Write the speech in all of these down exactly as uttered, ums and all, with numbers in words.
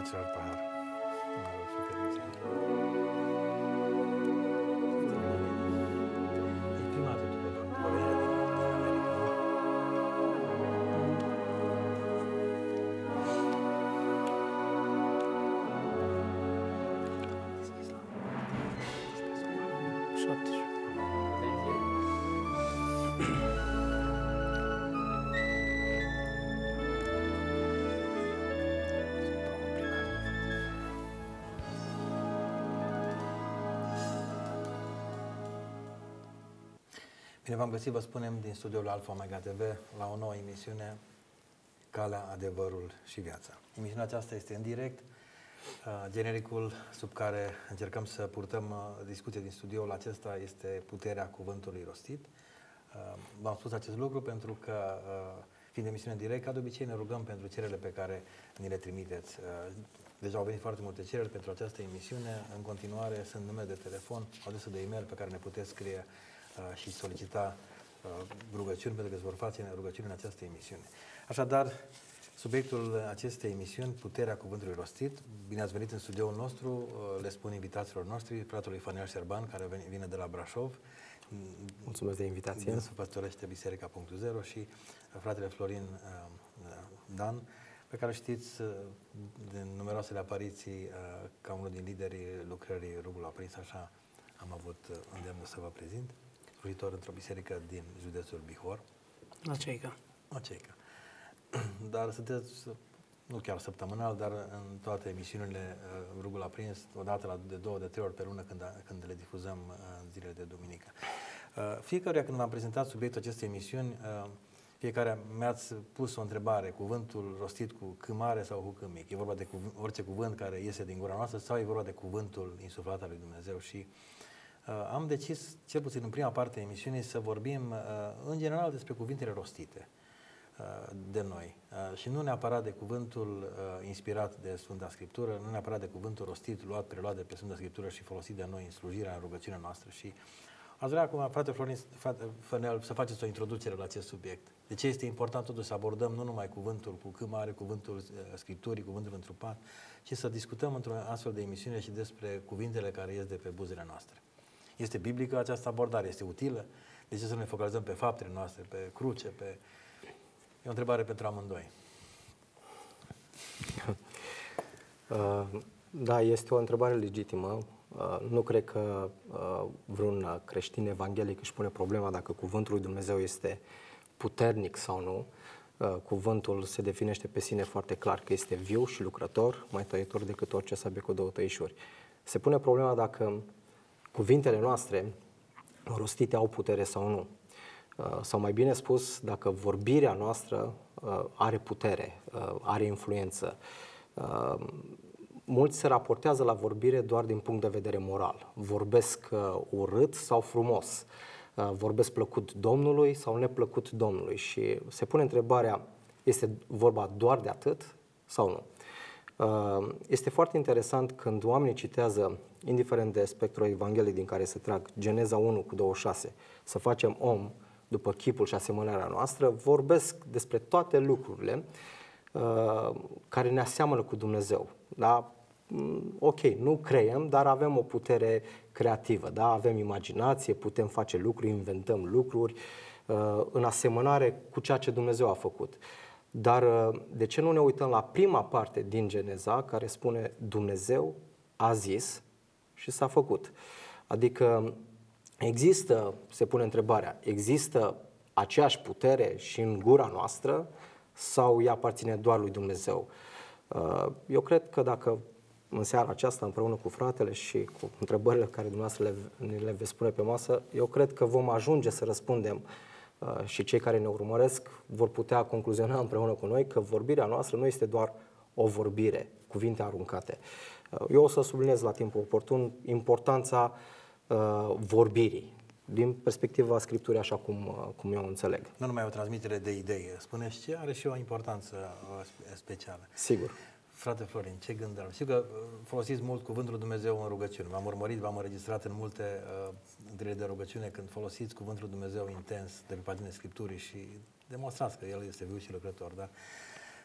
același pahar. Și fericire. E prima dată tu de povenirea din, din America, nu? șaptesprezece. Bine v-am găsit, vă spunem, din studioul Alfa Omega T V la o nouă emisiune, Calea, Adevărul și Viața. Emisiunea aceasta este în direct. Genericul sub care încercăm să purtăm discuție din studioul acesta este Puterea Cuvântului Rostit. V-am spus acest lucru pentru că, fiind emisiune în direct, ca de obicei ne rugăm pentru cererile pe care ni le trimiteți. Deja au venit foarte multe cereri pentru această emisiune. În continuare sunt numere de telefon, adrese de e-mail pe care ne puteți scrie și solicita rugăciuni, pentru că se vor face rugăciuni în această emisiune. Așadar, subiectul acestei emisiuni, Puterea Cuvântului Rostit. Bine ați venit în studioul nostru, le spun invitațiilor noștri, fratele Faniel Șerban, care vine de la Brașov. Mulțumesc de invitație. Dânsul păstorește Biserica punct zero și fratele Florin Dan, pe care știți din numeroasele apariții ca unul din liderii lucrării Rugul Aprins, așa am avut îndemnul să vă prezint. Slujitor într-o biserică din județul Bihor. Aceica. Aceica. Dar sunteți, nu chiar săptămânal, dar în toate emisiunile Rugul Aprins, odată la de două, de trei ori pe lună când, când le difuzăm în zilele de duminică. Fiecare când v-am prezentat subiectul acestei emisiuni, fiecare mi-ați pus o întrebare, cuvântul rostit cu C mare sau cu C mic. E vorba de cuv- orice cuvânt care iese din gura noastră sau e vorba de cuvântul insuflat al lui Dumnezeu și Uh, am decis, cel puțin în prima parte a emisiunii, să vorbim uh, în general despre cuvintele rostite uh, de noi uh, și nu neapărat de cuvântul uh, inspirat de Sfânta Scriptură, nu neapărat de cuvântul rostit, luat, preluat de pe Sfânta Scriptură și folosit de noi în slujirea, în rugăciunea noastră. Și aș vrea acum, frate Florin, frate Fănel, să faceți o introducere la acest subiect. De ce este important totuși să abordăm nu numai cuvântul cu C mare, cuvântul uh, Scripturii, cuvântul întrupat, ci să discutăm într-o astfel de emisiune și despre cuvintele care ies de pe buzele noastre. Este biblică această abordare? Este utilă? De ce să ne focalizăm pe faptele noastre, pe cruce, pe... E o întrebare pentru amândoi. Da, este o întrebare legitimă. Nu cred că vreun creștin evanghelic își pune problema dacă cuvântul lui Dumnezeu este puternic sau nu. Cuvântul se definește pe sine foarte clar că este viu și lucrător, mai tăietor decât orice sabie cu două tăișuri. Se pune problema dacă cuvintele noastre rostite au putere sau nu. Sau mai bine spus, dacă vorbirea noastră are putere, are influență. Mulți se raportează la vorbire doar din punct de vedere moral. Vorbesc urât sau frumos. Vorbesc plăcut Domnului sau neplăcut Domnului. Și se pune întrebarea, este vorba doar de atât sau nu? Este foarte interesant când oamenii citează, indiferent de spectrul evanghelic din care se trag, Geneza unu cu douăzeci și șase, să facem om după chipul și asemănarea noastră, vorbesc despre toate lucrurile uh, care ne aseamănă cu Dumnezeu. Da? Ok, nu creăm, dar avem o putere creativă, da? Avem imaginație, putem face lucruri, inventăm lucruri uh, în asemănare cu ceea ce Dumnezeu a făcut. Dar de ce nu ne uităm la prima parte din Geneza care spune Dumnezeu a zis și s-a făcut? Adică există, se pune întrebarea, există aceeași putere și în gura noastră sau ea aparține doar lui Dumnezeu? Eu cred că dacă în seara aceasta, împreună cu fratele și cu întrebările care dumneavoastră le, le veți pune pe masă, eu cred că vom ajunge să răspundem și cei care ne urmăresc vor putea concluziona împreună cu noi că vorbirea noastră nu este doar o vorbire, cuvinte aruncate. Eu o să subliniez la timpul oportun importanța uh, vorbirii, din perspectiva Scripturii, așa cum, cum eu o înțeleg. Nu numai o transmitere de idei, spuneți ce are și o importanță specială. Sigur. Frate Florin, ce gând are? Știu că folosiți mult cuvântul Dumnezeu în rugăciune. V-am urmărit, v-am înregistrat în multe uh, întâlniri de rugăciune când folosiți cuvântul Dumnezeu intens de pe paginile Scripturii și demonstrați că El este viu și lucrător. Dar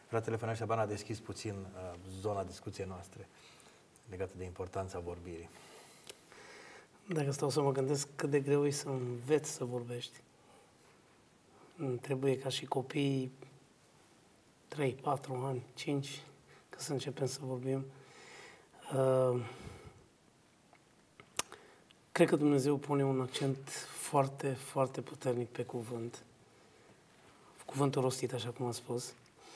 Fratele Fănel Șaban a deschis puțin uh, zona discuției noastre legată de importanța vorbirii. Dacă stau să mă gândesc cât de greu e să înveți să vorbești. Trebuie ca și copiii trei, patru ani, cinci, ca să începem să vorbim. Uh, cred că Dumnezeu pune un accent foarte, foarte puternic pe cuvânt. Cuvântul rostit, așa cum am spus.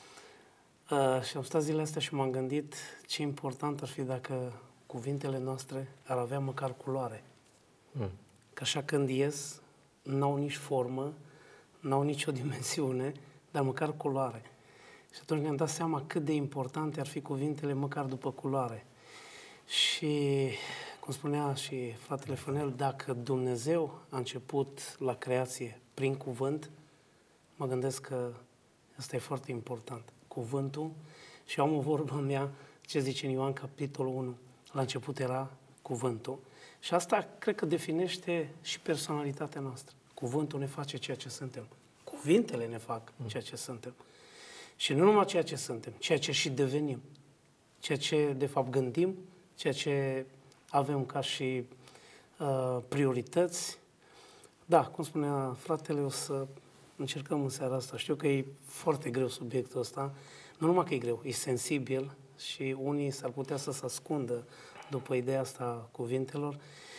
Uh, și am stat zilele astea și m-am gândit ce important ar fi dacă cuvintele noastre ar avea măcar culoare. Mm. Că așa când ies, n-au nici formă, n-au nicio dimensiune, dar măcar culoare. Și atunci ne-am dat seama cât de importante ar fi cuvintele măcar după culoare. Și, cum spunea și fratele Fănel, dacă Dumnezeu a început la creație prin cuvânt, mă gândesc că asta e foarte important. Cuvântul, și am o vorbă mea, ce zice în Ioan capitolul unu, la început era cuvântul. Și asta cred că definește și personalitatea noastră. Cuvântul ne face ceea ce suntem. Cuvintele ne fac ceea ce suntem. Și nu numai ceea ce suntem, ceea ce și devenim. Ceea ce de fapt gândim, ceea ce avem ca și uh, priorități. Da, cum spunea fratele, o să încercăm în seara asta. Știu că e foarte greu subiectul ăsta. Nu numai că e greu, e sensibil și unii s-ar putea să se ascundă după ideea asta a cuvintelor.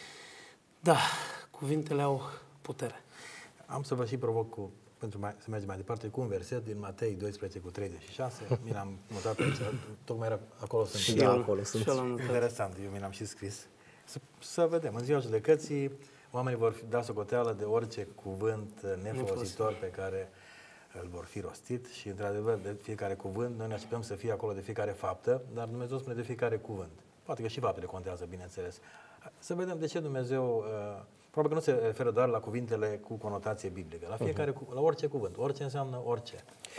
Da, cuvintele au putere. Am să vă și provoc cu, pentru mai, să mergem mai departe cu un verset din Matei doisprezece cu treizeci și șase. Mi l-am notat aici, tocmai era, acolo sunt. Și eu, acolo sunt. Interesant, eu mi l-am și scris. Să, să vedem, în ziua judecății, oamenii vor da socoteală de orice cuvânt nefolositor pe care îl vor fi rostit și, într-adevăr, de fiecare cuvânt, noi ne așteptăm să fie acolo de fiecare faptă, dar Dumnezeu spune de fiecare cuvânt. Poate că și faptele contează, bineînțeles. Să vedem de ce Dumnezeu, uh, probabil că nu se referă doar la cuvintele cu conotație biblică, la fiecare, uh-huh. la orice cuvânt. Orice înseamnă orice.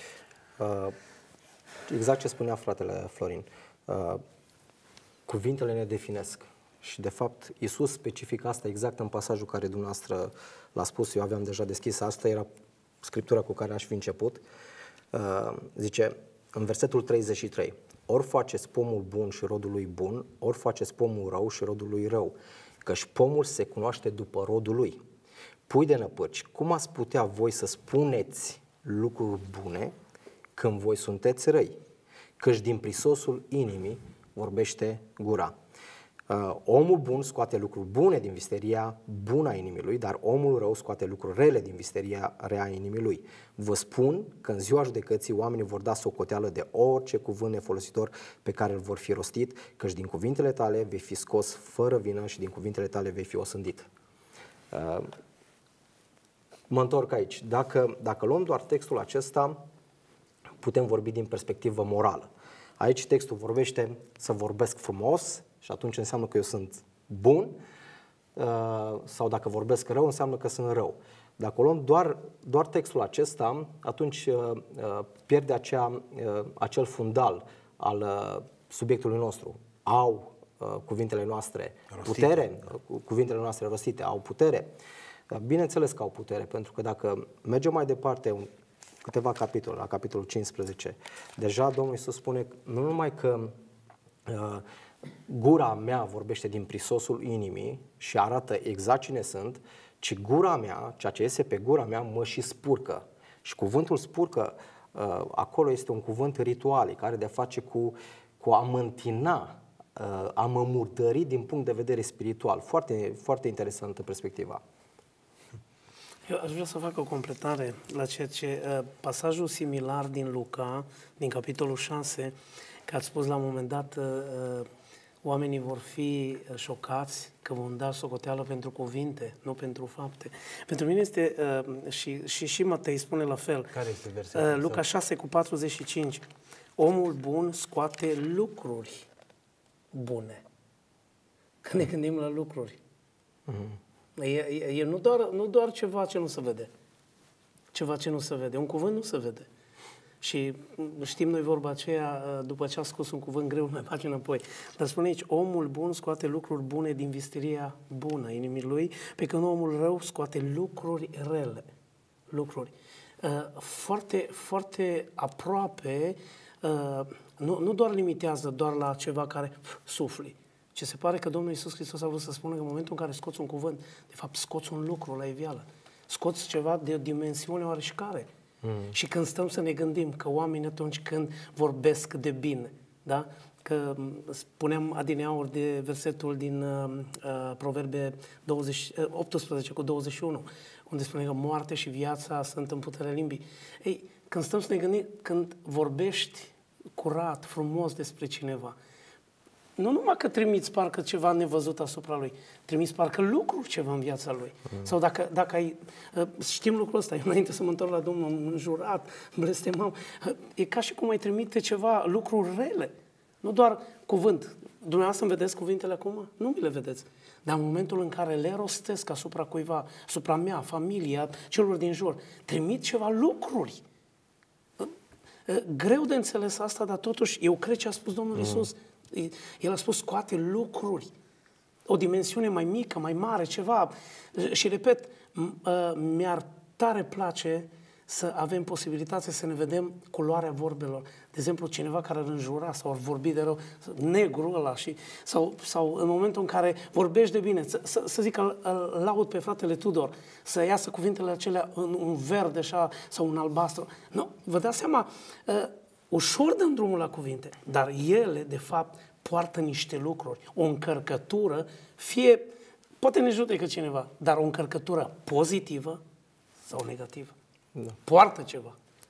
Uh, exact ce spunea fratele Florin. Uh, cuvintele ne definesc. Și, de fapt, Iisus specifică asta exact în pasajul care dumneavoastră l-a spus. Eu aveam deja deschis. Asta era scriptura cu care aș fi început. Uh, zice, în versetul treizeci și trei, ori faceți pomul bun și rodul lui bun, ori faceți pomul rău și rodul lui rău, căci pomul se cunoaște după rodul lui. Pui de năpârci, cum ați putea voi să spuneți lucruri bune când voi sunteți răi? Căci din prisosul inimii vorbește gura. Uh, omul bun scoate lucruri bune din visteria bună a inimii lui, dar omul rău scoate lucruri rele din visteria rea a inimii lui. Vă spun că în ziua judecății oamenii vor da socoteală de orice cuvânt nefolositor pe care îl vor fi rostit, căci din cuvintele tale vei fi scos fără vină și din cuvintele tale vei fi osândit. Uh, mă întorc aici. Dacă, dacă luăm doar textul acesta, putem vorbi din perspectivă morală. Aici textul vorbește să vorbesc frumos, și atunci înseamnă că eu sunt bun, sau dacă vorbesc rău, înseamnă că sunt rău. Dacă o luăm doar, doar textul acesta, atunci pierde acea, acel fundal al subiectului nostru. Au cuvintele noastre rostite. Putere, cuvintele noastre rostite, au putere. Bineînțeles că au putere, pentru că dacă mergem mai departe, câteva capitole, la capitolul cincisprezece, deja Domnul Iisus spune nu numai că uh, gura mea vorbește din prisosul inimii și arată exact cine sunt, ci gura mea, ceea ce iese pe gura mea, mă și spurcă. Și cuvântul spurcă, uh, acolo este un cuvânt ritualic, care de-a face cu, cu a mă întina, uh, a mă murdări din punct de vedere spiritual. Foarte, foarte interesantă perspectiva. Eu aș vrea să fac o completare la ceea ce uh, pasajul similar din Luca, din capitolul șase, că ați spus la un moment dat, uh, oamenii vor fi șocați că vom da socoteală pentru cuvinte, nu pentru fapte. Pentru mine este, uh, și, și, și Matei spune la fel, care este versetul? Uh, Luca șase cu patruzeci și cinci, omul bun scoate lucruri bune. Când ne gândim la lucruri. Mm-hmm. E, e, e nu, doar, nu doar ceva ce nu se vede. Ceva ce nu se vede. Un cuvânt nu se vede. Și știm noi vorba aceea, după ce a scos un cuvânt greu, mai bagi înapoi. Dar spune aici, omul bun scoate lucruri bune din visteria bună a inimii lui, pe când omul rău scoate lucruri rele. Lucruri. Foarte, foarte aproape uh, nu, nu doar limitează doar la ceva care pf, sufli. Ce se pare că Domnul Iisus Hristos a vrut să spună că în momentul în care scoți un cuvânt, de fapt scoți un lucru la iveală. Scoți ceva de o dimensiune oareșcare. Mm. Și când stăm să ne gândim că oamenii atunci când vorbesc de bine, da? Că spuneam adineauri de versetul din uh, uh, Proverbe douăzeci, uh, optsprezece cu douăzeci și unu, unde spune că moarte și viața sunt în puterea limbii. Ei, când stăm să ne gândim, când vorbești curat, frumos despre cineva, nu numai că trimiți parcă ceva nevăzut asupra lui, trimiți parcă lucruri ceva în viața lui. Mm. Sau dacă, dacă ai... Știm lucrul ăsta, eu înainte să mă întorc la Domnul, am înjurat, blestemam. E ca și cum ai trimite ceva, lucruri rele. Nu doar cuvânt. Dumneavoastră îmi vedeți cuvintele acum? Nu mi le vedeți. Dar în momentul în care le rostesc asupra cuiva, asupra mea, familia, celor din jur, trimit ceva lucruri. Greu de înțeles asta, dar totuși eu cred ce a spus Domnul Iisus. Mm. El a spus scoate lucruri, o dimensiune mai mică, mai mare, ceva. Și repet, mi-ar tare place să avem posibilitatea să ne vedem culoarea vorbelor. De exemplu, cineva care ar înjura sau ar vorbi de rău, negru ăla, și, sau, sau în momentul în care vorbești de bine, să, să, să zic că îl laud pe fratele Tudor, să iasă cuvintele acelea în un verde așa, sau un albastru. Nu, vă dați seama, uh, ușor dăm drumul la cuvinte, dar ele, de fapt, poartă niște lucruri, o încărcătură, fie, poate ne judecă cineva, dar o încărcătură pozitivă sau negativă. Da. Poartă ceva.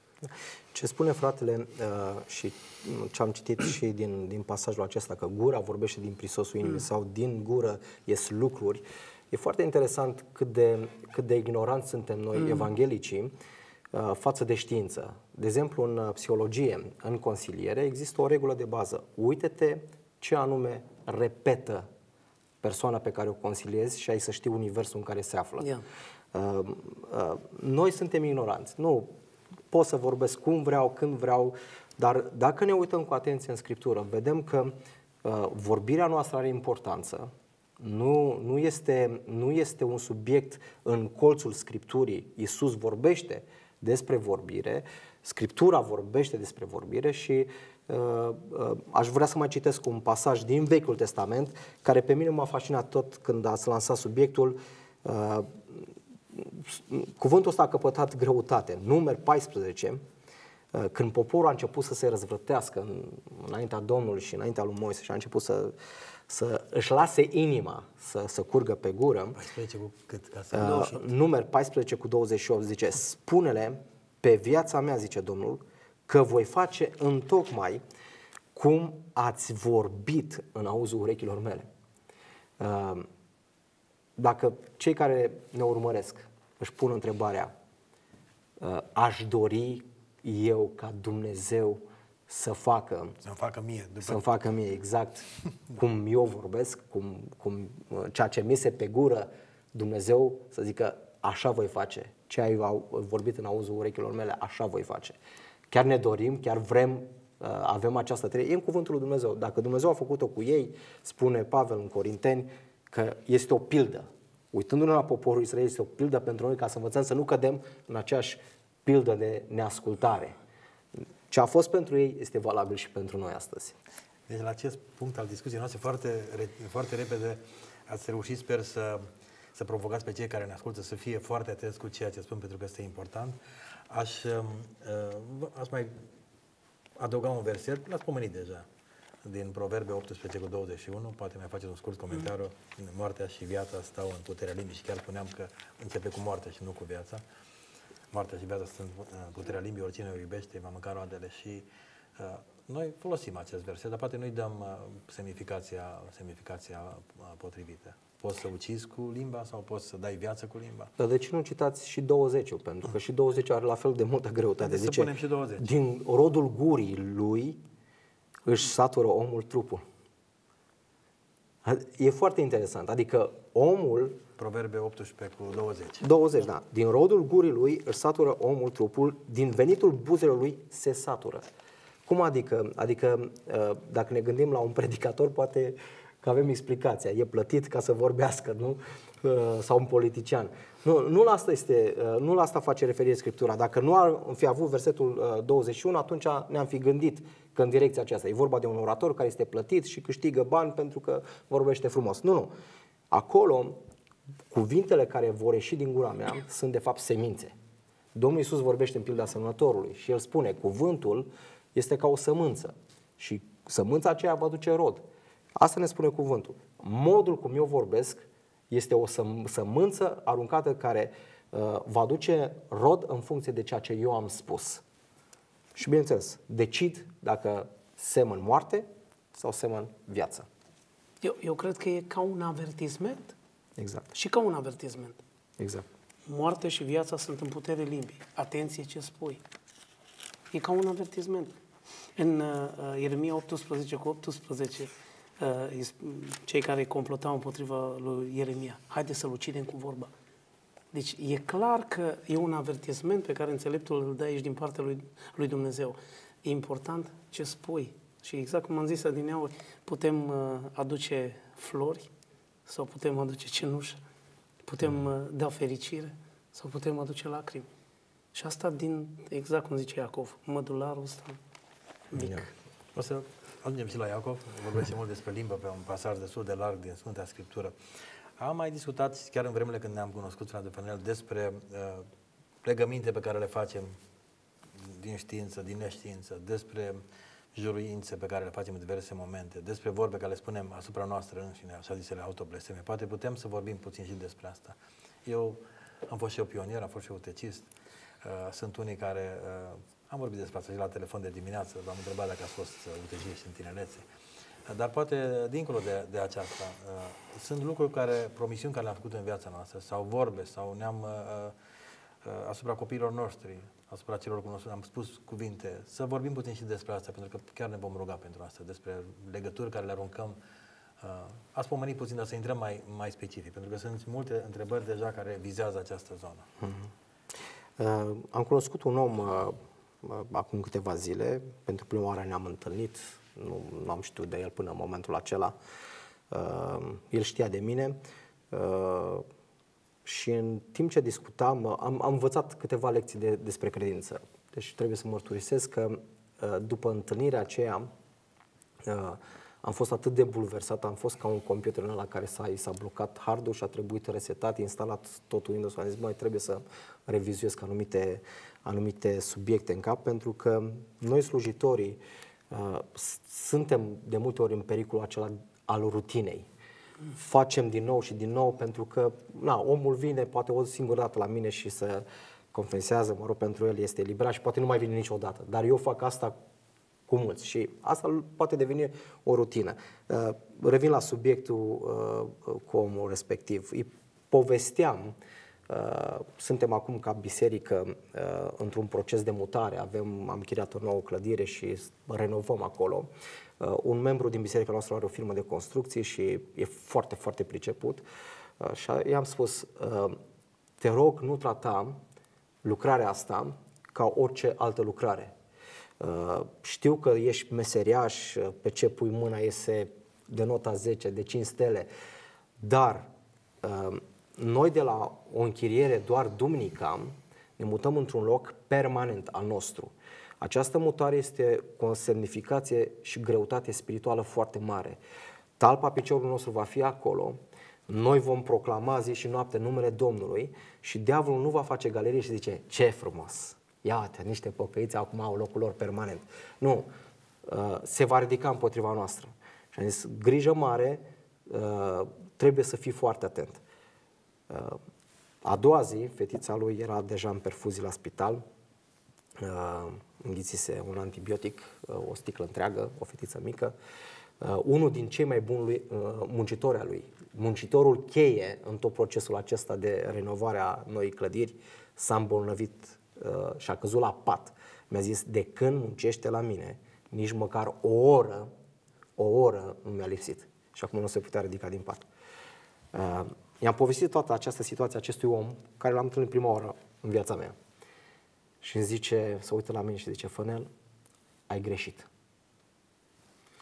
Ce spune fratele uh, și ce am citit și din, din pasajul acesta, că gura vorbește din prisosul inimii mm. sau din gură ies lucruri, e foarte interesant cât de, cât de ignoranți suntem noi, mm. evanghelicii, uh, față de știință. De exemplu, în psihologie, în consiliere, există o regulă de bază. Uite-te ce anume repetă persoana pe care o consiliezi și ai să știi universul în care se află. Yeah. Uh, uh, noi suntem ignoranți. Nu pot să vorbesc cum vreau, când vreau, dar dacă ne uităm cu atenție în Scriptură, vedem că uh, vorbirea noastră are importanță. Nu, nu, este, nu este un subiect în colțul Scripturii. Iisus vorbește despre vorbire, Scriptura vorbește despre vorbire și uh, uh, aș vrea să mai citesc un pasaj din Vechiul Testament care pe mine m-a fascinat tot când ați lansat subiectul. Uh, Cuvântul ăsta a căpătat greutate. Numeri paisprezece, când poporul a început să se răzvrătească în, înaintea Domnului și înaintea lui Moise și a început să, să își lase inima să, să curgă pe gură. paisprezece cu cât? Ca să uh, numeri paisprezece cu douăzeci și opt zice: spune-le pe viața mea, zice Domnul, că voi face întocmai cum ați vorbit în auzul urechilor mele. Uh, Dacă cei care ne urmăresc își pun întrebarea, aș dori eu ca Dumnezeu să facă, să-mi facă mie, după... să-mi facă mie exact cum eu vorbesc, cum, cum, ceea ce mi se pe gură, Dumnezeu să zică așa voi face, ce ai vorbit în auzul urechilor mele, așa voi face. Chiar ne dorim, chiar vrem, avem această trăire, e în cuvântul lui Dumnezeu. Dacă Dumnezeu a făcut-o cu ei, spune Pavel în Corinteni, că este o pildă. Uitându-ne la poporul Israel, este o pildă pentru noi ca să învățăm să nu cădem în aceeași pildă de neascultare. Ce a fost pentru ei este valabil și pentru noi astăzi. Deci la acest punct al discuției noastre, foarte, foarte repede ați reușit, sper, să, să provocați pe cei care ne ascultă să fie foarte atenți cu ceea ce spun, pentru că este important. Aș, uh, aș mai adăuga un verset, l-ați pomenit deja, din Proverbe optsprezece cu douăzeci și unu, poate mai faceți un scurt comentariu. Moartea și viața stau în puterea limbii și chiar spuneam că începe cu moartea și nu cu viața. Moartea și viața sunt în puterea limbii, oricine o iubește va mânca roadele și uh, noi folosim acest verset, dar poate nu-i dăm uh, semnificația, semnificația uh, potrivită. Poți să ucizi cu limba sau poți să dai viață cu limba. Dar de ce nu citați și douăzeci? Pentru că și douăzeci are la fel de multă greutate. Să punem și douăzeci. Din rodul gurii lui își satură omul trupul. E foarte interesant. Adică omul... Proverbe optsprezece cu douăzeci. douăzeci, da. Din rodul gurii lui își satură omul trupul, din venitul buzelor lui se satură. Cum adică? Adică, dacă ne gândim la un predicator, poate că avem explicația. E plătit ca să vorbească, nu? Sau un politician. Nu, nu la asta este, nu la asta face referire Scriptura. Dacă nu ar fi avut versetul douăzeci și unu, atunci ne-am fi gândit că în direcția aceasta e vorba de un orator care este plătit și câștigă bani pentru că vorbește frumos. Nu, nu. Acolo, cuvintele care vor ieși din gura mea sunt de fapt semințe. Domnul Iisus vorbește în pilda semănătorului și El spune, cuvântul este ca o sămânță și sămânța aceea va duce rod. Asta ne spune cuvântul. Modul cum eu vorbesc este o sămânță aruncată care uh, va duce rod în funcție de ceea ce eu am spus. Și bineînțeles, decid dacă semăn moarte sau semăn viață. Eu, eu cred că e ca un avertisment. Exact. Și ca un avertisment. Exact. Moartea și viața sunt în putere limbii. Atenție ce spui. E ca un avertisment. În uh, Ieremia optsprezece cu optsprezece, uh, cei care complotau împotriva lui Ieremia, haide să-l ucidem cu vorba. Deci e clar că e un avertisment pe care înțeleptul îl dă aici din partea lui, lui Dumnezeu. E important ce spui. Și exact cum am zis adineauri, putem uh, aduce flori sau putem aduce cenușă, putem uh, da fericire sau putem aduce lacrimi. Și asta din, exact cum zice Iacov, mădularul ăsta mic. Bine. O să ajungem și la Iacov, vorbesc mult despre limbă pe un pasaj destul de larg din Sfânta Scriptură. Am mai discutat, chiar în vremele când ne-am cunoscut frate Fănel, despre uh, legăminte pe care le facem din știință, din neștiință, despre juruințe pe care le facem în diverse momente, despre vorbe care le spunem asupra noastră înșine, așa zisele autoblesteme. Poate putem să vorbim puțin și despre asta. Eu am fost și eu pionier, am fost și eu utecist. Uh, sunt unii care... Uh, am vorbit despre asta și la telefon de dimineață, v-am întrebat dacă ați fost uteciști în tinerețe. Dar poate, dincolo de, de aceasta, uh, sunt lucruri care, promisiuni care le-am făcut în viața noastră, sau vorbe, sau ne-am, uh, uh, asupra copiilor noștri, asupra celor cunoscuți, am spus cuvinte, să vorbim puțin și despre asta, pentru că chiar ne vom ruga pentru asta, despre legături care le aruncăm. Uh, ați pomenit puțin, dar să intrăm mai, mai specific, pentru că sunt multe întrebări deja care vizează această zonă. Mm-hmm. Uh, am cunoscut un om uh, acum câteva zile, pentru prima oară ne-am întâlnit, nu, nu am știut de el până în momentul acela. Uh, el știa de mine uh, și în timp ce discutam, am, am învățat câteva lecții de, despre credință. Deci trebuie să mărturisesc că uh, după întâlnirea aceea uh, am fost atât de bulversat, am fost ca un computer în ăla care s-a, s-a blocat hardul și a trebuit resetat, instalat totul Windows. Am zis, mai trebuie să revizuiesc anumite, anumite subiecte în cap, pentru că noi slujitorii uh, suntem de multe ori în pericolul acela al rutinei. Facem din nou și din nou pentru că na, omul vine poate o singură dată la mine și să confesează, mă rog, pentru el este eliberat și poate nu mai vine niciodată. Dar eu fac asta cu mulți și asta poate deveni o rutină. Uh, revin la subiectul uh, cu omul respectiv. Îi povesteam, uh, suntem acum ca biserică uh, într-un proces de mutare, avem, am închiriat o nouă clădire și renovăm acolo. Uh, un membru din biserica noastră are o firmă de construcții și e foarte, foarte priceput. Uh, și i-am spus, uh, te rog, nu trata lucrarea asta ca orice altă lucrare. Uh, știu că ești meseriaș, pe ce pui mâna iese de nota zece, de cinci stele, dar uh, noi de la o închiriere doar duminica ne mutăm într-un loc permanent al nostru. Această mutare este cu o semnificație și greutate spirituală foarte mare. Talpa piciorului nostru va fi acolo, noi vom proclama zi și noapte numele Domnului și diavolul nu va face galerie și zice, ce frumos! Iată, niște pocăiți acum au locul lor permanent. Nu, se va ridica împotriva noastră. Și am zis, grijă mare, trebuie să fii foarte atent. A doua zi, fetița lui era deja în perfuzii la spital, înghițise un antibiotic, o sticlă întreagă, o fetiță mică. Unul din cei mai buni lui, muncitori al lui, muncitorul cheie în tot procesul acesta de renovare a noii clădiri, s-a îmbolnăvit și a căzut la pat. Mi-a zis, de când muncește la mine, nici măcar o oră, o oră nu mi-a lipsit. Și acum nu se putea ridica din pat. Uh, i-am povestit toată această situație acestui om, care l-am întâlnit prima oară în viața mea. Și îmi zice, se uită la mine și zice, Fănel, ai greșit.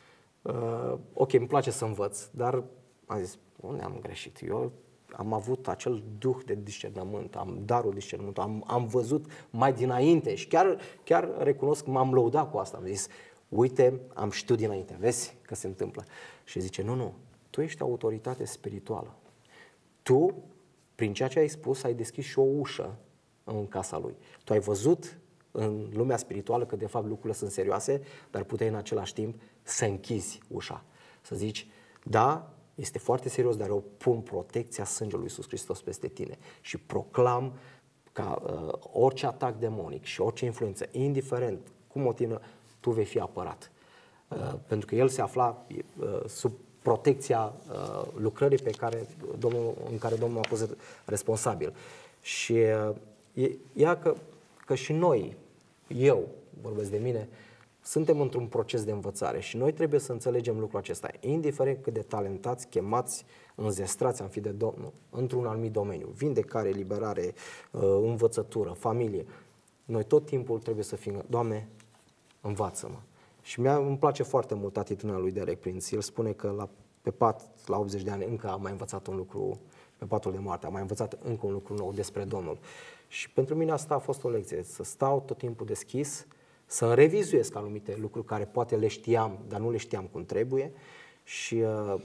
Uh, ok, îmi place să învăț, dar am zis, unde am greșit? Eu am avut acel duh de discernământ, am darul discernământ, am, am văzut mai dinainte și chiar, chiar recunosc că m-am lăudat cu asta. Am zis, uite, am știut dinainte, vezi că se întâmplă. Și zice, nu, nu, tu ești autoritate spirituală. Tu, prin ceea ce ai spus, ai deschis și o ușă în casa lui. Tu ai văzut în lumea spirituală că de fapt lucrurile sunt serioase, dar puteai în același timp să închizi ușa. Să zici, da, este foarte serios, dar eu pun protecția sângelui lui Iisus Hristos peste tine și proclam ca uh, orice atac demonic și orice influență, indiferent cum motivă, tu vei fi apărat. Uh, pentru că el se afla uh, sub protecția uh, lucrării pe care Domnul, în care Domnul a fost responsabil. Și uh, e, ea că, că și noi, eu vorbesc de mine, suntem într-un proces de învățare și noi trebuie să înțelegem lucrul acesta. Indiferent cât de talentați, chemați, înzestrați am fi de Domnul într-un anumit domeniu, vindecare, eliberare, învățătură, familie, noi tot timpul trebuie să fim, Doamne, învață-mă. Și mie îmi place foarte mult atitudinea lui Derek Prince. El spune că la, pe pat, la optzeci de ani încă a mai învățat un lucru, pe patul de moarte, a mai învățat încă un lucru nou despre Domnul. Și pentru mine asta a fost o lecție, să stau tot timpul deschis, să revizuiesc anumite lucruri care poate le știam, dar nu le știam cum trebuie și... Uh...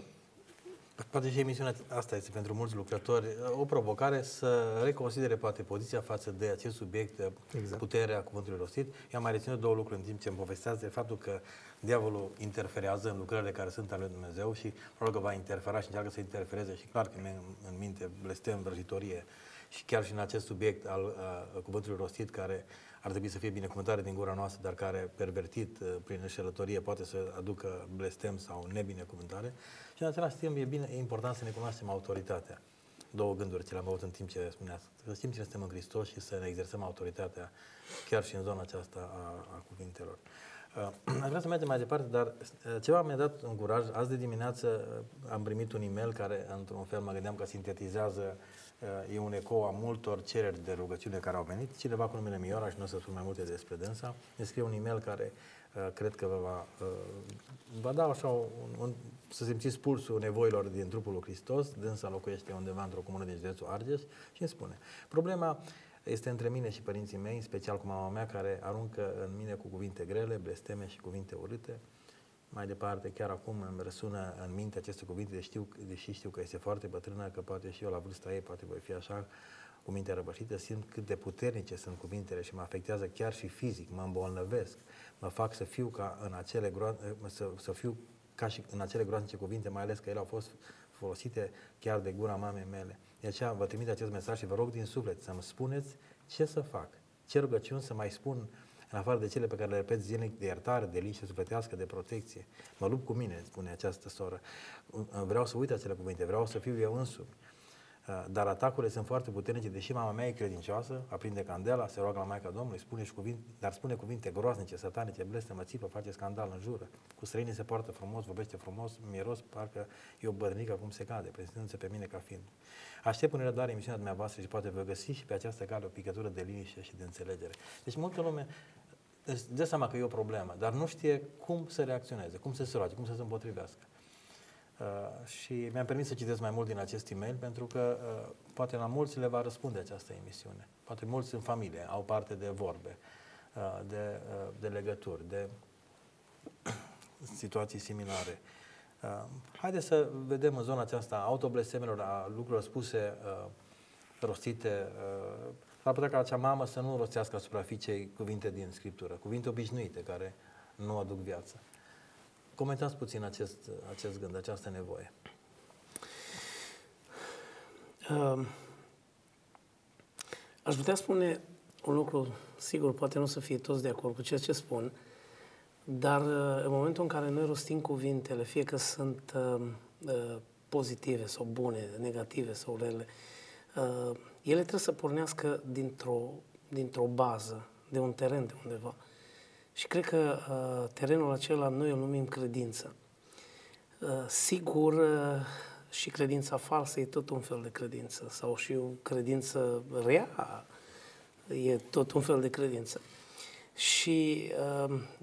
Poate și emisiunea asta este pentru mulți lucrători o provocare să reconsidere poate poziția față de acest subiect, exact. Puterea cuvântului rostit. Eu am mai reținut două lucruri în timp ce îmi povesteați de faptul că diavolul interferează în lucrările care sunt ale lui Dumnezeu și probabil că va interfera și încearcă să interfereze și clar că în minte blestem, vrăjitorie și chiar și în acest subiect al uh, cuvântului rostit care ar trebui să fie binecuvântare din gura noastră, dar care, pervertit prin înșelătorie, poate să aducă blestem sau nebinecuvântare. Și în același timp e, bine, e important să ne cunoaștem autoritatea. Două gânduri ce le-am avut în timp ce spuneați. Să știm cine suntem în Hristos și să ne exersăm autoritatea chiar și în zona aceasta a, a cuvintelor. Uh, aș vrea să mergem mai departe, dar uh, ceva mi-a dat un curaj. Azi de dimineață uh, am primit un e-mail care, într-un fel, mă gândeam că sintetizează uh, e un ecou a multor cereri de rugăciune care au venit. Cineva cu numele Miora, și nu o să spun mai multe despre dânsa, ne scrie un e-mail care uh, cred că vă va, uh, va da așa un, un, să simțiți pulsul nevoilor din trupul lui Hristos. Dânsa locuiește undeva într-o comună din județul Argeș și îmi spune: problema este între mine și părinții mei, în special cu mama mea, care aruncă în mine cu cuvinte grele, blesteme și cuvinte urâte. Mai departe, chiar acum îmi răsună în minte aceste cuvinte, deși știu, deși știu că este foarte bătrână, că poate și eu la vârsta ei, poate voi fi așa, cu mintea răbășită, simt cât de puternice sunt cuvintele și mă afectează chiar și fizic, mă îmbolnăvesc, mă fac să fiu ca în acele gro- să, să fiu ca și în acele groaznice cuvinte, mai ales că ele au fost folosite chiar de gura mamei mele. De aceea vă trimit acest mesaj și vă rog din suflet să-mi spuneți ce să fac, ce rugăciuni să mai spun, în afară de cele pe care le repet zilnic, de iertare, de liniște sufletească, de protecție. Mă lupt cu mine, spune această soră. Vreau să uit acele cuvinte, vreau să fiu eu însumi. Dar atacurile sunt foarte puternice, deși mama mea e credincioasă, aprinde candela, se roagă la Maica Domnului, spune și cuvinte, dar spune cuvinte groaznice, satanice, blestemă, țipă, face scandal, înjură. Cu străinii se poartă frumos, vorbește frumos, miros, parcă e o bătrânică cum se cade, prezentându-se pe mine ca fiind. Aștept până răbdare emisiunea dumneavoastră și poate vă găsi și pe această cale o picătură de liniște și de înțelegere. Deci multă lume își dă seama că e o problemă, dar nu știe cum să reacționeze, cum să se roage, cum să se împotrivească. Uh, și mi-am permis să citesc mai mult din acest e-mail pentru că uh, poate la mulți le va răspunde această emisiune. Poate mulți în familie au parte de vorbe, uh, de, uh, de legături, de situații similare. Uh, haideți să vedem în zona aceasta autoblestemelor, a lucrurilor spuse, uh, rostite. Uh, s-ar putea ca acea mamă să nu rostească asupra fiicei cuvinte din Scriptură, cuvinte obișnuite care nu aduc viață. Comentați puțin acest, acest gând, această nevoie. Uh, aș putea spune un lucru, sigur, poate nu o să fie toți de acord cu ceea ce spun, dar uh, în momentul în care noi rostim cuvintele, fie că sunt uh, uh, pozitive sau bune, negative sau rele, uh, ele trebuie să pornească dintr-o, dintr-o bază, de un teren de undeva. Și cred că uh, terenul acela noi îl numim credință. Uh, sigur, uh, și credința falsă e tot un fel de credință, sau și o credință rea e tot un fel de credință. Și uh,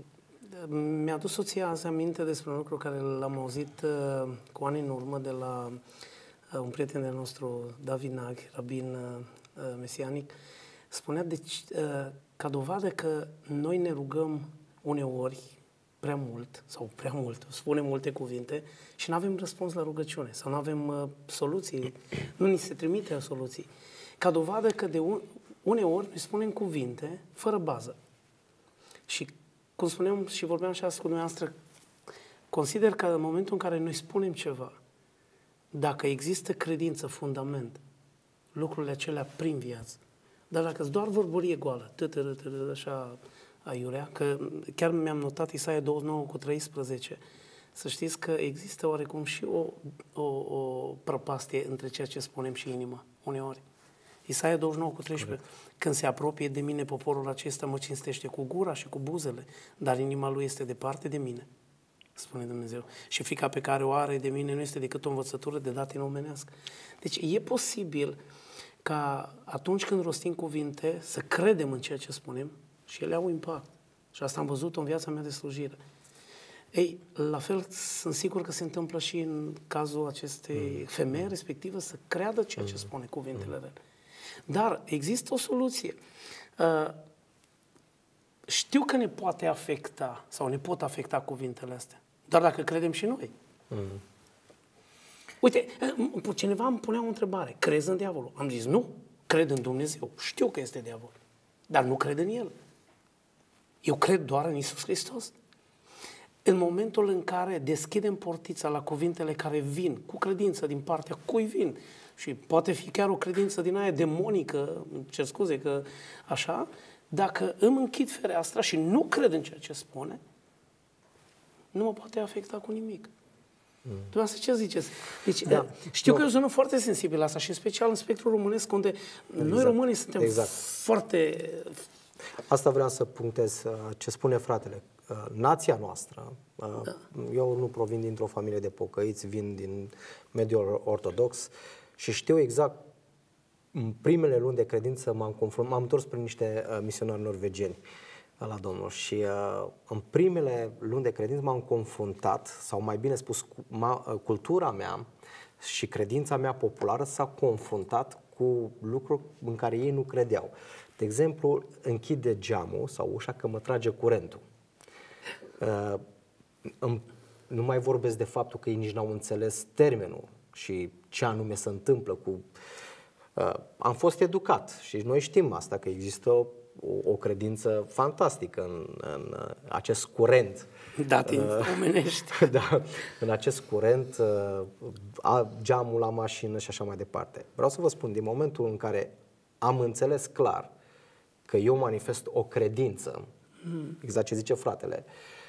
Mi-a dus soția azi aminte despre un lucru care l-am auzit uh, cu ani în urmă de la uh, un prieten de nostru, David Nag, rabin uh, mesianic. Spunea, deci, uh, ca dovadă că noi ne rugăm uneori prea mult, sau prea mult, spunem multe cuvinte și nu avem răspuns la rugăciune sau nu avem uh, soluții, nu ni se trimite soluții. Ca dovadă că de un, uneori noi spunem cuvinte fără bază. Și cum spuneam și vorbeam și astăzi cu dumneavoastră, consider că în momentul în care noi spunem ceva, dacă există credință, fundament, lucrurile acelea prin viață. Dar dacă îți doar vorburie goală, tătără, tătără, așa aiurea, că chiar mi-am notat Isaia douăzeci și nouă cu treisprezece, să știți că există oarecum și o, o, o prăpastie între ceea ce spunem și inima, uneori. Isaia douăzeci și nouă cu treisprezece, corect. Când se apropie de mine poporul acesta mă cinstește cu gura și cu buzele, dar inima lui este departe de mine, spune Dumnezeu. Și frica pe care o are de mine nu este decât o învățătură de datină omenească. Deci e posibil ca atunci când rostim cuvinte să credem în ceea ce spunem și ele au impact. Și asta am văzut în viața mea de slujire. Ei, la fel sunt sigur că se întâmplă și în cazul acestei mm. femei respectivă să creadă ceea ce spune cuvintele mm. rele. Dar există o soluție. Uh, știu că ne poate afecta sau ne pot afecta cuvintele astea, dar dacă credem și noi. Mm. Uite, cineva îmi punea o întrebare. Crezi în diavolul? Am zis nu, cred în Dumnezeu. Știu că este diavol, dar nu cred în el. Eu cred doar în Iisus Hristos. În momentul în care deschidem portița la cuvintele care vin cu credință din partea cui vin, și poate fi chiar o credință din aia demonică, cer scuze că așa, dacă îmi închid fereastra și nu cred în ceea ce spune, nu mă poate afecta cu nimic. Mm. Dumneavoastră ce ziceți? Deci, da. Știu no. că eu sunt foarte sensibil la asta și în special în spectrul românesc, unde exact. noi românii suntem exact. foarte... Asta vreau să punctez ce spune fratele. Nația noastră, da. eu nu provin dintr-o familie de pocăiți, vin din mediul ortodox și știu exact, în primele luni de credință m-am confruntat, m-am întors prin niște misionari norvegieni la Domnul și uh, în primele luni de credință m-am confruntat, sau mai bine spus, cultura mea și credința mea populară s-a confruntat cu lucruri în care ei nu credeau. De exemplu, închide geamul sau ușa că mă trage curentul. Uh, îmi, nu mai vorbesc de faptul că ei nici n-au înțeles termenul și ce anume se întâmplă cu... Uh, am fost educat și noi știm asta, că există o, o credință fantastică în, în acest curent. Datin uh, omenești. Da, în acest curent, uh, a, geamul la mașină și așa mai departe. Vreau să vă spun, din momentul în care am înțeles clar că eu manifest o credință, mm. exact ce zice fratele,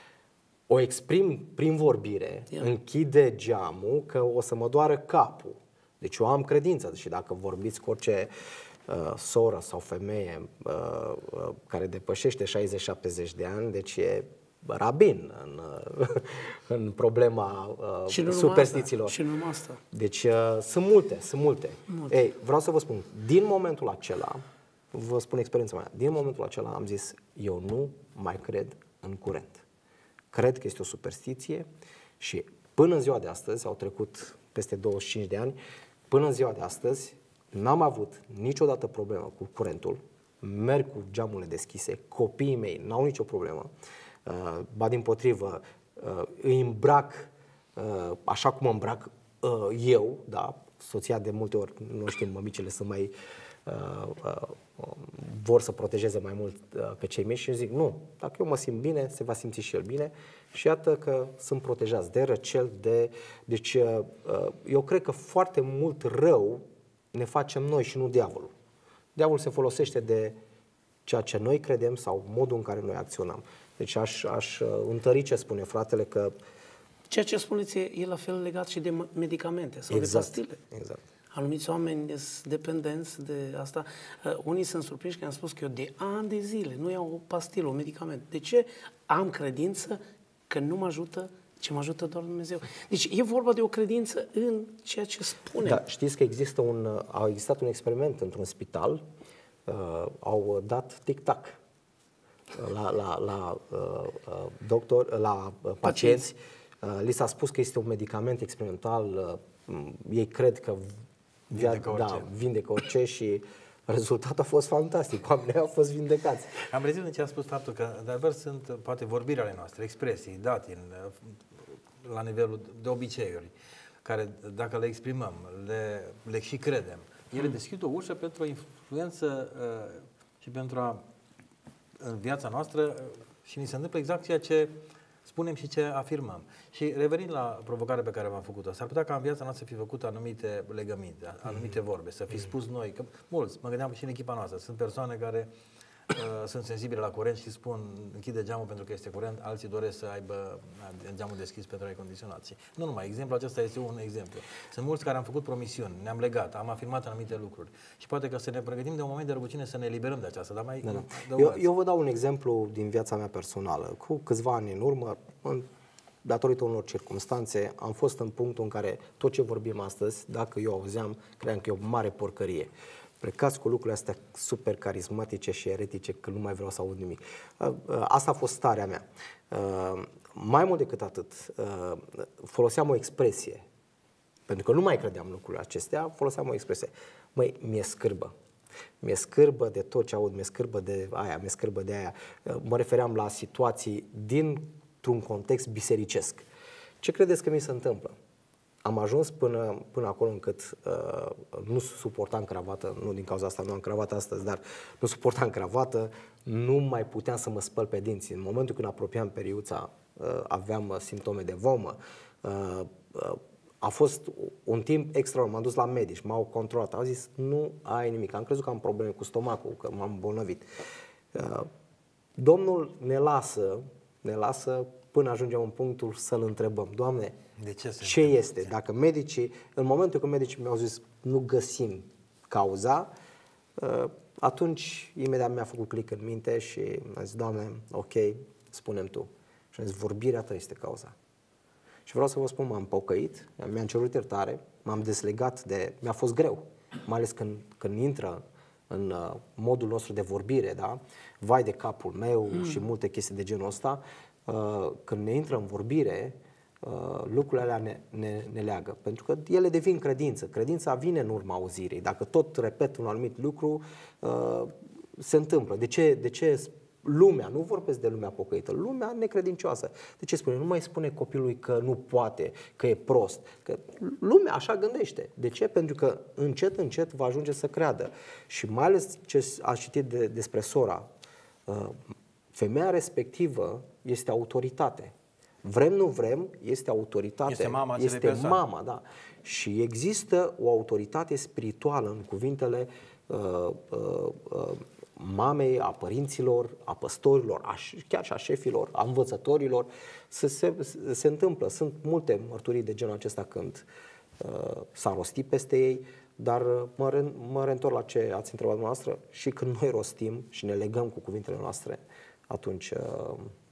o exprim prin vorbire, yeah. închide geamul că o să mă doară capul. Deci eu am credință și dacă vorbiți cu orice uh, soră sau femeie uh, uh, care depășește șaizeci șaptezeci de ani, deci e rabin în, uh, în problema uh, și superstițiilor. Și nu asta. Deci uh, sunt multe, sunt multe. multe. Ei, vreau să vă spun, din momentul acela, vă spun experiența mea, din momentul acela am zis, eu nu mai cred în curent. Cred că este o superstiție și până în ziua de astăzi, au trecut peste douăzeci și cinci de ani, până în ziua de astăzi n-am avut niciodată problemă cu curentul, merg cu geamurile deschise, copiii mei n-au nicio problemă, uh, ba dimpotrivă, uh, îi îmbrac uh, așa cum îmbrac uh, eu, da, soția de multe ori, nu știm, mămicile sunt mai... Uh, uh, vor să protejeze mai mult uh, pe cei mici și eu zic, nu, dacă eu mă simt bine, se va simți și el bine și iată că sunt protejați de răcel, de... Deci uh, eu cred că foarte mult rău ne facem noi și nu diavolul. Diavolul se folosește de ceea ce noi credem sau modul în care noi acționăm. Deci aș, aș întări ce spune fratele, că... Ceea ce spuneți e, e la fel legat și de medicamente sau exact, de pastile. Exact. Anumiți oameni sunt dependenți de asta. Uh, unii sunt surprinși că am spus că eu de ani de zile nu iau o pastilă, un medicament. De ce? Am credință că nu mă ajută, ce mă ajută doar Dumnezeu. Deci e vorba de o credință în ceea ce spune. Da, știți că există un, a existat un experiment într-un spital, uh, au dat tic-tac. la, la, la uh, doctor, la uh, pacienți, uh, li s-a spus că este un medicament experimental, uh, ei cred că vindecă orice. Da, vindecă orice și rezultatul a fost fantastic, oamenii au fost vindecați. Am reținut în ce a spus faptul că, de adevăr, sunt poate vorbirea ale noastre, expresii, datini, la nivelul de obiceiuri, care, dacă le exprimăm, le, le și credem, ele deschid o ușă pentru o influență uh, și pentru a, în viața noastră, uh, și ni se întâmplă exact ceea ce spunem și ce afirmăm. Și revenind la provocarea pe care v-am făcut-o, s-ar putea ca în viața noastră să fi făcut anumite legăminte, anumite vorbe, să fi spus noi, că mulți, mă gândeam și în echipa noastră, sunt persoane care uh, sunt sensibile la curent și spun închide geamul pentru că este curent, alții doresc să aibă geamul deschis pentru aer condiționat. Și nu numai, exemplul acesta este un exemplu. Sunt mulți care am făcut promisiuni, ne-am legat, am afirmat anumite lucruri și poate că să ne pregătim de un moment de rugăciune să ne eliberăm de aceasta, dar mai da, da. Eu, eu vă dau un exemplu din viața mea personală. Cu câțiva ani în urmă, în, datorită unor circunstanțe, am fost în punctul în care tot ce vorbim astăzi, dacă eu auzeam, credeam că e o mare porcărie. Plecați cu lucrurile astea super carismatice și eretice, că nu mai vreau să aud nimic. Asta a fost starea mea. Mai mult decât atât, foloseam o expresie, pentru că nu mai credeam lucrurile acestea, foloseam o expresie. Măi, mi-e scârbă. Mi-e scârbă de tot ce aud, mi-e scârbă de aia, mi-e scârbă de aia. Mă refeream la situații dintr-un context bisericesc. Ce credeți că mi se întâmplă? Am ajuns până, până acolo încât uh, nu suportam cravată, nu din cauza asta nu am cravată astăzi, dar nu suportam cravată, nu mai puteam să mă spăl pe dinți. În momentul când apropiam periuța, uh, aveam uh, simptome de vomă. Uh, uh, a fost un timp extraordinar, m-am dus la medici, m-au controlat, au zis nu ai nimic, am crezut că am probleme cu stomacul, că m-am îmbolnăvit. Uh, Domnul ne lasă, ne lasă până ajungem în punctul să-L întrebăm, Doamne, de ce, ce este? Dacă medicii, în momentul când medicii mi-au zis nu găsim cauza, atunci imediat mi-a făcut click în minte și am zis, Doamne, ok, spune-mi Tu. Și am zis, vorbirea Ta este cauza. Și vreau să vă spun, m-am pocăit, mi-am cerut iertare, m-am deslegat de... Mi-a fost greu, mai ales când, când intră în uh, modul nostru de vorbire, da? Vai de capul meu mm. și multe chestii de genul ăsta. Uh, când ne intră în vorbire, uh, lucrurile alea ne, ne, ne leagă. Pentru că ele devin credință. Credința vine în urma auzirii. Dacă tot repet un anumit lucru, uh, se întâmplă. De ce, de ce lumea, nu vorbesc de lumea pocăită, lumea necredincioasă. De ce spune? Nu mai spune copilului că nu poate, că e prost. Că lumea așa gândește. De ce? Pentru că încet, încet va ajunge să creadă. Și mai ales ce a citit de, despre sora, uh, femeia respectivă este autoritate. Vrem, nu vrem, este autoritate. Este mama acelei este persoane. mama, da. Și există o autoritate spirituală în cuvintele uh, uh, uh, mamei, a părinților, a păstorilor, a, chiar și a șefilor, a învățătorilor. Se, se, se întâmplă. Sunt multe mărturii de genul acesta când uh, s-a rostit peste ei, dar mă, re, mă reîntorc la ce ați întrebat dumneavoastră și când noi rostim și ne legăm cu cuvintele noastre, atunci... Uh,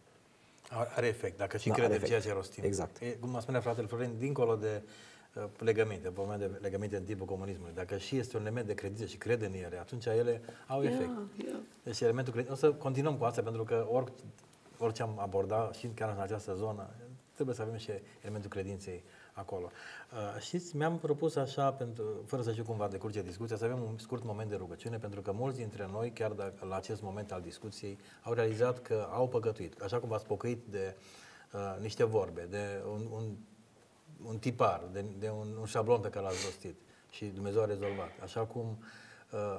are efect, dacă și da, crede ceea ce rostim. Exact. E, cum a spunea fratele Florin, dincolo de uh, legăminte, vorbeam de legăminte în timpul comunismului, dacă și este un element de credință și crede în ele, atunci ele au efect. Yeah, yeah. Deci elementul credință, o să continuăm cu asta, pentru că or, orice am abordat și chiar în această zonă, trebuie să avem și elementul credinței acolo. Uh, știți, mi-am propus așa, pentru, fără să știu cum va decurge discuția, să avem un scurt moment de rugăciune, pentru că mulți dintre noi, chiar dacă la acest moment al discuției, au realizat că au păcătuit. Așa cum v-ați pocăit de uh, niște vorbe, de un, un, un tipar, de, de un, un șablon pe care l-ați rostit și Dumnezeu a rezolvat. Așa cum uh,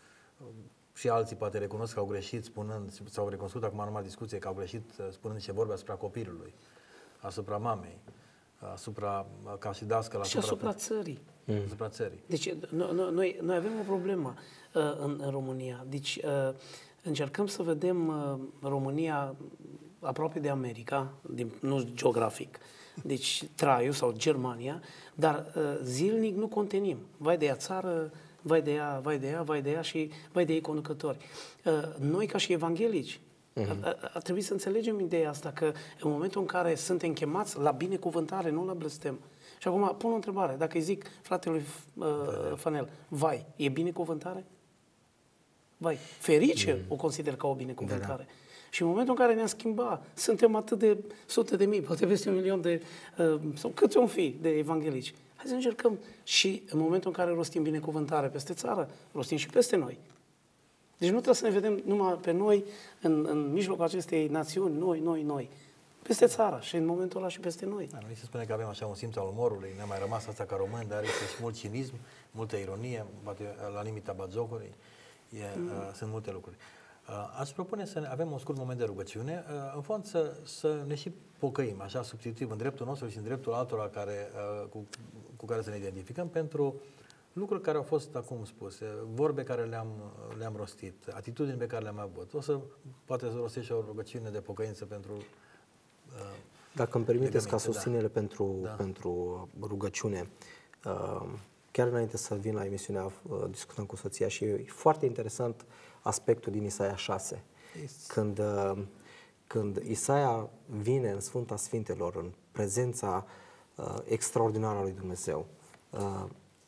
și alții poate recunosc că au greșit spunând, sau recunoscut acum în urma discuției că au greșit spunând niște vorbe asupra copilului, asupra mamei, asupra, ca și dascăl, asupra, și asupra țării. Mm. Asupra țării. Deci noi, noi avem o problemă uh, în, în România. Deci uh, încercăm să vedem uh, România aproape de America, din, nu geografic, deci Traiul sau Germania, dar uh, zilnic nu contenim. Vai de ea țară, vai de ea, vai de ea, vai de ea și vai de ei conducători. Uh, noi ca și evanghelici, Uh-huh. Ar, ar trebui să înțelegem ideea asta, că în momentul în care suntem chemați la binecuvântare, nu la blestem. Și acum pun o întrebare. Dacă îi zic fratelui uh, Fanel, vai, e binecuvântare? Vai, ferice mm. o consider ca o binecuvântare. Da, da. Și în momentul în care ne-am schimbat, suntem atât de sute de mii, poate peste un milion de, uh, sau câți om fi, de evanghelici. Hai să încercăm și în momentul în care rostim binecuvântare peste țară, rostim și peste noi. Deci nu trebuie să ne vedem numai pe noi, în, în mijlocul acestei națiuni, noi, noi, noi. Peste țară și în momentul ăla și peste noi. Da, noi se spune că avem așa un simț al umorului, ne-a mai rămas asta ca români, dar este și mult cinism, multă ironie, poate la limita batjocorului, e, mm. uh, sunt multe lucruri. Uh, aș propune să ne avem un scurt moment de rugăciune, uh, în fond să, să ne și pocăim, așa substitutiv, în dreptul nostru și în dreptul altora care, uh, cu, cu care să ne identificăm pentru lucruri care au fost acum spuse, vorbe care le-am, le-am rostit, atitudini pe care le-am avut. O să poate să rostesc și o rugăciune de pocăință pentru... Uh, Dacă îmi permiteți ca da. susținere pentru, Da. pentru rugăciune, uh, chiar înainte să vin la emisiunea, uh, discutăm cu soția și e foarte interesant aspectul din Isaia șase. Yes. Când, uh, când Isaia vine în Sfânta Sfintelor, în prezența uh, extraordinară a lui Dumnezeu, uh,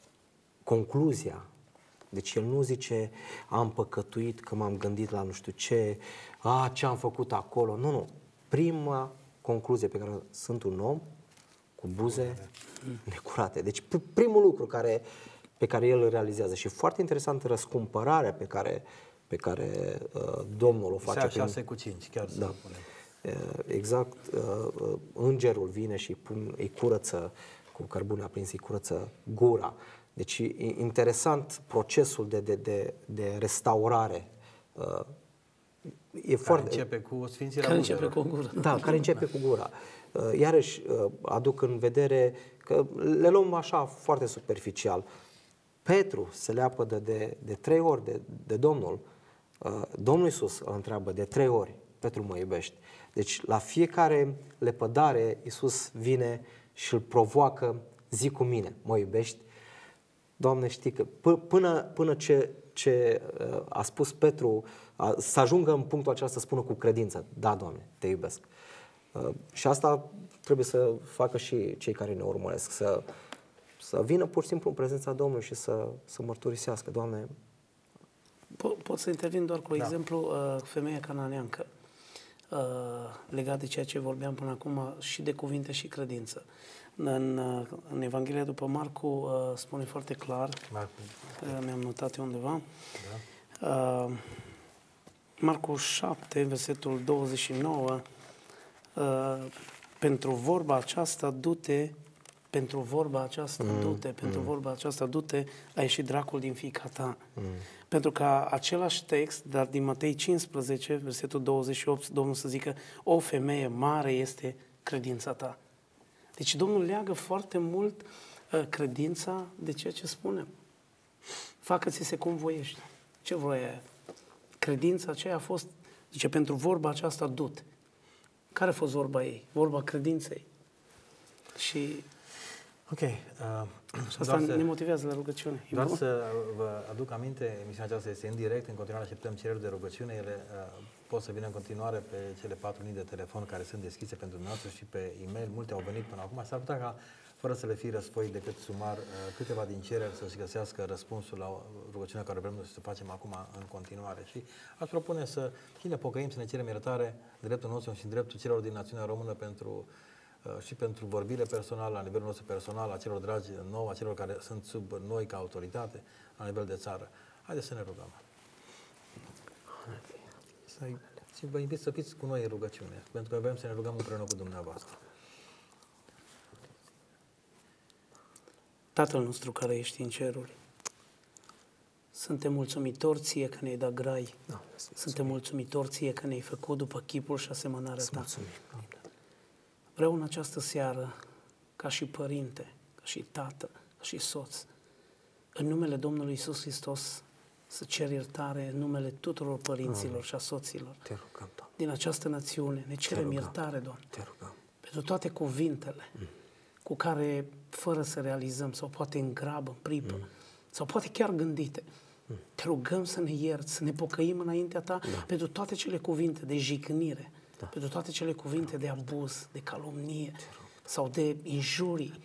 concluzia, deci el nu zice am păcătuit că m-am gândit la nu știu ce, a, ce am făcut acolo, nu, nu. Prima concluzie pe care sunt un om cu buze necurate. Deci primul lucru care, pe care el îl realizează și foarte interesant răscumpărarea pe care, pe care uh, Domnul o face. șase prin... cu cinci, chiar să da. Uh, exact, uh, îngerul vine și pun, îi curăță cu cărbune aprins, îi curăță gura. Deci e interesant procesul de, de, de, de restaurare. Uh, E care foarte... începe cu sfințirea Care buzelor. începe cu gura. Da, care începe cu gura. Iarăși aduc în vedere că le luăm așa foarte superficial. Petru se leapădă de, de trei ori de, de Domnul. Domnul Iisus îl întreabă de trei ori, Petru, mă iubești? Deci la fiecare lepădare Iisus vine și îl provoacă, zi cu mine, mă iubești? Doamne, știi că până, până ce, ce a spus Petru, a, să ajungă în punctul acela să spună cu credință, da, Doamne, te iubesc. Uh, și asta trebuie să facă și cei care ne urmăresc, să, să vină pur și simplu în prezența Domnului și să, să mărturisească, Doamne. Po- pot să intervin doar cu Da. exemplu uh, femeia cananeancă, uh, legat de ceea ce vorbeam până acum și de cuvinte și credință. În, uh, în Evanghelia după Marcu uh, spune foarte clar, Marcu. uh, mi-am notat eu undeva, Da. uh, Marcu șapte, versetul douăzeci și nouă, uh, pentru vorba aceasta du-te, pentru vorba aceasta mm, du-te, pentru mm. vorba aceasta du-te, a ieșit dracul din fiica ta. Mm. Pentru ca același text, dar din Matei cincisprezece, versetul douăzeci și opt, Domnul să zică, o femeie mare este credința ta. Deci Domnul leagă foarte mult uh, credința de ceea ce spune. Facă-ți-se cum voiești. Ce voie aia? Credința aceea a fost, zice, pentru vorba aceasta du-te. Care a fost vorba ei? Vorba credinței. Și, Ok. Uh, și asta să, ne motivează la rugăciune. Doar să vă aduc aminte, emisiunea aceasta este în direct, în continuare așteptăm cereri de rugăciune, ele uh, pot să vină în continuare pe cele patru linii de telefon care sunt deschise pentru dumneavoastră și pe e-mail, multe au venit până acum, s-ar putea ca, fără să le fie răsfoi decât sumar, uh, câteva din cereri să-și găsească răspunsul la rugăciunea care vrem să facem acum în continuare. Și aș propune să și ne pocăim, să ne cerem iertare în dreptul nostru și în dreptul celor din națiunea română pentru și pentru vorbire personală, la nivelul nostru personal, a celor dragi nouă, a celor care sunt sub noi ca autoritate, la nivel de țară. Haideți să ne rugăm. Să, și vă invit să fiți cu noi în rugăciune, pentru că vrem să ne rugăm împreună cu dumneavoastră. Tatăl nostru care ești în ceruri, suntem mulțumitori ție că ne-ai dat grai. Da, suntem mulțumitori ție că ne-ai făcut după chipul și asemănarea ta. Mulțumim. Vreau în această seară, ca și părinte, ca și tată, ca și soț, în numele Domnului Iisus Hristos, să cer iertare în numele tuturor părinților Amin. Și a soților. Te rugăm, Doamne. Din această națiune ne cerem iertare, Doamne. Te rugăm. Pentru toate cuvintele mm. cu care, fără să realizăm, sau poate în grabă, în pripă, mm. sau poate chiar gândite, mm. te rugăm să ne ierți, să ne pocăim înaintea ta da. Pentru toate cele cuvinte de jignire, da. Pentru toate cele cuvinte de abuz, de calomnie sau de injurii,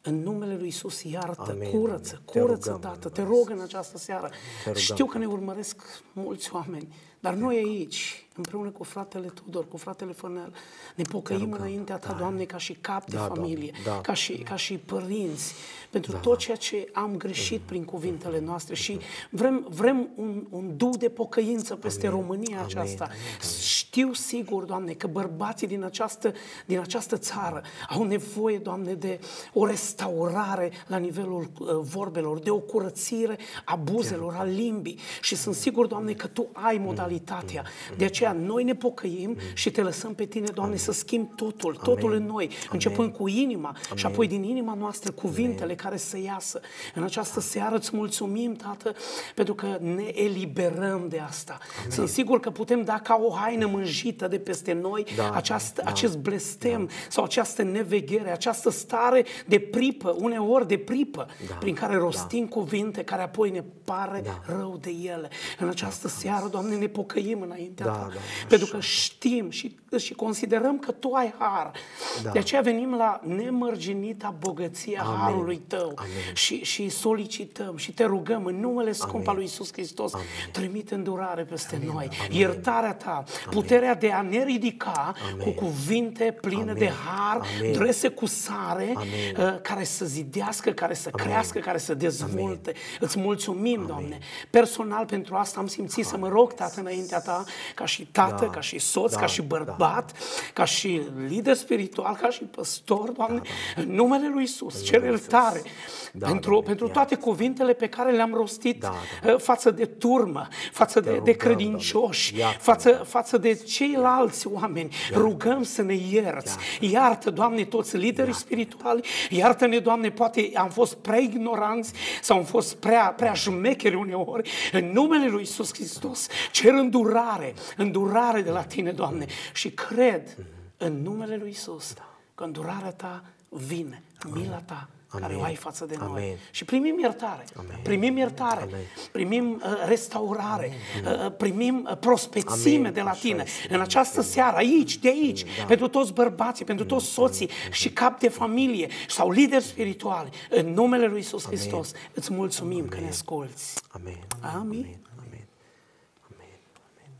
În numele lui Iisus, iartă, Amin, curăță, amin. curăță, Te rugăm, Tată, te Domnule rog în această seară. rugăm, Știu că ne urmăresc mulți oameni, dar noi aici, împreună cu fratele Tudor, cu fratele Fănel, ne pocăim înaintea Ta, Doamne, ca și cap de Da, familie, Doamne, da. ca, și, ca și părinți, pentru tot ceea ce am greșit prin cuvintele noastre și vrem, vrem un, un duh de pocăință peste România aceasta. Știu sigur, Doamne, că bărbații din această, din această țară au nevoie, Doamne, de o restaurare la nivelul uh, vorbelor, de o curățire a buzelor, a limbii și sunt sigur, Doamne, că Tu ai modalitatea. De aceea noi ne pocăim și Te lăsăm pe Tine, Doamne, să schimbi totul, totul în noi, începând cu inima și apoi din inima noastră cuvintele care să iasă. În această seară îți mulțumim, Tată, pentru că ne eliberăm de asta. Sunt sigur că putem da ca o haină mânjită de peste noi Da, această, da. acest blestem sau această neveghere, această stare de pripă, uneori de pripă, Da, prin care rostim cuvinte care apoi ne pare Da. rău de ele. În această seară, Doamne, ne pocăim înaintea Da, Ta, Doamne, pentru că știm și, și considerăm că Tu ai har. Da. De aceea venim la nemărginita băgăție a Amin. harului Tău Amin. și, și solicităm și Te rugăm în numele scump al lui Iisus Hristos, Amin. trimite îndurare peste noi, iertarea Ta, puterea de a ne ridica Amin. cu cuvinte pline Amin. de har, Amin. drese cu sare, Amin. uh, care să zidească, care să crească, care să dezvolte. Amin. Îți mulțumim, Amin. Doamne. Personal pentru asta am simțit să mă rog, Tată, înaintea Ta, ca și tată, Da. ca și soț, Da. ca și bărbat, ca și lider spiritual, ca și păstor, Doamne, în numele lui Iisus, cer iertare Da, pentru, Doamne, pentru iartă. toate cuvintele pe care le-am rostit Da, uh, față de turmă, față de, de rugăm, credincioși, Doamne, iartă-ne, față, față de ceilalți oameni. Rugăm să ne ierți. Iartă, Doamne, toți liderii spirituali, iartă-ne, Doamne, poate am fost prea ignoranți sau am fost prea, prea șmecheri uneori. În numele lui Iisus Hristos, cer îndurare, îndurare de la Tine, Doamne, și cred în numele lui Iisus că îndurarea Ta vine, mila Ta care Amin. o ai față de noi. Amin. Și primim iertare, primim iertare, Amin. primim uh, restaurare, uh, primim uh, prospețime Amin. de la Așa Tine. este. În această seară, aici, de aici, pentru toți bărbații, pentru toți soții și cap de familie sau lideri spirituali, în numele lui Iisus Hristos, îți mulțumim că ne asculți. Amin. Amin. Amin. Amin. Amin. Amin.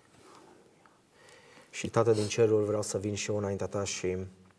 Și Tată din cerul, vreau să vin și eu înaintea Ta și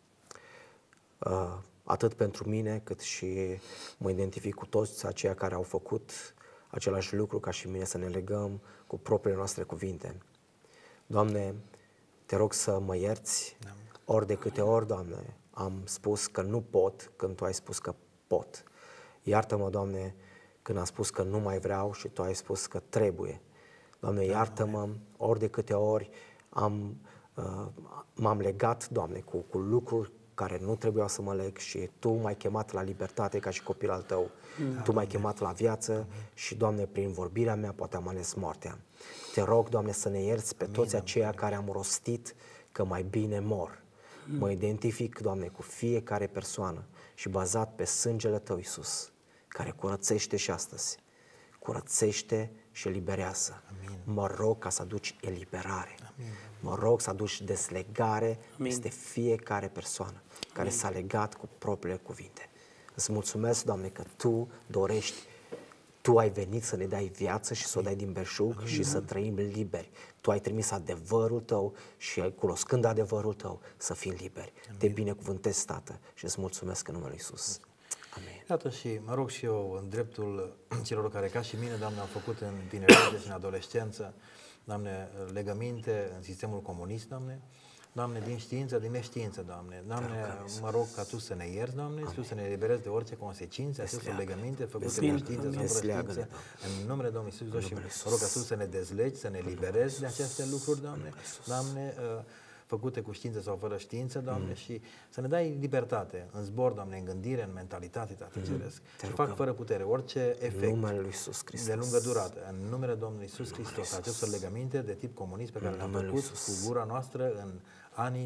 uh, atât pentru mine, cât și mă identific cu toți aceia care au făcut același lucru ca și mine, să ne legăm cu propriile noastre cuvinte. Doamne, Te rog să mă ierți ori de câte ori, Doamne, am spus că nu pot când Tu ai spus că pot. Iartă-mă, Doamne, când am spus că nu mai vreau și Tu ai spus că trebuie. Doamne, iartă-mă ori de câte ori am, uh, m-am legat, Doamne, cu, cu lucruri care nu trebuia să mă leg și Tu m-ai chemat la libertate ca și copil al Tău. Da, tu m-ai chemat la viață Amin. Și, Doamne, prin vorbirea mea poate am ales moartea. Te rog, Doamne, să ne ierți pe Amin. Toți aceia care am rostit că mai bine mor. Amin. Mă identific, Doamne, cu fiecare persoană și bazat pe sângele Tău, Iisus, care curățește și astăzi. Curățește și eliberează. Amin. Mă rog ca să aduci eliberare. Amin. Mă rog să aduci deslegare Amin. Peste fiecare persoană care Amin. S-a legat cu propriile cuvinte. Îți mulțumesc, Doamne, că Tu dorești, Tu ai venit să ne dai viață și să o dai din belșug Amin. Și să trăim liberi. Tu ai trimis adevărul Tău și, cunoscând adevărul Tău, să fim liberi. Amin. Te binecuvântez, Tată, și îți mulțumesc în numele Iisus. Amin. Iată și mă rog și eu în dreptul celor care, ca și mine, Doamne, au făcut în tinerețe și în adolescență, Doamne, legăminte în sistemul comunist, Doamne, Doamne, din știință, din neștiință, Doamne. Doamne, mă rog ca Tu să ne ierți, Doamne, Tu să ne eliberezi de orice consecințe, acestor legăminte făcute de știință sau fără știință. În numele Domnului Iisus Hristos și mă rog ca Tu să ne dezlegi, să ne eliberezi de aceste lucruri, Doamne, Doamne, făcute cu știință sau fără știință, Doamne, mm. și să ne dai libertate în zbor, Doamne, în gândire, în mentalitate, Tată mm. Ceresc. Și fac fără putere orice efect de lungă durată. În numele Domnului Iisus Hristos, acestor legăminte de tip comunist pe care le-am făcut cu gura noastră în anii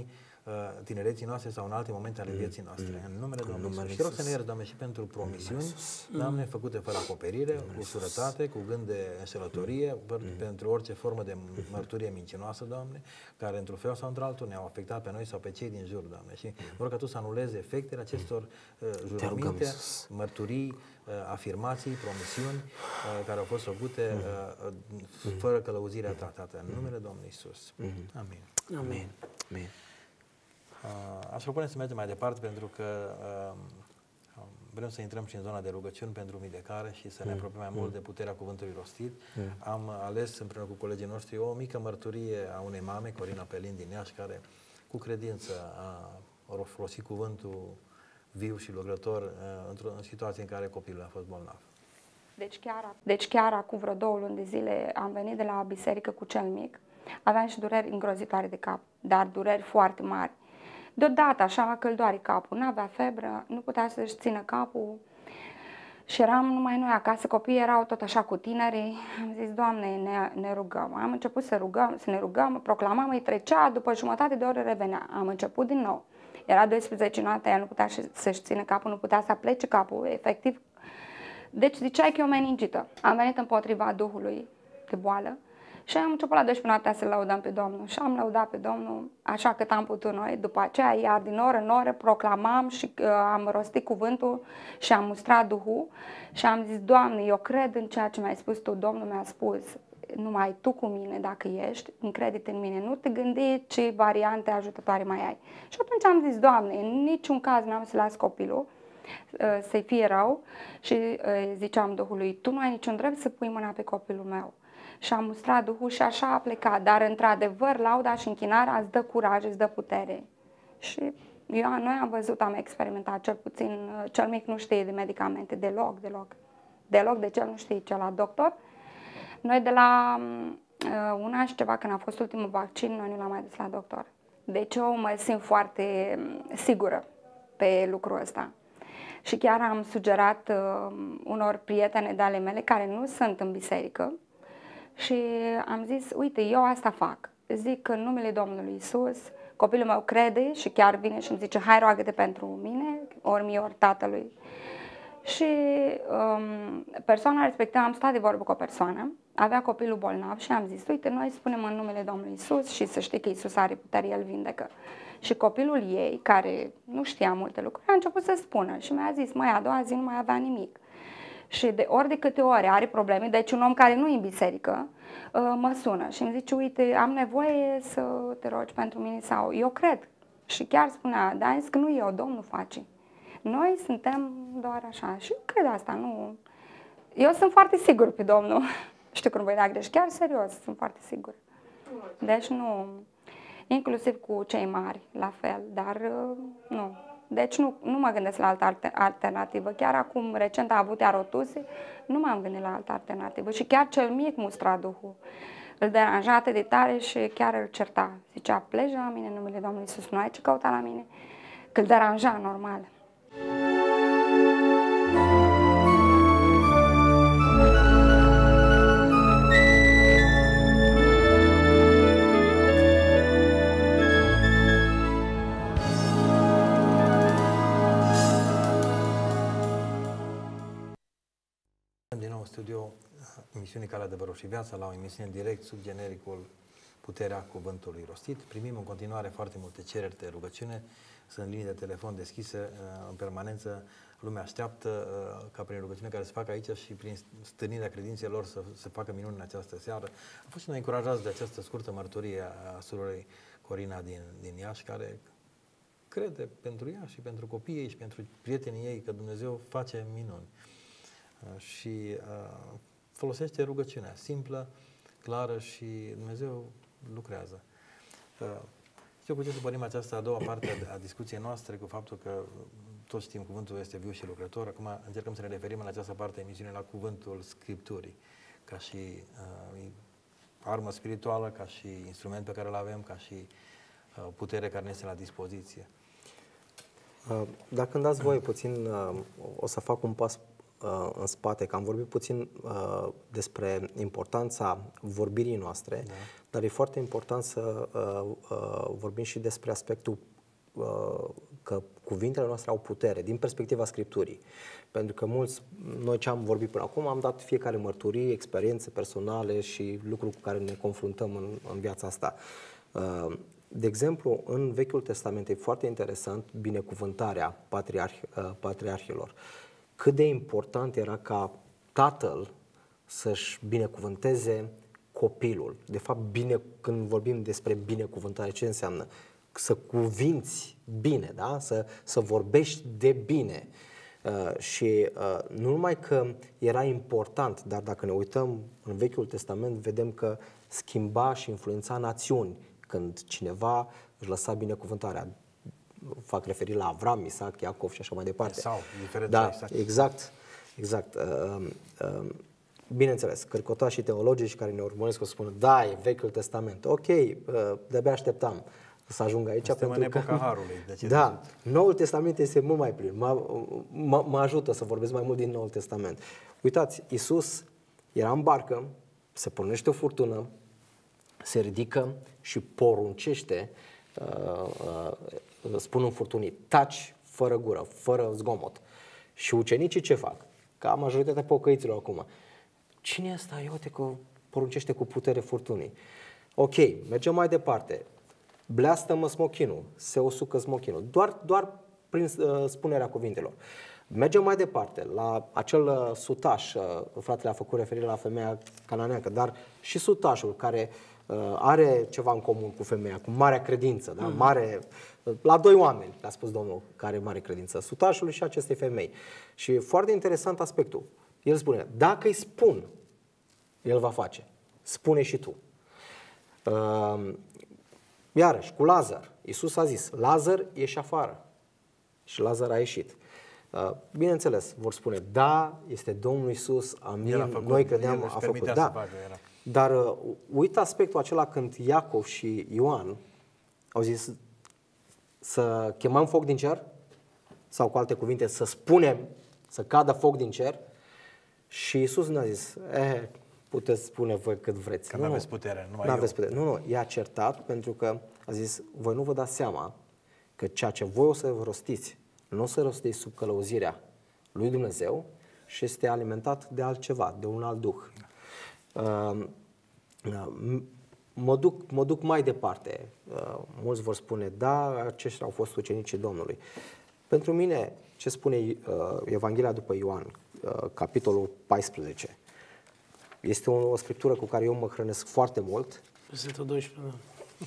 tinereții noastre sau în alte momente ale vieții noastre. Mm. În numele Domnului Iisus. Și te rog să ne ierți, Doamne, și pentru promisiuni, Doamne, făcute fără acoperire, cu surătate, cu gând de înșelătorie, mm. pentru orice formă de mărturie mincinoasă, Doamne, care într-un fel sau într-altul ne-au afectat pe noi sau pe cei din jur, Doamne. Și mă rog ca Tu să anulezi efectele acestor uh, jurăminte, mărturii, uh, afirmații, promisiuni uh, care au fost făcute uh, uh, fără călăuzirea Ta, Tată, în numele Domnului Iisus. Amin. Amin. Amin. Uh, aș propune să mergem mai departe pentru că uh, vrem să intrăm și în zona de rugăciuni pentru vindecare și să ne apropiem mai mult de puterea cuvântului rostit. Am ales împreună cu colegii noștri o mică mărturie a unei mame, Corina Pelin din Iași, care cu credință a, a folosit cuvântul viu și lucrător uh, într-o în situație în care copilul a fost bolnav. Deci chiar, deci chiar acum vreo două luni de zile am venit de la biserică cu cel mic. Aveam și dureri îngrozitoare de cap, dar dureri foarte mari. Deodată, așa, că îl doare capul, n-avea febră, nu putea să-și țină capul și eram numai noi acasă, copiii erau tot așa cu tinerii. Am zis, Doamne, ne, ne rugăm. Am început să, rugăm, să ne rugăm, proclamam, îi trecea, după jumătate de oră revenea. Am început din nou. Era douăsprezece noaptea, el nu putea să-și țină capul, nu putea să aplece capul, efectiv. Deci ziceai că e o meningită. Am venit împotriva duhului de boală. Și am început la douăsprezece noaptea să laudăm pe Domnul și am lăudat pe Domnul așa cât am putut noi. După aceea, iar din oră în oră, proclamam și uh, am rostit cuvântul și am mustrat Duhul și am zis, Doamne, eu cred în ceea ce mi-ai spus Tu. Domnul mi-a spus, numai Tu cu mine dacă ești, încredite în mine, nu te gândi ce variante ajutătoare mai ai. Și atunci am zis, Doamne, în niciun caz n-am să las copilul uh, să-i fie rău și uh, ziceam Duhului, Tu nu ai niciun drept să pui mâna pe copilul meu. Și am mustrat Duhul și așa a plecat. Dar, într-adevăr, lauda și închinarea îți dă curaj, îți dă putere. Și eu, noi am văzut, am experimentat, cel puțin, cel mic nu știe de medicamente, deloc, deloc. Deloc, de ce nu știe ce la doctor. Noi de la uh, un an și ceva, când a fost ultimul vaccin, noi nu l-am mai dus la doctor. Deci eu mă simt foarte sigură pe lucrul ăsta. Și chiar am sugerat uh, unor prietene de ale mele care nu sunt în biserică, și am zis, uite, eu asta fac. Zic în numele Domnului Iisus, copilul meu crede și chiar vine și îmi zice, hai roagă-te pentru mine, ori mie, ori tatălui. Și um, persoana respectivă, am stat de vorbă cu o persoană, avea copilul bolnav și am zis, uite, noi spunem în numele Domnului Iisus și să știi că Iisus are putere, El vindecă. Și copilul ei, care nu știa multe lucruri, a început să spună și mi-a zis, măi, a doua zi nu mai avea nimic. Și de ori de câte ori are probleme, deci un om care nu e în biserică mă sună și îmi zice, uite, am nevoie să te rogi pentru mine sau eu cred. Și chiar spunea, dar zis că nu eu, Domnul face. Noi suntem doar așa și eu cred asta, nu... Eu sunt foarte sigur pe Domnul. Știu că nu voi da greș, chiar serios, sunt foarte sigur. Deci nu, inclusiv cu cei mari, la fel, dar nu. Deci nu, nu mă gândesc la altă alternativă. Chiar acum, recent, a avut arotuse, nu m-am gândit la altă alternativă. Și chiar cel mic mustra Duhul. Îl deranja atât de tare și chiar îl certa. Zicea, pleci la mine în numele Domnului Iisus, nu ai ce căuta la mine. Că îl deranja, normal. Din nou în studio emisiunii Calea Adevărul și Viața, la o emisiune direct sub genericul Puterea Cuvântului Rostit. Primim în continuare foarte multe cereri de rugăciune, sunt linii de telefon deschise în permanență. Lumea așteaptă ca prin rugăciune care se facă aici și prin stârnirea credințelor să se facă minuni în această seară. Am fost și noi încurajați de această scurtă mărturie a surorii Corina din, din Iași, care crede pentru ea și pentru copiii ei și pentru prietenii ei că Dumnezeu face minuni. Și uh, folosește rugăciunea simplă, clară și Dumnezeu lucrează. Uh, eu putem să părim această a doua parte a, a discuției noastre cu faptul că toți știm cuvântul este viu și lucrător. Acum încercăm să ne referim în această parte a emisiunii la cuvântul Scripturii, ca și uh, armă spirituală, ca și instrument pe care îl avem, ca și uh, putere care ne este la dispoziție. Uh, dacă îmi dați voie puțin, uh, o să fac un pas în spate, că am vorbit puțin uh, despre importanța vorbirii noastre, da. Dar e foarte important să uh, uh, vorbim și despre aspectul că cuvintele noastre au putere din perspectiva Scripturii. Pentru că mulți, noi ce am vorbit până acum, am dat fiecare mărturii, experiențe personale și lucruri cu care ne confruntăm în, în viața asta. De exemplu, în Vechiul Testament e foarte interesant binecuvântarea patriarh, patriarhilor. Cât de important era ca tatăl să-și binecuvânteze copilul. De fapt, bine, când vorbim despre binecuvântare, ce înseamnă? Să cuvinți bine, da? să, să vorbești de bine. Uh, și uh, nu numai că era important, dar dacă ne uităm în Vechiul Testament, vedem că schimba și influența națiuni când cineva își lăsa binecuvântarea. Fac referire la Avram, Isaac, Iacov și așa mai departe. Sau, diferent da, Isaac. exact, exact. Uh, uh, bineînțeles, cărcotașii teologici care ne urmăresc o să spună, da, e Vechiul Testament. Ok, uh, de-abia așteptam să ajung aici. Suntem pentru în că, epoca Harului. Deci da, Noul Testament este mult mai plin. Mă, mă, mă ajută să vorbesc mai mult din Noul Testament. Uitați, Iisus era în barcă, se pornește o furtună, se ridică și poruncește, uh, uh, spun în furtunii, taci fără gură, fără zgomot. Și ucenicii ce fac? Ca majoritatea pocăiților acum. Cine e ăsta? Uite că poruncește cu putere furtunii. Ok, mergem mai departe. Bleastă-mă smochinul, se usucă smochinul. Doar, doar prin uh, spunerea cuvintelor. Mergem mai departe, la acel uh, sutaș, uh, fratele a făcut referire la femeia cananeancă, dar și sutașul care uh, are ceva în comun cu femeia, cu marea credință, da? mm. mare, uh, la doi oameni, le-a spus Domnul, care are mare credință, sutașul și acestei femei. Și foarte interesant aspectul. El spune, dacă îi spun, el va face. Spune și tu. Uh, Iarăși, cu Lazar, Iisus a zis, Lazar, ieși afară. Și Lazar a ieșit. Bineînțeles, vor spune, da, este Domnul Iisus, amin, făcut, noi credeam, a făcut. Da. Facă, Dar uh, uită aspectul acela când Iacov și Ioan au zis să chemăm foc din cer, sau cu alte cuvinte, să spunem, să cadă foc din cer, și Iisus ne-a zis, eh, puteți spune voi cât vreți. Că nu aveți putere, numai n-aveți putere. Nu, nu, i-a certat pentru că a zis, voi nu vă dați seama că ceea ce voi o să rostiți, nu o să rostiți sub călăuzirea lui Dumnezeu și este alimentat de altceva, de un alt duh. Uh, mă, duc, mă duc mai departe. Uh, mulți vor spune, da, aceștia au fost ucenicii Domnului. Pentru mine, ce spune uh, Evanghelia după Ioan, uh, capitolul paisprezece, este o, o scriptură cu care eu mă hrănesc foarte mult. Versetul doisprezece.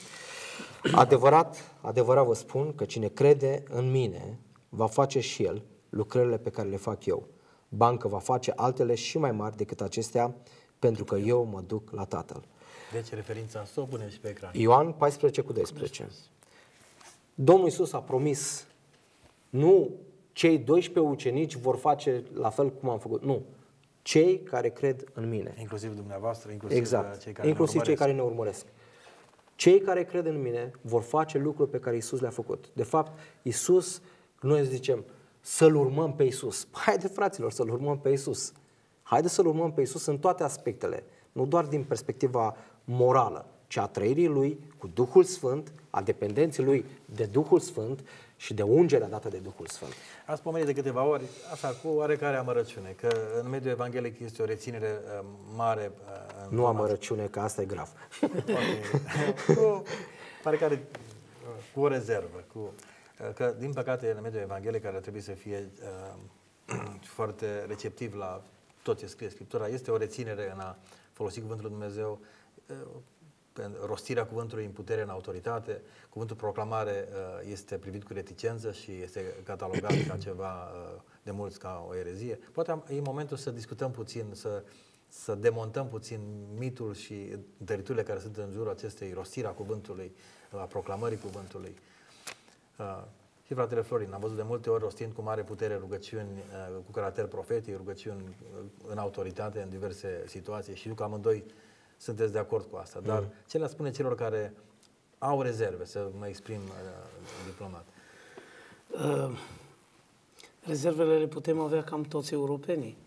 Adevărat, adevărat vă spun că cine crede în mine va face și el lucrările pe care le fac eu. Bancă va face altele și mai mari decât acestea, pentru că eu mă duc la Tatăl. Deci referința să o punem și pe ecran. Ioan paisprezece cu doisprezece. Domnul Iisus a promis, nu cei doisprezece ucenici vor face la fel cum am făcut, nu. Cei care cred în mine. Inclusiv dumneavoastră, inclusiv exact. cei care inclusiv ne cei care ne urmăresc. Cei care cred în mine vor face lucruri pe care Iisus le-a făcut. De fapt, Iisus, noi zicem, să-L urmăm pe Iisus. Haide, fraților, să-L urmăm pe Iisus. Haide să-L urmăm pe Iisus în toate aspectele. Nu doar din perspectiva morală, ci a trăirii Lui cu Duhul Sfânt, a dependenței Lui de Duhul Sfânt și de ungerea dată de Duhul Sfânt. Ați pomenit de câteva ori, așa, cu oarecare amărăciune, că în mediul evanghelic este o reținere uh, mare. Uh, nu amărăciune, că asta e grav. cu oarecare, uh, cu o rezervă. Cu, uh, că, din păcate, în mediul evanghelic, care ar trebui să fie uh, foarte receptiv la tot ce scrie Scriptura, este o reținere în a folosi Cuvântul Lui Dumnezeu, uh, rostirea cuvântului în putere, în autoritate. Cuvântul proclamare este privit cu reticență și este catalogat ca ceva de mulți ca o erezie. Poate e momentul să discutăm puțin, să, să demontăm puțin mitul și întăriturile care sunt în jurul acestei rostiri a cuvântului, a proclamării cuvântului. Și fratele Florin, am văzut de multe ori rostind cu mare putere rugăciuni cu caracter profetic, rugăciuni în autoritate, în diverse situații, și știu că amândoi sunteți de acord cu asta, dar mm. ce le spune celor care au rezerve, să mă exprim uh, diplomat? Uh, rezervele le putem avea cam toți europenii.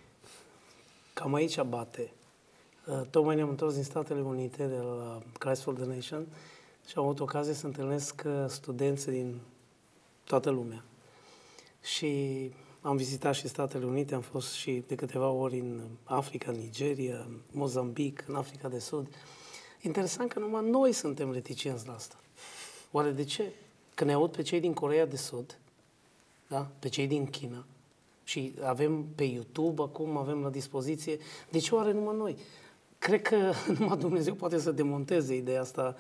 Cam aici bate. Uh, tocmai ne-am întors din Statele Unite, de la Christ for the Nation, și am avut ocazie să întâlnesc studenți din toată lumea. Și am vizitat și Statele Unite, am fost și de câteva ori în Africa, în Nigeria, în Mozambic, în Africa de Sud. Interesant că numai noi suntem reticenți la asta. Oare de ce? Că ne aud pe cei din Coreea de Sud, da? Pe cei din China, și avem pe YouTube acum, avem la dispoziție. De ce oare numai noi? Cred că numai Dumnezeu poate să demonteze ideea asta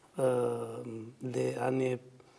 de a ne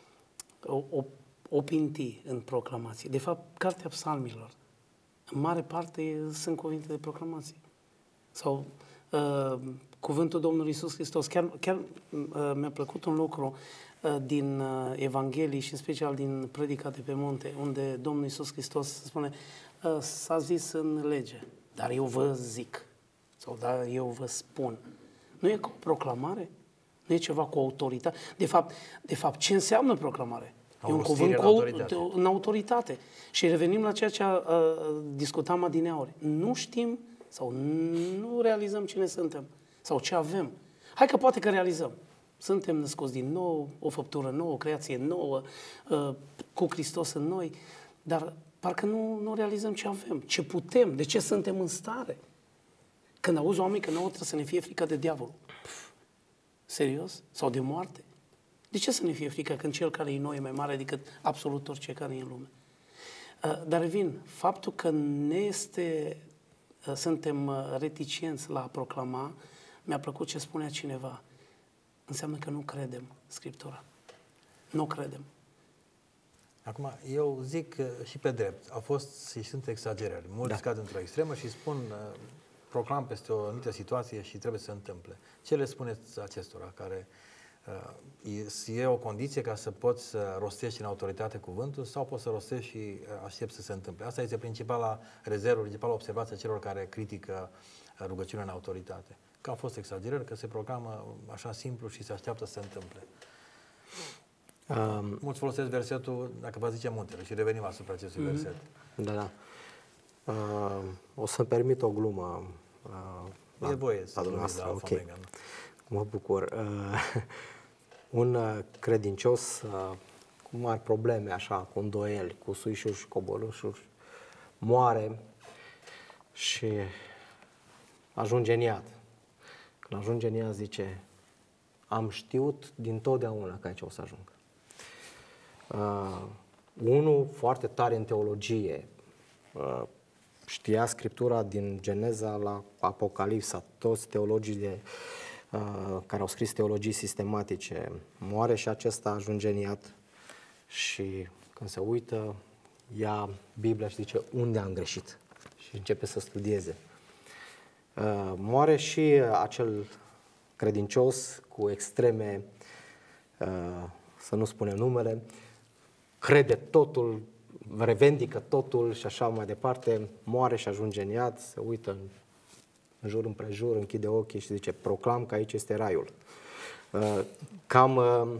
opinti în proclamație. De fapt, Cartea Psalmilor, în mare parte, sunt cuvinte de proclamație. Sau uh, cuvântul Domnului Iisus Hristos. Chiar, chiar uh, mi-a plăcut un lucru uh, din uh, Evanghelii și în special din Predica de pe munte, unde Domnul Iisus Hristos spune uh, s-a zis în lege, dar eu vă zic, sau dar eu vă spun. Nu e ca o proclamare? Nu e ceva cu autoritate? De fapt, de fapt ce înseamnă proclamare? E un cuvânt cu autoritate. În autoritate. Și revenim la ceea ce a, a, discutam adineauri. Nu știm sau nu realizăm cine suntem sau ce avem. Hai că poate că realizăm. Suntem născuți din nou, o făptură nouă, o creație nouă, a, cu Hristos în noi, dar parcă nu, nu realizăm ce avem, ce putem, de ce suntem în stare. Când auzi oameni că nouă trebuie să ne fie frică de diavol. Pf, serios? Sau de moarte? De ce să ne fie frică când cel care e în noi e mai mare decât absolut orice care e în lume? Dar revin, faptul că ne este, suntem reticenți la a proclama, mi-a plăcut ce spunea cineva, înseamnă că nu credem Scriptura. Nu credem. Acum, eu zic și pe drept, au fost și sunt exagerări. Mulți da. Cad într-o extremă și spun, proclam peste o anumită situație și trebuie să se întâmple. Ce le spuneți acestora care... Uh, e o condiție ca să poți să rostești în autoritate cuvântul sau poți să rostești și aștepți să se întâmple. Asta este principala rezervă, principala observație a celor care critică rugăciunea în autoritate. Că au fost exagerări, că se proclamă așa simplu și se așteaptă să se întâmple. Um, Mulți folosesc versetul, dacă vă zice muntele, și revenim asupra acestui mm-hmm. verset. Da, da. Uh, o să-mi permit o glumă. Uh, e voie să glumesc la Alfa Omega. Mă bucur. Uh, un uh, credincios uh, cu mari probleme, așa, cu îndoieli, cu suișuri și coborâșuri, moare și ajunge în iad. Când ajunge în iad zice, am știut din totdeauna că aici o să ajung. Uh, unul foarte tare în teologie, uh, știa Scriptura din Geneza la Apocalipsa, toți teologii de Uh, care au scris teologii sistematice, moare și acesta ajunge în iad și când se uită, ia Biblia și zice, unde am greșit? Și începe să studieze. Uh, moare și acel credincios cu extreme, uh, să nu spunem numele, crede totul, revendică totul și așa mai departe, moare și ajunge în iad, se uită în în jur împrejur, închide ochii și zice, proclam că aici este raiul. Cam,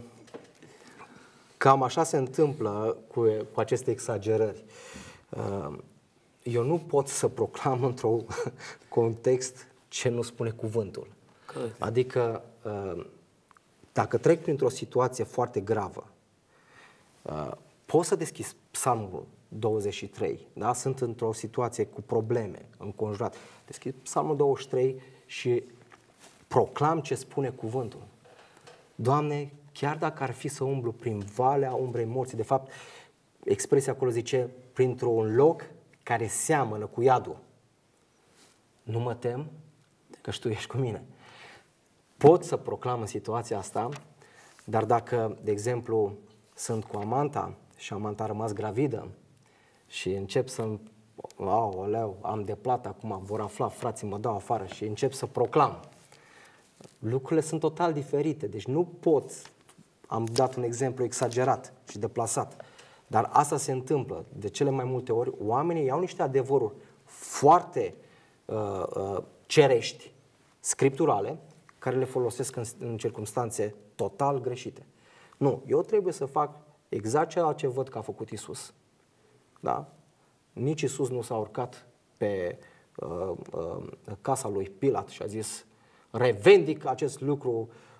cam așa se întâmplă cu, cu aceste exagerări. Eu nu pot să proclam într-un context ce nu spune cuvântul. Corect. Adică, dacă trec printr-o situație foarte gravă, pot să deschis Psalmul douăzeci și trei, da? Sunt într-o situație cu probleme, înconjurat. Deschid Psalmul douăzeci și trei și proclam ce spune cuvântul. Doamne, chiar dacă ar fi să umblu prin valea umbrei morții, de fapt, expresia acolo zice, printr-un loc care seamănă cu iadul, nu mă tem, că Tu ești cu mine. Pot să proclam în situația asta, dar dacă, de exemplu, sunt cu amanta și amanta a rămas gravidă, și încep să-mi, aoleu, am de plată acum, vor afla, frații mă dau afară și încep să proclam. Lucrurile sunt total diferite, deci nu pot, am dat un exemplu exagerat și deplasat, dar asta se întâmplă de cele mai multe ori, oamenii iau niște adevăruri foarte uh, uh, cerești, scripturale, care le folosesc în, în circunstanțe total greșite. Nu, eu trebuie să fac exact ceea ce văd că a făcut Iisus. Da? Nici Iisus nu s-a urcat pe uh, uh, casa lui Pilat și a zis, revendic acest lucru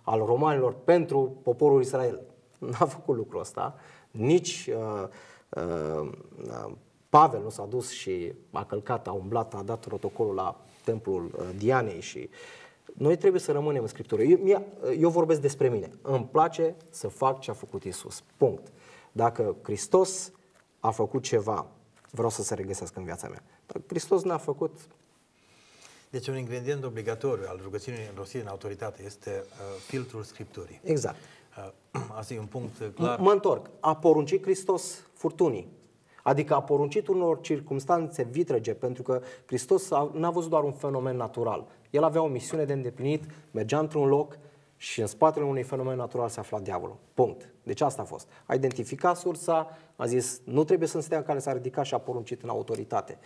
al romanilor pentru poporul Israel. N-a făcut lucrul ăsta. Nici uh, uh, Pavel nu s-a dus și a călcat, a umblat, a dat protocolul la templul uh, Dianei și noi trebuie să rămânem în Scriptură. Eu, eu vorbesc despre mine. Îmi place să fac ce a făcut Iisus. Punct. Dacă Hristos a făcut ceva, vreau să se regăsească în viața mea. Dacă Hristos n-a făcut... Deci un ingredient obligatoriu al rugăciunii rostite în autoritate este uh, filtrul Scripturii. Exact. Uh, asta e un punct clar. Mă întorc. A poruncit Hristos furtunii. Adică a poruncit unor circumstanțe vitrege, pentru că Hristos n-a văzut doar un fenomen natural. El avea o misiune de îndeplinit, mergea într-un loc și în spatele unui fenomen natural se afla diavolul. Punct. Deci asta a fost. A identificat sursa, a zis, nu trebuie să-mi stea în care, s-a ridicat și a poruncit în autoritate.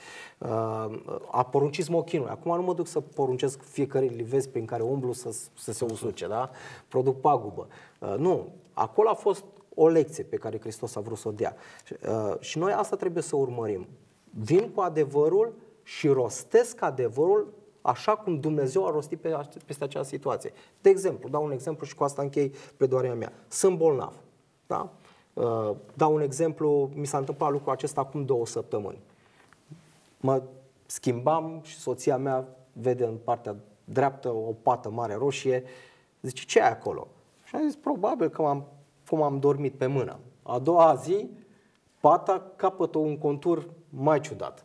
A poruncit smochinul. Acum nu mă duc să poruncesc fiecare livezi prin care umblu să, să se usuce, da? Produc pagubă. Nu. Acolo a fost o lecție pe care Hristos a vrut să o dea. Și noi asta trebuie să urmărim. Vin cu adevărul și rostesc adevărul așa cum Dumnezeu a rostit pe, peste acea situație. De exemplu, dau un exemplu și cu asta închei pledoaria mea. Sunt bolnav. Da? Dau un exemplu, mi s-a întâmplat lucrul acesta acum două săptămâni. Mă schimbam și soția mea vede în partea dreaptă o pată mare roșie. Zice, ce ai acolo? Și am zis, probabil că m-am, cum am dormit pe mână. A doua zi, pata capătă un contur mai ciudat.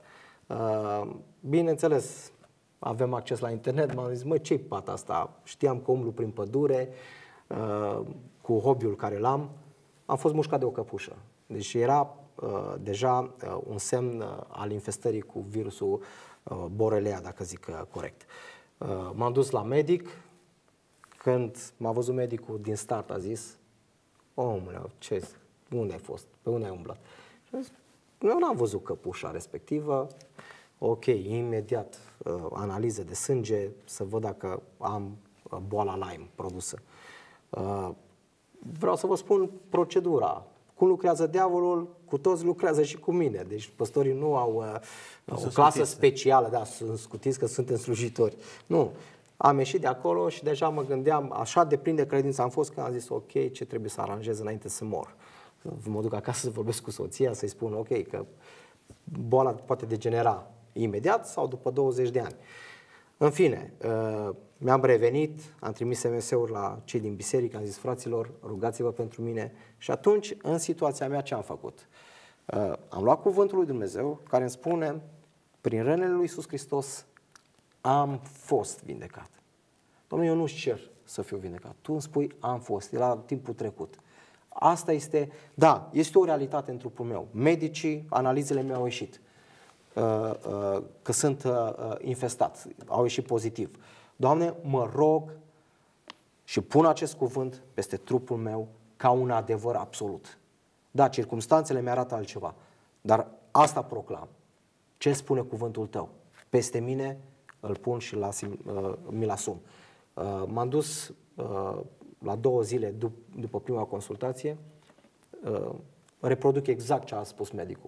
Bineînțeles, avem acces la internet, m-am zis, măi, ce-i pata asta? Știam că umblu prin pădure, uh, cu hobby-ul care l-am, am fost mușcat de o căpușă. Deci era uh, deja uh, un semn uh, al infestării cu virusul uh, Borrelia, dacă zic uh, corect. Uh, m-am dus la medic, când m-a văzut medicul din start a zis, omule, ce, unde ai fost? Pe unde ai umblat? Și am zis, eu n-am văzut căpușa respectivă. Ok, imediat uh, analize de sânge să văd dacă am uh, boala Lyme produsă. Uh, vreau să vă spun procedura. Cum lucrează diavolul, cu toți lucrează și cu mine. Deci păstorii nu au uh, o clasă scutiți. specială, da, sunt scutiți că suntem slujitori. Nu. Am ieșit de acolo și deja mă gândeam, așa de plin de credință am fost că am zis, ok, ce trebuie să aranjez înainte să mor. Mă duc acasă să vorbesc cu soția, să-i spun, ok, că boala poate degenera imediat sau după douăzeci de ani. În fine, mi-am revenit, am trimis S M S-uri la cei din biserică, am zis, fraților, rugați-vă pentru mine. Și atunci, în situația mea, ce am făcut? Am luat cuvântul lui Dumnezeu, care îmi spune, prin rănile lui Iisus Hristos, am fost vindecat. Domnule, eu nu-ți cer să fiu vindecat. Tu îmi spui, am fost, era timpul trecut. Asta este, da, este o realitate în trupul meu. Medicii, analizele mi-au ieșit că sunt infestat, au ieșit pozitiv. Doamne, mă rog și pun acest cuvânt peste trupul meu ca un adevăr absolut. Da, circumstanțele mi-arată altceva, dar asta proclam. Ce spune cuvântul tău? Peste mine îl pun și mi-l asum. M-am dus la două zile dup- după prima consultație, reproduc exact ce a spus medicul.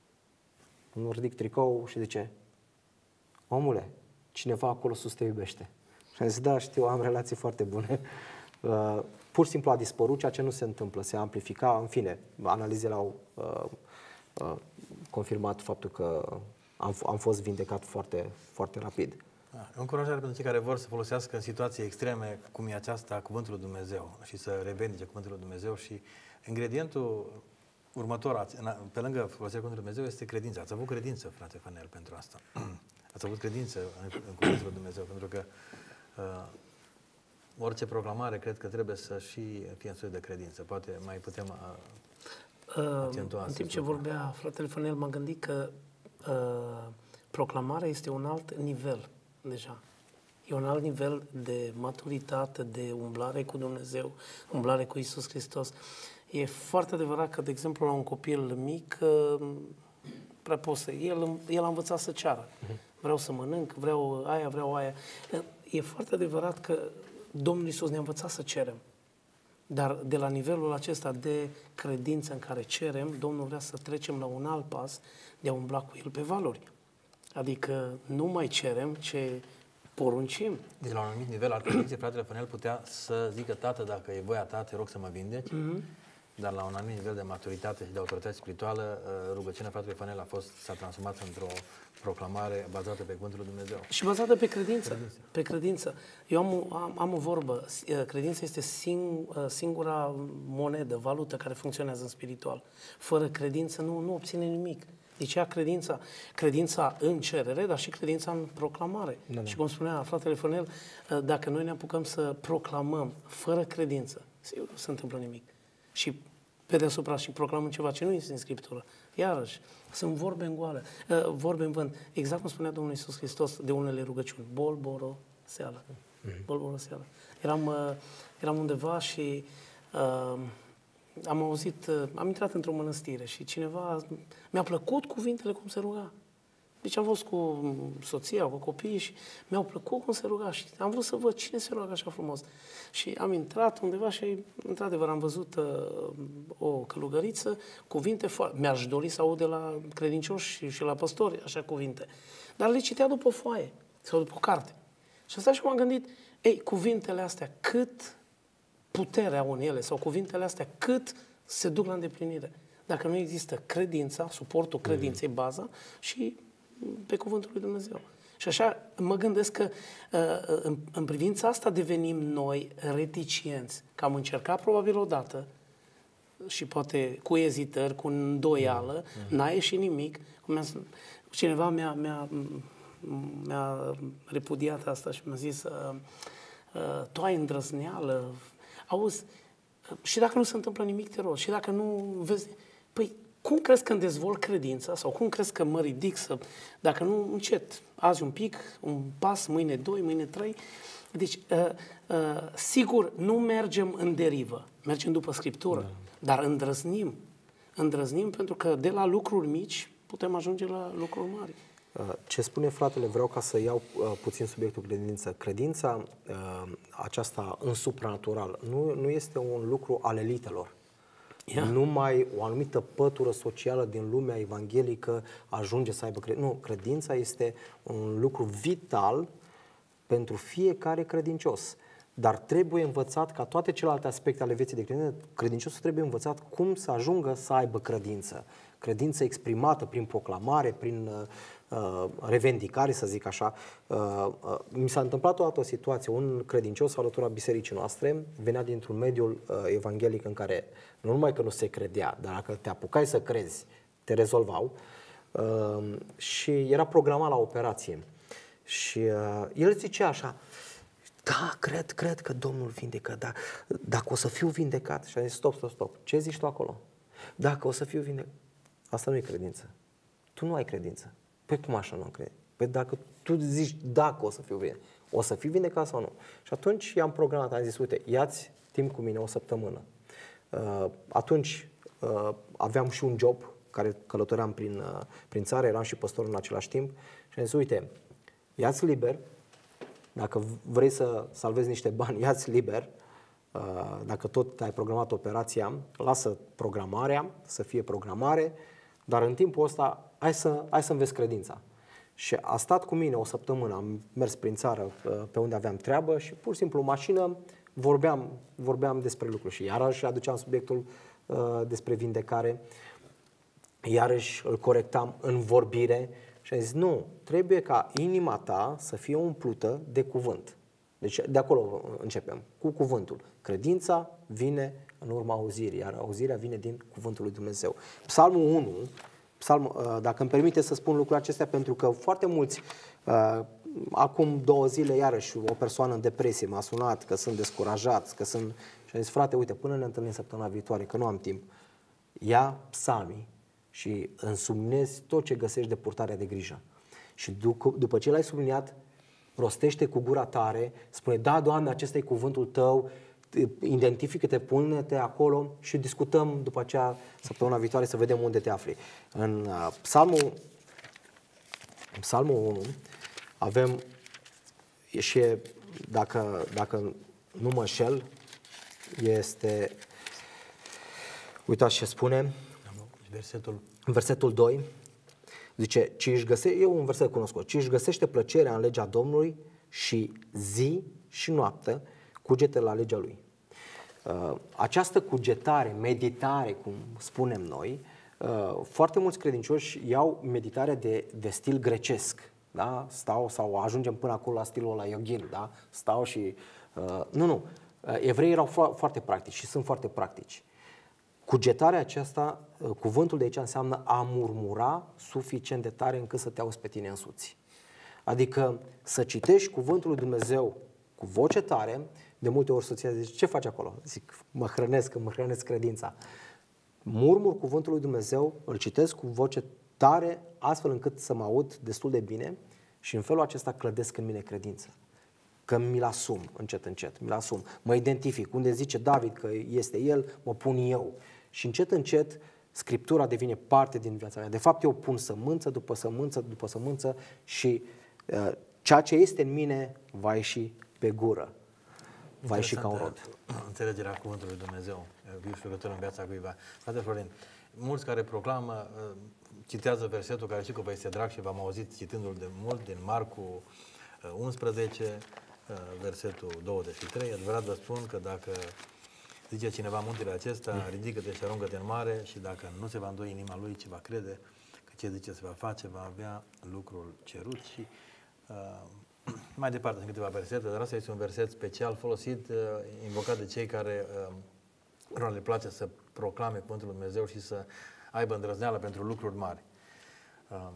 Nu ridic tricou și zice, omule, cineva acolo sus te iubește. Și am zis, da, știu, am relații foarte bune. Uh, pur și simplu a dispărut, ceea ce nu se întâmplă, se amplifica. În fine, analizele au uh, uh, confirmat faptul că am, am fost vindecat foarte, foarte rapid. Da, o încurajare pentru cei care vor să folosească în situații extreme, cum e aceasta, cuvântul lui Dumnezeu și să revendice cuvântul lui Dumnezeu și ingredientul următor, pe lângă folosirea cuvântului Dumnezeu, este credința. Ați avut credință, frate Fanel, pentru asta. Ați avut credință în, în cuvântul lui Dumnezeu, pentru că uh, orice proclamare cred că trebuie să și fie însoțit de credință. Poate mai putem uh, accentua. În timp ce vorbea fratele Fanel, m-am gândit că uh, proclamarea este un alt nivel deja. E un alt nivel de maturitate, de umblare cu Dumnezeu, umblare cu Iisus Hristos. E foarte adevărat că, de exemplu, la un copil mic, prea pot să, el, el a învățat să ceară. Vreau să mănânc, vreau aia, vreau aia. E foarte adevărat că Domnul Iisus ne-a învățat să cerem. Dar de la nivelul acesta de credință în care cerem, Domnul vrea să trecem la un alt pas de a umbla cu El pe valori. Adică nu mai cerem ce Poruncim. Deci la un anumit nivel al credinței, fratele Fănel putea să zică: tată, dacă e voia ta, te rog să mă vindeci. Mm-hmm. Dar la un anumit nivel de maturitate și de autoritate spirituală, rugăciunea fratelui Fănel a fost, s-a transformat într-o proclamare bazată pe cuvântul lui Dumnezeu. Și bazată pe credință. credință. Pe credință. Eu am, am, am o vorbă. Credința este sing, singura monedă, valută care funcționează în spiritual. Fără credință nu, nu obține nimic. Deci ea credința, credința în cerere, dar și credința în proclamare. Da, da. Și cum spunea fratele Fănel, dacă noi ne apucăm să proclamăm fără credință, sigur nu se întâmplă nimic. Și pe deasupra și proclamăm ceva ce nu este în Scriptură. Iarăși, sunt vorbe în goală, vorbe în vânt. Exact cum spunea Domnul Iisus Hristos de unele rugăciuni. Bolboro seală. Mm-hmm. Bolboro seală. Eram, eram undeva și uh, am auzit, am intrat într-o mănăstire și cineva, mi-a plăcut cuvintele cum se ruga. Deci am fost cu soția, cu copiii și mi-au plăcut cum se ruga și am vrut să văd cine se roagă așa frumos. Și am intrat undeva și, într-adevăr, am văzut uh, o călugăriță, cuvinte foarte... Mi-aș dori să aud de la credincioși și, și la păstori așa cuvinte. Dar le citea după o foaie sau după o carte. Și asta și m-am gândit, ei, cuvintele astea, cât putere au în ele, sau cuvintele astea, cât se duc la îndeplinire. Dacă nu există credința, suportul credinței, baza, și pe cuvântul lui Dumnezeu. Și așa mă gândesc că în, în privința asta devenim noi reticienți, că am încercat probabil odată și poate cu ezitări, cu îndoială, mm. n-a ieșit nimic. Cineva mi-a, mi-a, mi-a repudiat asta și mi-a zis: tu ai îndrăzneală, auzi, și dacă nu se întâmplă nimic de rost, și dacă nu vezi... Păi, cum crezi că îmi dezvolt credința sau cum crezi că mă ridic să... Dacă nu, încet, azi un pic, un pas, mâine doi, mâine trei. Deci, uh, uh, sigur, nu mergem în derivă, mergem după Scriptură, da. Dar îndrăznim. Îndrăznim pentru că de la lucruri mici putem ajunge la lucruri mari. Ce spune fratele, vreau ca să iau uh, puțin subiectul credință. Credința uh, aceasta în supranatural nu, nu este un lucru al elitelor. Yeah. Numai o anumită pătură socială din lumea evanghelică ajunge să aibă credință. Nu, credința este un lucru vital pentru fiecare credincios. Dar trebuie învățat, ca toate celelalte aspecte ale vieții de credință, credinciosul trebuie învățat cum să ajungă să aibă credință. Credință exprimată prin proclamare, prin uh, revendicare, să zic așa. Uh, uh, mi s-a întâmplat odată o situație, un credincios alătura bisericii noastre venea dintr-un mediul uh, evanghelic în care nu numai că nu se credea, dar dacă te apucai să crezi, te rezolvau. Uh, și era programat la operație. Și uh, el zicea așa: da, cred, cred că Domnul vindecă, dar dacă o să fiu vindecat... Și a zis: stop, stop, stop, ce zici tu acolo? Dacă o să fiu vindecat... Asta nu e credință. Tu nu ai credință. Păi cum așa nu crezi? Păi dacă tu zici dacă o să fiu vindecat, o să fii vindecat sau nu? Și atunci i-am programat, am zis: uite, ia-ți timp cu mine o săptămână. Uh, atunci uh, aveam și un job, care călătoream prin, uh, prin țară, eram și păstor în același timp. Și am zis: uite, ia-ți liber, dacă vrei să salvezi niște bani, ia-ți liber. Uh, dacă tot ai programat operația, lasă programarea, să fie programare, dar în timpul ăsta hai să, hai să înveți credința. Și a stat cu mine o săptămână, am mers prin țară pe unde aveam treabă și pur și simplu în mașină vorbeam, vorbeam despre lucruri. Și iarăși aduceam subiectul uh, despre vindecare, iarăși îl corectam în vorbire și am zis: nu, trebuie ca inima ta să fie umplută de cuvânt. Deci de acolo începem, cu cuvântul. Credința vine în urma auzirii, iar auzirea vine din cuvântul lui Dumnezeu. Psalmul unu, psalm, dacă îmi permite să spun lucrurile acestea, pentru că foarte mulți, acum două zile, iarăși, o persoană în depresie m-a sunat că sunt descurajați, că sunt... Și am zis: frate, uite, până ne întâlnim săptămâna viitoare, că nu am timp, ia psalmii și însumnezi tot ce găsești de purtarea de grijă. Și după, după ce l-ai subliniat, rostește cu gura tare, spune: da, Doamne, acesta e cuvântul Tău, identifică-te, pune-te acolo și discutăm după aceea săptămâna viitoare să vedem unde te afli. În uh, psalmul, în psalmul unu avem și, dacă, dacă nu mă înșel, este, uitați ce spune, versetul, versetul doi, zice: ci își găse, e un verset cunoscut, ci își găsește plăcerea în legea Domnului și zi și noapte cugete la legea Lui. Această cugetare, meditare, cum spunem noi, foarte mulți credincioși iau meditarea de, de stil grecesc, da? Stau sau ajungem până acolo la stilul ăla yogin, da? Stau și... Uh, nu, nu. Evreii erau fo- foarte practici și sunt foarte practici. Cugetarea aceasta, uh, cuvântul de aici înseamnă a murmura suficient de tare încât să te auzi pe tine însuți. Adică să citești cuvântul lui Dumnezeu cu voce tare. De multe ori soția zice, ce faci acolo? Zic, mă hrănesc, mă hrănesc credința. Murmur cuvântul lui Dumnezeu, îl citesc cu voce tare, astfel încât să mă aud destul de bine și în felul acesta clădesc în mine credință. Că mi-l asum încet, încet, mi-l asum. Mă identific. Unde zice David că este el, mă pun eu. Și încet, încet, Scriptura devine parte din viața mea. De fapt, eu pun sămânță după sămânță după sămânță și uh, ceea ce este în mine va ieși pe gură. Va ieși ca un rod. Înțelegerea cuvântului lui Dumnezeu, viu și lucrător în viața cuiva. Frate Florin, mulți care proclamă, citează versetul care știu că vă este drag și v-am auzit citându-l de mult, din Marcu unsprezece, versetul douăzeci și trei. Adevărat vă spun că dacă zice cineva muntele acesta, ridică-te și aruncă-te în mare, și dacă nu se va îndoi inima lui, ci va crede că ce zice se va face, va avea lucrul cerut. Și uh, mai departe sunt câteva versete, dar asta este un verset special folosit, uh, invocat de cei care uh, le place să proclame cuvântul lui Dumnezeu și să aibă îndrăzneală pentru lucruri mari. Uh,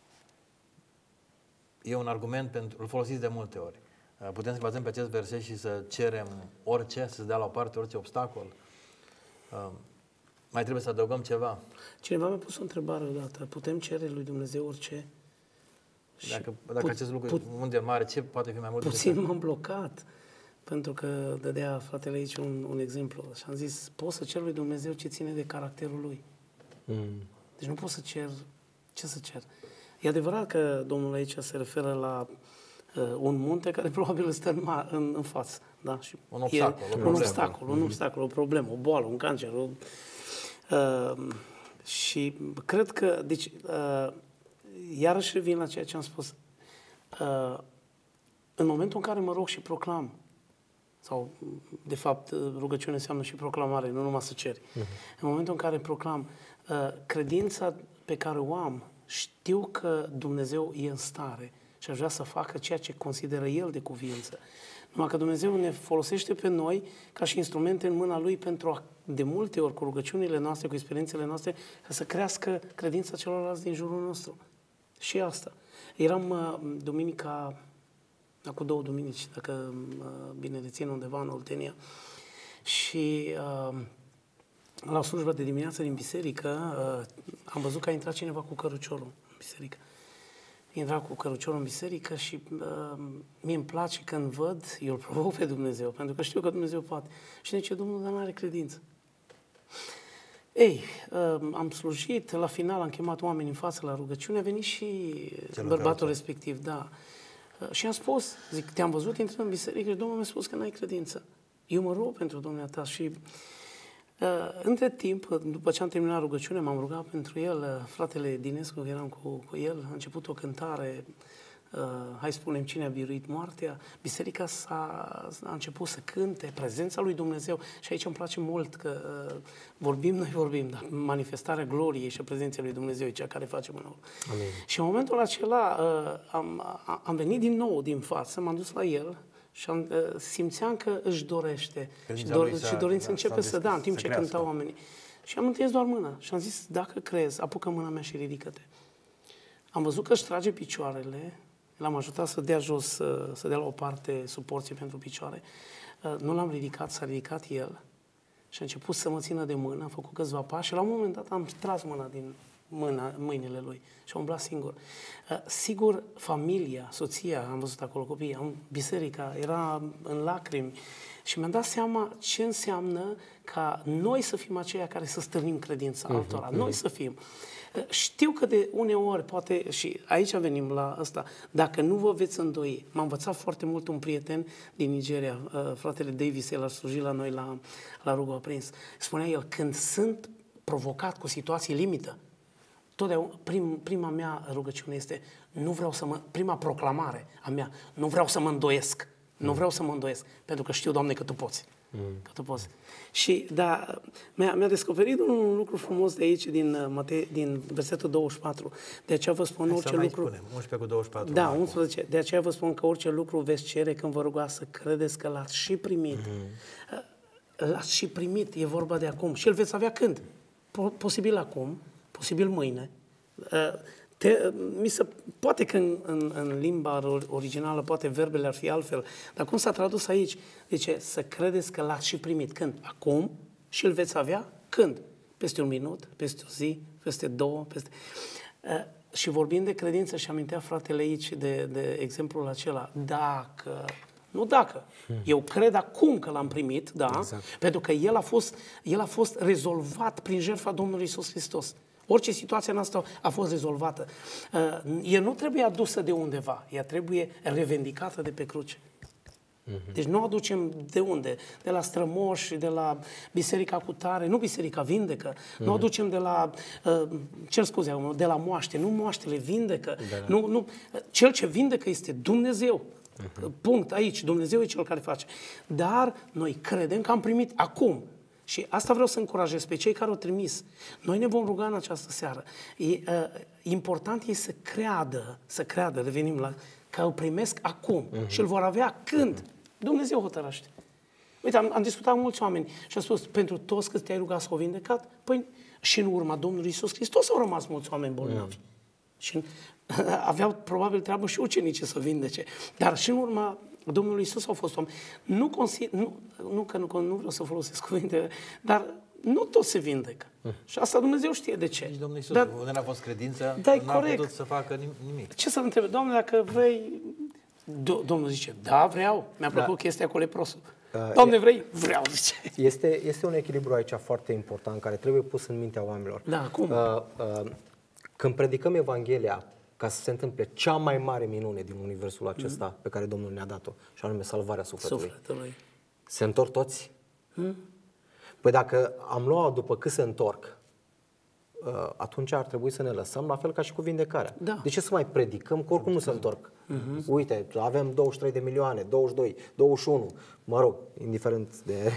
e un argument, pentru, îl folosiți de multe ori. Uh, putem să bazăm pe acest verset și să cerem orice, să se dea la o parte orice obstacol. Uh, mai trebuie să adăugăm ceva. Cineva mi-a pus o întrebare odată. Putem cere lui Dumnezeu orice? Dacă, dacă put, acest lucru put, e unde mare, ce poate fi mai mult? Puțin m-am blocat, pentru că dădea fratele aici un, un exemplu. Și am zis, pot să cer lui Dumnezeu ce ține de caracterul lui. Mm. Deci nu pot să cer, ce să cer? E adevărat că Domnul aici se referă la uh, un munte care probabil stă în, în, în față. Da? Și un obstacol. E, un obstacol, un obstacol, o problemă, o boală, un cancer. O, uh, și cred că, deci, uh, iarăși revin la ceea ce am spus. Uh, în momentul în care mă rog și proclam, sau, de fapt, rugăciune înseamnă și proclamare, nu numai să ceri. Uh-huh. În momentul în care proclam, uh, credința pe care o am, știu că Dumnezeu e în stare și aș vrea să facă ceea ce consideră El de cuviință. Numai că Dumnezeu ne folosește pe noi ca și instrumente în mâna Lui pentru a, de multe ori, cu rugăciunile noastre, cu experiențele noastre, ca să crească credința celorlalți din jurul nostru. Și asta. Eram uh, duminica, acum două duminici, dacă uh, bine rețin, undeva în Oltenia, și uh, la slujba de dimineață din biserică uh, am văzut că a intrat cineva cu căruciorul în biserică. Intra cu căruciorul în biserică și uh, mie îmi place când văd, eu îl provoc pe Dumnezeu, pentru că știu că Dumnezeu poate. Și zice, Domnul, dar n-are credință. Ei, uh, am slujit, la final am chemat oameni în față la rugăciune, a venit și Celul bărbatul respectiv, da. Uh, și am spus, zic, te-am văzut intrând în biserică și Domnul mi-a spus că n-ai credință. Eu mă rog pentru dumneata și uh, între timp, după ce am terminat rugăciunea, m-am rugat pentru el, uh, fratele Dinescu, eram cu, cu el, a început o cântare, uh, hai să spunem cine a biruit moartea, biserica s-a, a început să cânte, prezența lui Dumnezeu, și aici îmi place mult că uh, vorbim, noi vorbim, dar manifestarea gloriei și a prezenței lui Dumnezeu e cea care facem în urmă. Și în momentul acela uh, am, am venit din nou din față, m-am dus la el, și am, uh, simțeam că își dorește și, do- și dorința începe să da, în timp ce cântau oamenii. Și am întins doar mâna și am zis, dacă crezi, apucă mâna mea și ridică-te. Am văzut că își trage picioarele, l-am ajutat să dea jos, să, să dea la o parte suporție pentru picioare. Uh, nu l-am ridicat, s-a ridicat el și a început să mă țină de mână, am făcut câțiva pași și la un moment dat am tras mâna din mâna, mâinile lui și a umblat singur. Uh, sigur, familia, soția, am văzut acolo copiii, am, biserica, era în lacrimi și mi-am dat seama ce înseamnă ca noi să fim aceia care să stârnim credința altora, uh-huh, noi uh-huh. să fim. Uh, știu că de uneori, poate, și aici venim la ăsta, dacă nu vă veți îndoi, m-a învățat foarte mult un prieten din Nigeria, uh, fratele Davis, el a slujit la noi la, la Rugul Aprins. Spunea el, când sunt provocat cu situații limită, totdeauna, prim, prima mea rugăciune este, nu vreau să mă, prima proclamare a mea, nu vreau să mă îndoiesc, mm. nu vreau să mă îndoiesc, pentru că știu, Doamne, că Tu poți. Mm. Că Tu poți. Și, da, mi-a, mi-a descoperit un lucru frumos de aici, din, Matei, din versetul douăzeci și patru. De aceea vă spun, orice lucru... Spunem, unsprezece cu douăzeci și patru. Da, unsprezece. De aceea vă spun că orice lucru veți cere când vă rugați, să credeți că l-ați și primit. Mm. L-ați și primit, e vorba de acum. Și îl veți avea când? Posibil acum, posibil mâine. Te, mi se, poate că în, în, în limba originală, poate verbele ar fi altfel, dar cum s-a tradus aici? Zice, să credeți că l-ați și primit. Când? Acum și îl veți avea? Când? Peste un minut, peste o zi, peste două, peste... Uh, și vorbind de credință, și amintea fratele aici de, de exemplul acela, dacă... Nu dacă. Hmm. Eu cred acum că l-am primit, da, exact. Pentru că el a, fost, el a fost rezolvat prin jertfa Domnului Iisus Hristos. Orice situație noastră a fost rezolvată. Uh, ea nu trebuie adusă de undeva, ea trebuie revendicată de pe cruce. Uh-huh. Deci nu aducem de unde? De la strămoși, de la biserica cutare, nu biserica vindecă, uh-huh. nu aducem de la, uh, cer scuze, de la moaște, nu moaștele vindecă. Da. Nu, nu, cel ce vindecă este Dumnezeu. Uh-huh. Punct, aici, Dumnezeu e cel care face. Dar noi credem că am primit acum. Și asta vreau să încurajez pe cei care au trimis. Noi ne vom ruga în această seară. E, uh, important e să creadă, să creadă, revenim la, că îl primesc acum uh-huh. și îl vor avea când? Uh-huh. Dumnezeu hotărăște. Uite, am, am discutat cu mulți oameni și am spus, pentru toți cât te-ai rugat s-au vindecat, păi și în urma Domnului Iisus Hristos au rămas mulți oameni bolnavi. Uh-huh. Și aveau probabil treabă și ucenicii să vindece. Dar și în urma Domnul Iisus au fost oameni. Nu, nu, nu că nu, nu vreau să folosesc cuvinte, dar nu toți se vindecă. Mm. Și asta Dumnezeu știe de ce. Deci Domnul Iisus, dar, unde n-a fost credință, da, n-a corect. putut să facă nimic. Ce să-l întrebe? Doamne, dacă vrei... Do- Domnul zice, da, vreau. Mi-a plăcut da. chestia cu leprosul. Uh, Doamne, vrei? Vreau, zice. Este, este un echilibru aici foarte important, care trebuie pus în mintea oamenilor. Da, cum? Uh, uh, când predicăm Evanghelia, ca să se întâmple cea mai mare minune din universul acesta mm. pe care Domnul ne-a dat-o, și anume salvarea sufletului. Sufletului. Se întorc toți? Mm. Păi dacă am luat după cât se întorc, atunci ar trebui să ne lăsăm, la fel ca și cu vindecarea. Da. De ce să mai predicăm, că oricum nu se întorc? Mm-hmm. Uite, avem douăzeci și trei de milioane, douăzeci și doi, douăzeci și unu, mă rog, indiferent de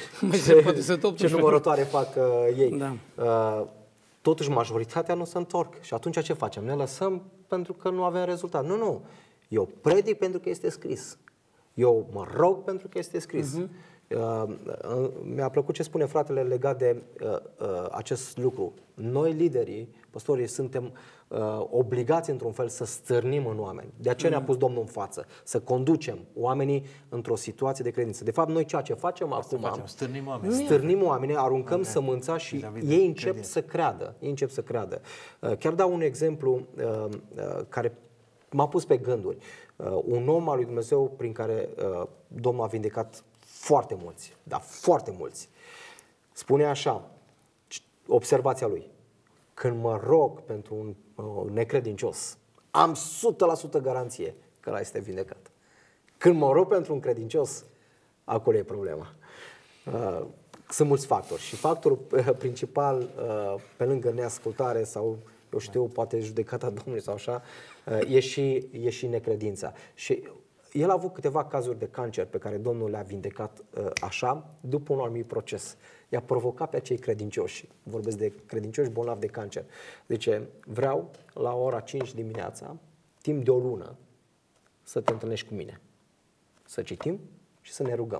ce, ce numărătoare fac uh, ei. Da. Uh, Totuși, majoritatea nu se întorc. Și atunci ce facem? Ne lăsăm pentru că nu avem rezultat. Nu, nu. Eu predic pentru că este scris. Eu mă rog pentru că este scris. Uh-huh. Uh, mi-a plăcut ce spune fratele legat de uh, uh, acest lucru. Noi, liderii, păstorii, suntem uh, obligați într-un fel să stârnim în oameni. De aceea uh-huh. ne-a pus Domnul în față. Să conducem oamenii într-o situație de credință. De fapt, noi ceea ce facem Asta acum... Facem. Stârnim oamenii. Stârnim oamenii, aruncăm okay. sămânța și ei încep credință. să creadă. Ei încep să creadă. Uh, chiar dau un exemplu uh, uh, care m-a pus pe gânduri. Uh, un om al lui Dumnezeu prin care uh, Domnul a vindecat foarte mulți, dar foarte mulți. Spune așa, observația lui, când mă rog pentru un uh, necredincios, am o sută la sută garanție că ăla este vindecat. Când mă rog pentru un credincios, acolo e problema. Uh, sunt mulți factori și factorul uh, principal, uh, pe lângă neascultare sau, eu știu, poate judecata Domnului sau așa, uh, e, și, e și necredința. Și el a avut câteva cazuri de cancer pe care Domnul le-a vindecat uh, așa, după un anumit proces. I-a provocat pe acei credincioși, vorbesc de credincioși bolnavi de cancer. Zice, vreau la ora cinci dimineața, timp de o lună, să te întâlnești cu mine. Să citim și să ne rugăm.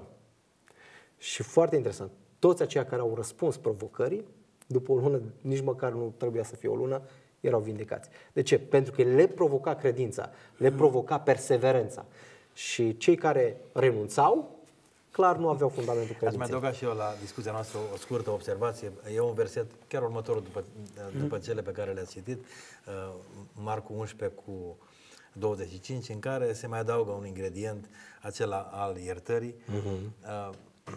Și foarte interesant, toți aceia care au răspuns provocării, după o lună, nici măcar nu trebuia să fie o lună, erau vindecați. De ce? Pentru că le provoca credința, le provoca perseverența. Și cei care renunțau, clar nu aveau fundamentul credinței. Ați mai adăugat și eu la discuția noastră o, o scurtă observație. E un verset, chiar următorul după, după cele pe care le-ați citit, Marcu unsprezece cu douăzeci și cinci, în care se mai adaugă un ingredient, acela al iertării. Uh-huh.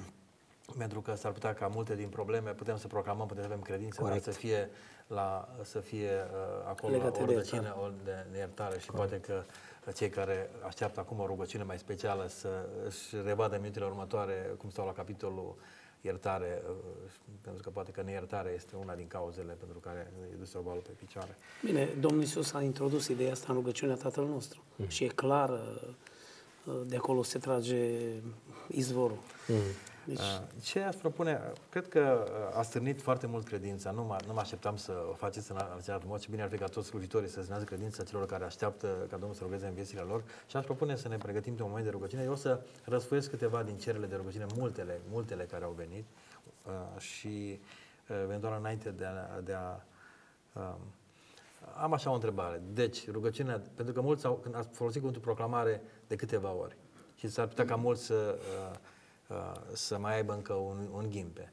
Pentru că s-ar putea ca multe din probleme putem să proclamăm, putem să avem credință, dar să fie, la, să fie uh, acolo legate o rugăciune de, de iertare și Corect. Poate că cei care așteaptă acum o rugăciune mai specială să își revadă în minutele următoare cum stau la capitolul iertare, pentru că poate că neiertarea este una din cauzele pentru care e dus orbalul pe picioare. Bine, Domnul Iisus a introdus ideea asta în rugăciunea Tatăl nostru mm. și e clară, de acolo se trage izvorul. Mm. Deci... Ce aș propune? Cred că a stârnit foarte mult credința. Nu mă, nu mă așteptam să o faceți în același mod și bine ar fi ca toți slujitorii să stârnească credința celor care așteaptă ca Domnul să rugeze în viețile lor. Și aș propune să ne pregătim de un moment de rugăciune. Eu o să răsfoiesc câteva din cererile de rugăciune, multele, multele care au venit uh, și uh, eventual înainte de a... De a uh, am așa o întrebare. Deci, rugăciunea, pentru că mulți au, când ați folosit cuvântul proclamare de câteva ori și s-ar putea ca mulți să... Uh, să mai aibă încă un, un ghimpe.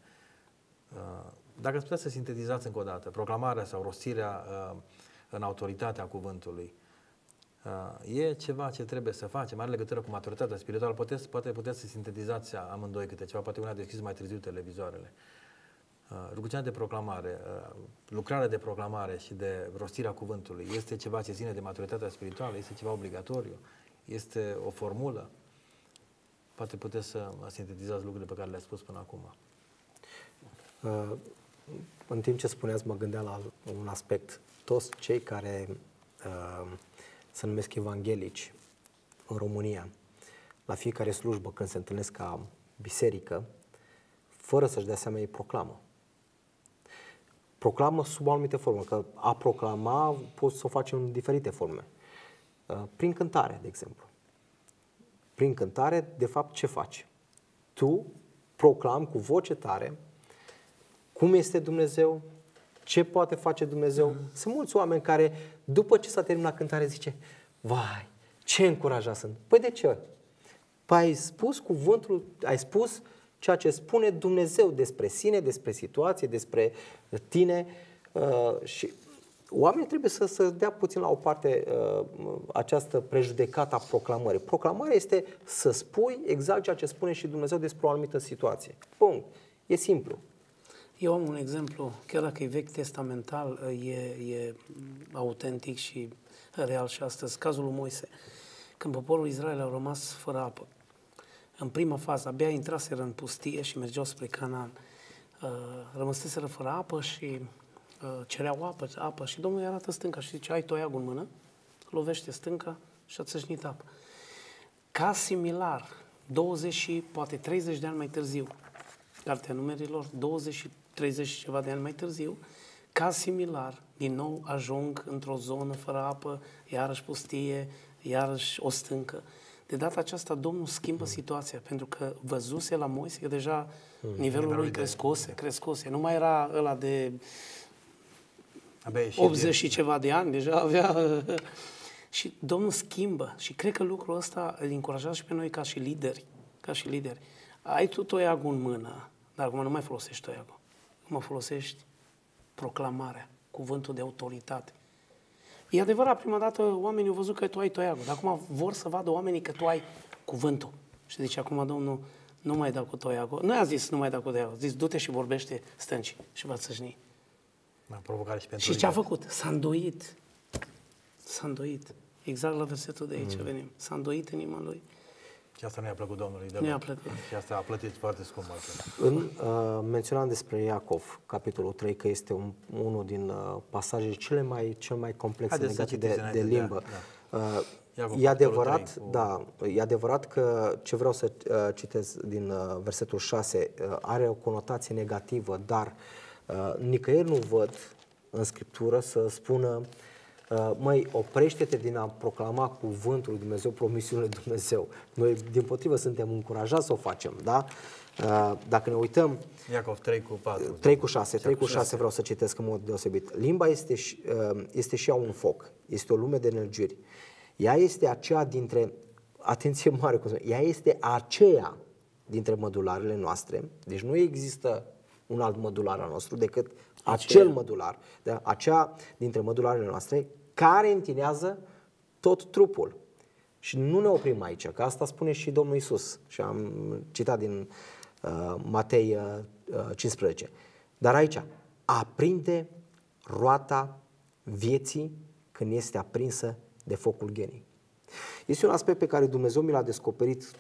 Dacă ați putea să sintetizați încă o dată proclamarea sau rostirea în autoritatea cuvântului, e ceva ce trebuie să facem, are legătură cu maturitatea spirituală, puteți, poate puteți să sintetizați amândoi câte ceva, poate una a deschis mai târziu televizoarele. Rugăciunea de proclamare, lucrarea de proclamare și de rostirea cuvântului este ceva ce ține de maturitatea spirituală, este ceva obligatoriu, este o formulă. Poate puteți să sintetizați lucrurile pe care le-ați spus până acum. Uh, în timp ce spuneați, mă gândeam la un aspect. Toți cei care uh, se numesc evanghelici în România, la fiecare slujbă, când se întâlnesc ca biserică, fără să-și dea seama, ei proclamă. Proclamă sub o anumită formă, că a proclama poți să o facem în diferite forme. Uh, prin cântare, de exemplu. Prin cântare, de fapt, ce faci? Tu proclami cu voce tare cum este Dumnezeu, ce poate face Dumnezeu. Mm. Sunt mulți oameni care, după ce s-a terminat cântarea, zice, vai, ce încurajat sunt. Păi de ce? Păi ai spus cuvântul, ai spus ceea ce spune Dumnezeu despre sine, despre situație, despre tine uh, și... Oamenii trebuie să, să dea puțin la o parte uh, această prejudecată a proclamării. Proclamarea este să spui exact ceea ce spune și Dumnezeu despre o anumită situație. Punct. E simplu. Eu am un exemplu, chiar dacă e vechi testamental, e, e autentic și real și astăzi. Cazul lui Moise, când poporul Israel a rămas fără apă. În prima fază, abia intraseră în pustie și mergeau spre Canaan. Uh, rămăseseră fără apă și... cereau apă, apă și Domnul îi arată stânca și zice, ai toiagul în mână, lovește stânca și a țâșnit apă. Ca similar, douăzeci și poate treizeci de ani mai târziu, Cartea Numerilor, douăzeci și treizeci și ceva de ani mai târziu, ca similar, din nou ajung într-o zonă fără apă, iarăși pustie, iarăși o stâncă. De data aceasta Domnul schimbă mm. situația, pentru că văzuse la Moise că deja mm. nivelul lui crescose, crescose, nu mai era ăla de... optzeci și ceva de ani, deja avea... și Domnul schimbă. Și cred că lucrul ăsta îl încurajează și pe noi ca și lideri. Ca și lideri. Ai tu toiagul în mână, dar acum nu mai folosești toiagul. Acum folosești proclamarea, cuvântul de autoritate. E adevărat, prima dată oamenii au văzut că tu ai toiagul, dar acum vor să vadă oamenii că tu ai cuvântul. Și zice acum Domnul, nu mai dau cu toiagul. Nu a zis nu mai dau cu toiagul, a zis du-te și vorbește stânci și va țâșni. Provocare și pentru și ce a făcut? S-a îndoit. S-a îndoit. Exact la versetul de aici mm. venim. S-a îndoit în inima lui. Și asta nu i-a plăcut Domnului. Nu i-a plăcut. Și asta a plătit foarte scump. În, uh, menționam despre Iacov, capitolul trei, că este un, unul din uh, pasajele cele mai, cel mai complexe legate de, de limbă. Da, da. Uh, Iacov, e adevărat, trei, da, e adevărat că ce vreau să uh, citez din uh, versetul șase uh, are o conotație negativă, dar uh, nicăieri nu văd în Scriptură să spună Uh, măi, oprește-te din a proclama cuvântul lui Dumnezeu, promisiunile lui Dumnezeu. Noi, dimpotrivă, suntem încurajați să o facem, da? Uh, dacă ne uităm... Iacov trei cu patru. trei cu șase, trei cu șase vreau să citesc în mod deosebit. Limba este, uh, este și ea un foc, este o lume de energiri. Ea este aceea dintre, atenție mare, ea este aceea dintre mădularele noastre, deci nu există un alt mădular al nostru decât acel, acel mădular, da? Acea dintre mădularele noastre care întinează tot trupul. Și nu ne oprim aici, că asta spune și Domnul Iisus. Și am citat din uh, Matei uh, cincisprezece. Dar aici, aprinde roata vieții când este aprinsă de focul ghenii. Este un aspect pe care Dumnezeu mi l-a descoperit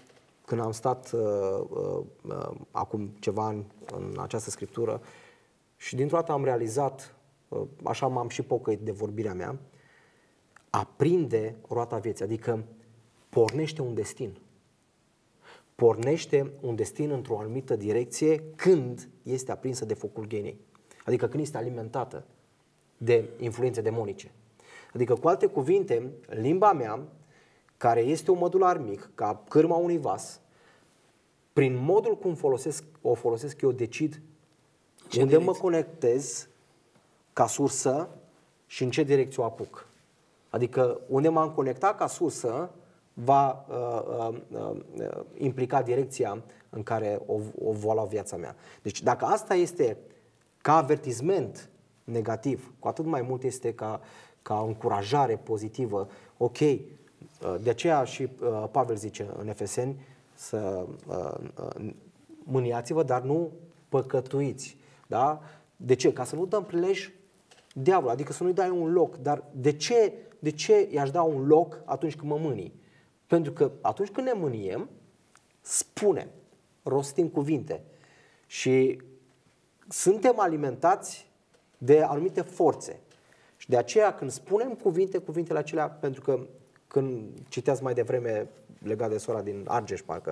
când am stat uh, uh, uh, acum ceva ani în această scriptură și dintr-o dată am realizat, uh, așa m-am și pocăit de vorbirea mea, aprinde roata vieții, adică pornește un destin. Pornește un destin într-o anumită direcție când este aprinsă de focul ghenei. Adică când este alimentată de influențe demonice. Adică, cu alte cuvinte, limba mea, care este un modular mic, ca cârma unui vas, prin modul cum folosesc, o folosesc, eu decid ce unde direcție mă conectez ca sursă și în ce direcție o apuc. Adică unde m-am conectat ca sursă va uh, uh, uh, implica direcția în care o, o va lua viața mea. Deci dacă asta este ca avertisment negativ, cu atât mai mult este ca, ca încurajare pozitivă. Ok, uh, de aceea și uh, Pavel zice în Efeseni să uh, uh, mâniați-vă, dar nu păcătuiți. Da? De ce? Ca să nu dăm prilej diavolului, adică să nu-i dai un loc. Dar de ce, de ce i-aș da un loc atunci când mă mânii? Pentru că atunci când ne mâniem, spunem, rostim cuvinte și suntem alimentați de anumite forțe. Și de aceea când spunem cuvinte, cuvintele acelea, pentru că când citeați mai devreme legat de sora din Argeș, parcă,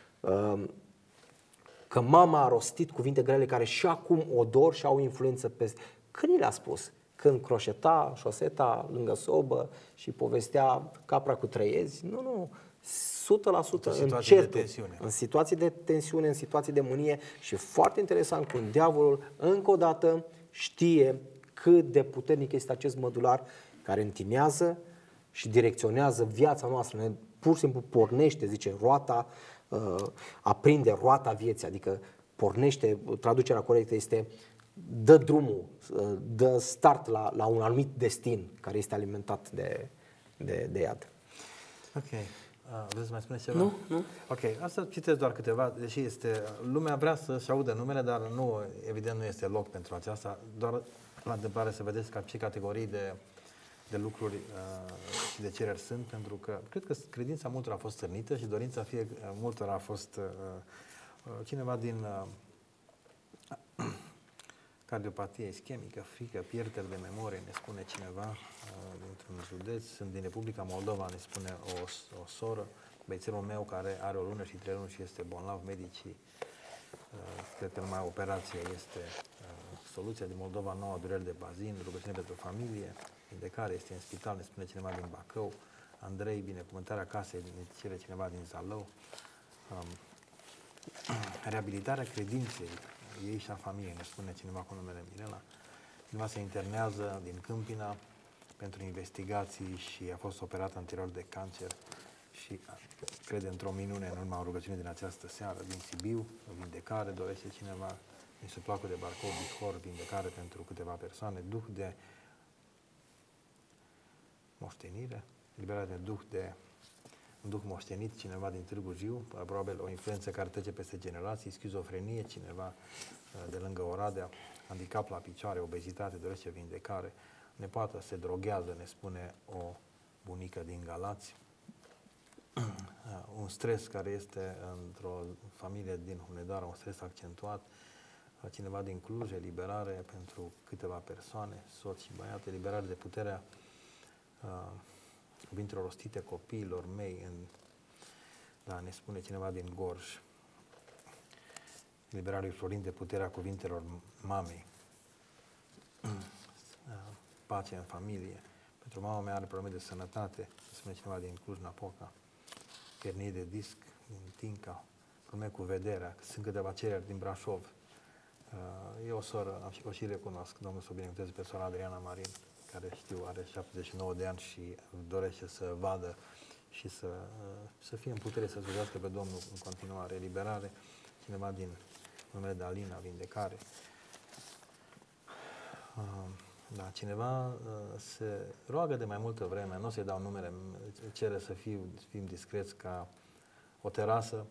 că mama a rostit cuvinte grele care și acum odor și au influență peste... Când i le-a spus? Când croșeta șoseta lângă sobă și povestea capra cu treiezi? Nu, nu, o sută la sută în certuri, în situații de tensiune, în situații de mânie și foarte interesant cum diavolul încă o dată știe cât de puternic este acest mădular care întinează și direcționează viața noastră, ne pur și simplu pornește, zice, roata, uh, aprinde roata vieții, adică pornește, traducerea corectă este dă drumul, dă start la, la un anumit destin care este alimentat de, de, de iad. Ok. Uh, vreți să mai spuneți ceva? Nu, nu. Ok, asta citesc doar câteva, deși este, lumea vrea să-și audă numele, dar nu, evident nu este loc pentru aceasta, doar la întâmplare să vedeți ca ce categorii de, de lucruri uh, și de cereri sunt, pentru că cred că credința multor a fost stârnită și dorința fie multor a fost uh, uh, cineva din uh, cardiopatie ischemică, frică, pierderi de memorie, ne spune cineva uh, dintr-un județ. Sunt din Republica Moldova, ne spune o, o soră, băiețelul meu care are o lună și trei luni și este bolnav, medicii, uh, cred că numai operație este uh, soluția. Din Moldova, noua dureri de bazin, rugăciune pentru familie, vindecare, este în spital, ne spune cineva din Bacău. Andrei, binecuvântarea casei, ne cere cineva din Zalău. Um, reabilitarea credinței ei și a familiei, ne spune cineva cu numele Mirela. Cineva se internează din Câmpina pentru investigații și a fost operat anterior de cancer și crede într-o minune în urma rugăciunii din această seară. Din Sibiu, vindecare, dorește cineva. Din Suplacul de Barcov, Bihor, vindecare pentru câteva persoane. Duh de moștenire, liberarea de duh de un duh moștenit, cineva din Târgu Jiu, probabil o influență care trece peste generații, schizofrenie, cineva de lângă Oradea, handicap la picioare, obezitate, dorește vindecare, nepoată se droghează, ne spune o bunică din Galați, un stres care este într-o familie din Hunedoara, un stres accentuat, cineva din Cluj, eliberare pentru câteva persoane, soț și băiat, eliberare de puterea uh, cuvintelor rostite copiilor mei, în, da, ne spune cineva din Gorj, eliberarea lui Florin de puterea cuvintelor mamei, pace în familie, pentru mama mea are probleme de sănătate, ne spune cineva din Cluj-Napoca, hernie de disc din Tinca, probleme cu vederea, sunt câteva cereri din Brașov. E o soră, am și, o și recunosc, Domnul să o binecuvânteze pe sora Adriana Marin, care știu are șaptezeci și nouă de ani și dorește să vadă și să, să fie în putere să slujească pe Domnul în continuare. Eliberare, cineva din numele de Alina, vindecare. Da, cineva se roagă de mai multă vreme, nu o să-i dau numele, cere să fiu, fim discreți ca o terasă,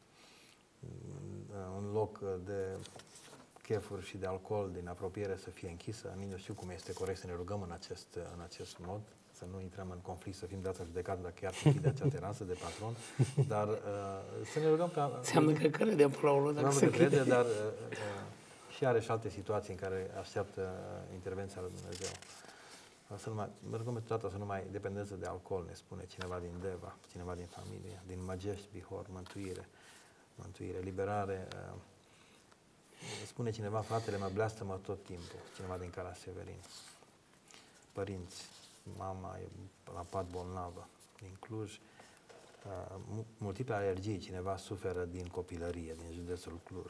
un loc de chefuri și de alcool din apropiere să fie închisă. Nici nu știu cum este corect să ne rugăm în acest, în acest mod. să nu intrăm în conflict, să fim dați în judecată dacă chiar închide acea terasă de patron, dar uh, să ne rugăm ca... Înseamnă că crede până la urmă, dacă se crede, dar uh, uh, și are și alte situații în care așteaptă uh, intervenția lui Dumnezeu. Să nu mai, rugăm pe toată să nu mai dependență de alcool, ne spune cineva din Deva, cineva din familie, din Măgești, Bihor, mântuire, mântuire, liberare. Uh, spune cineva, fratele mă bleastă-mă tot timpul, cineva din Cara Severin. Părinți, mama e la pat bolnavă, din Cluj. Uh, multiple alergii, cineva suferă din copilărie, din județul Cluj.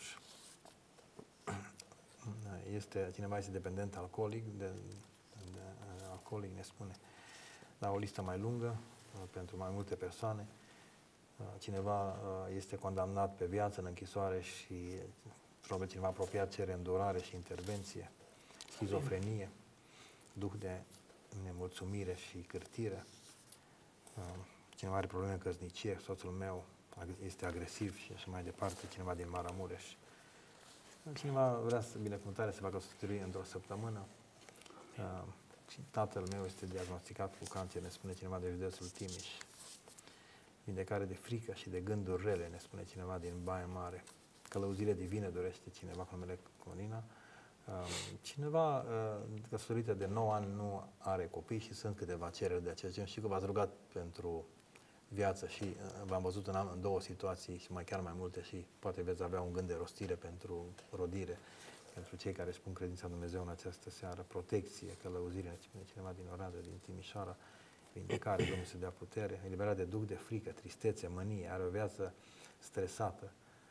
Este, cineva este dependent alcoolic, de, de, alcoolic ne spune. Da, o listă mai lungă, uh, pentru mai multe persoane. Uh, cineva uh, este condamnat pe viață în închisoare și probabil cineva apropiat cere îndurare și intervenție. Schizofrenie, duh de nemulțumire și cârtire. Cineva are probleme în căsnicie, soțul meu este agresiv și așa mai departe, cineva din Maramureș. Cineva vrea să binecuvântare să facă căsătorie într-o săptămână. Și tatăl meu este diagnosticat cu cancer, ne spune cineva de județul Timiș. Vindecare de frică și de gânduri rele, ne spune cineva din Baia Mare. Călăuzire divină dorește cineva cu numele Corina. Cineva căsătorită de nouă ani nu are copii și sunt câteva cereri de acest gen. Știu că v-ați rugat pentru viață și v-am văzut în, în două situații și mai chiar mai multe și poate veți avea un gând de rostire pentru rodire, pentru cei care spun credința în Dumnezeu în această seară, protecție, călăuzire, cineva din Oradea, din Timișoara, vindecare, Domnul să dea putere, eliberare de duh de frică, tristețe, mânie, are o viață stresată.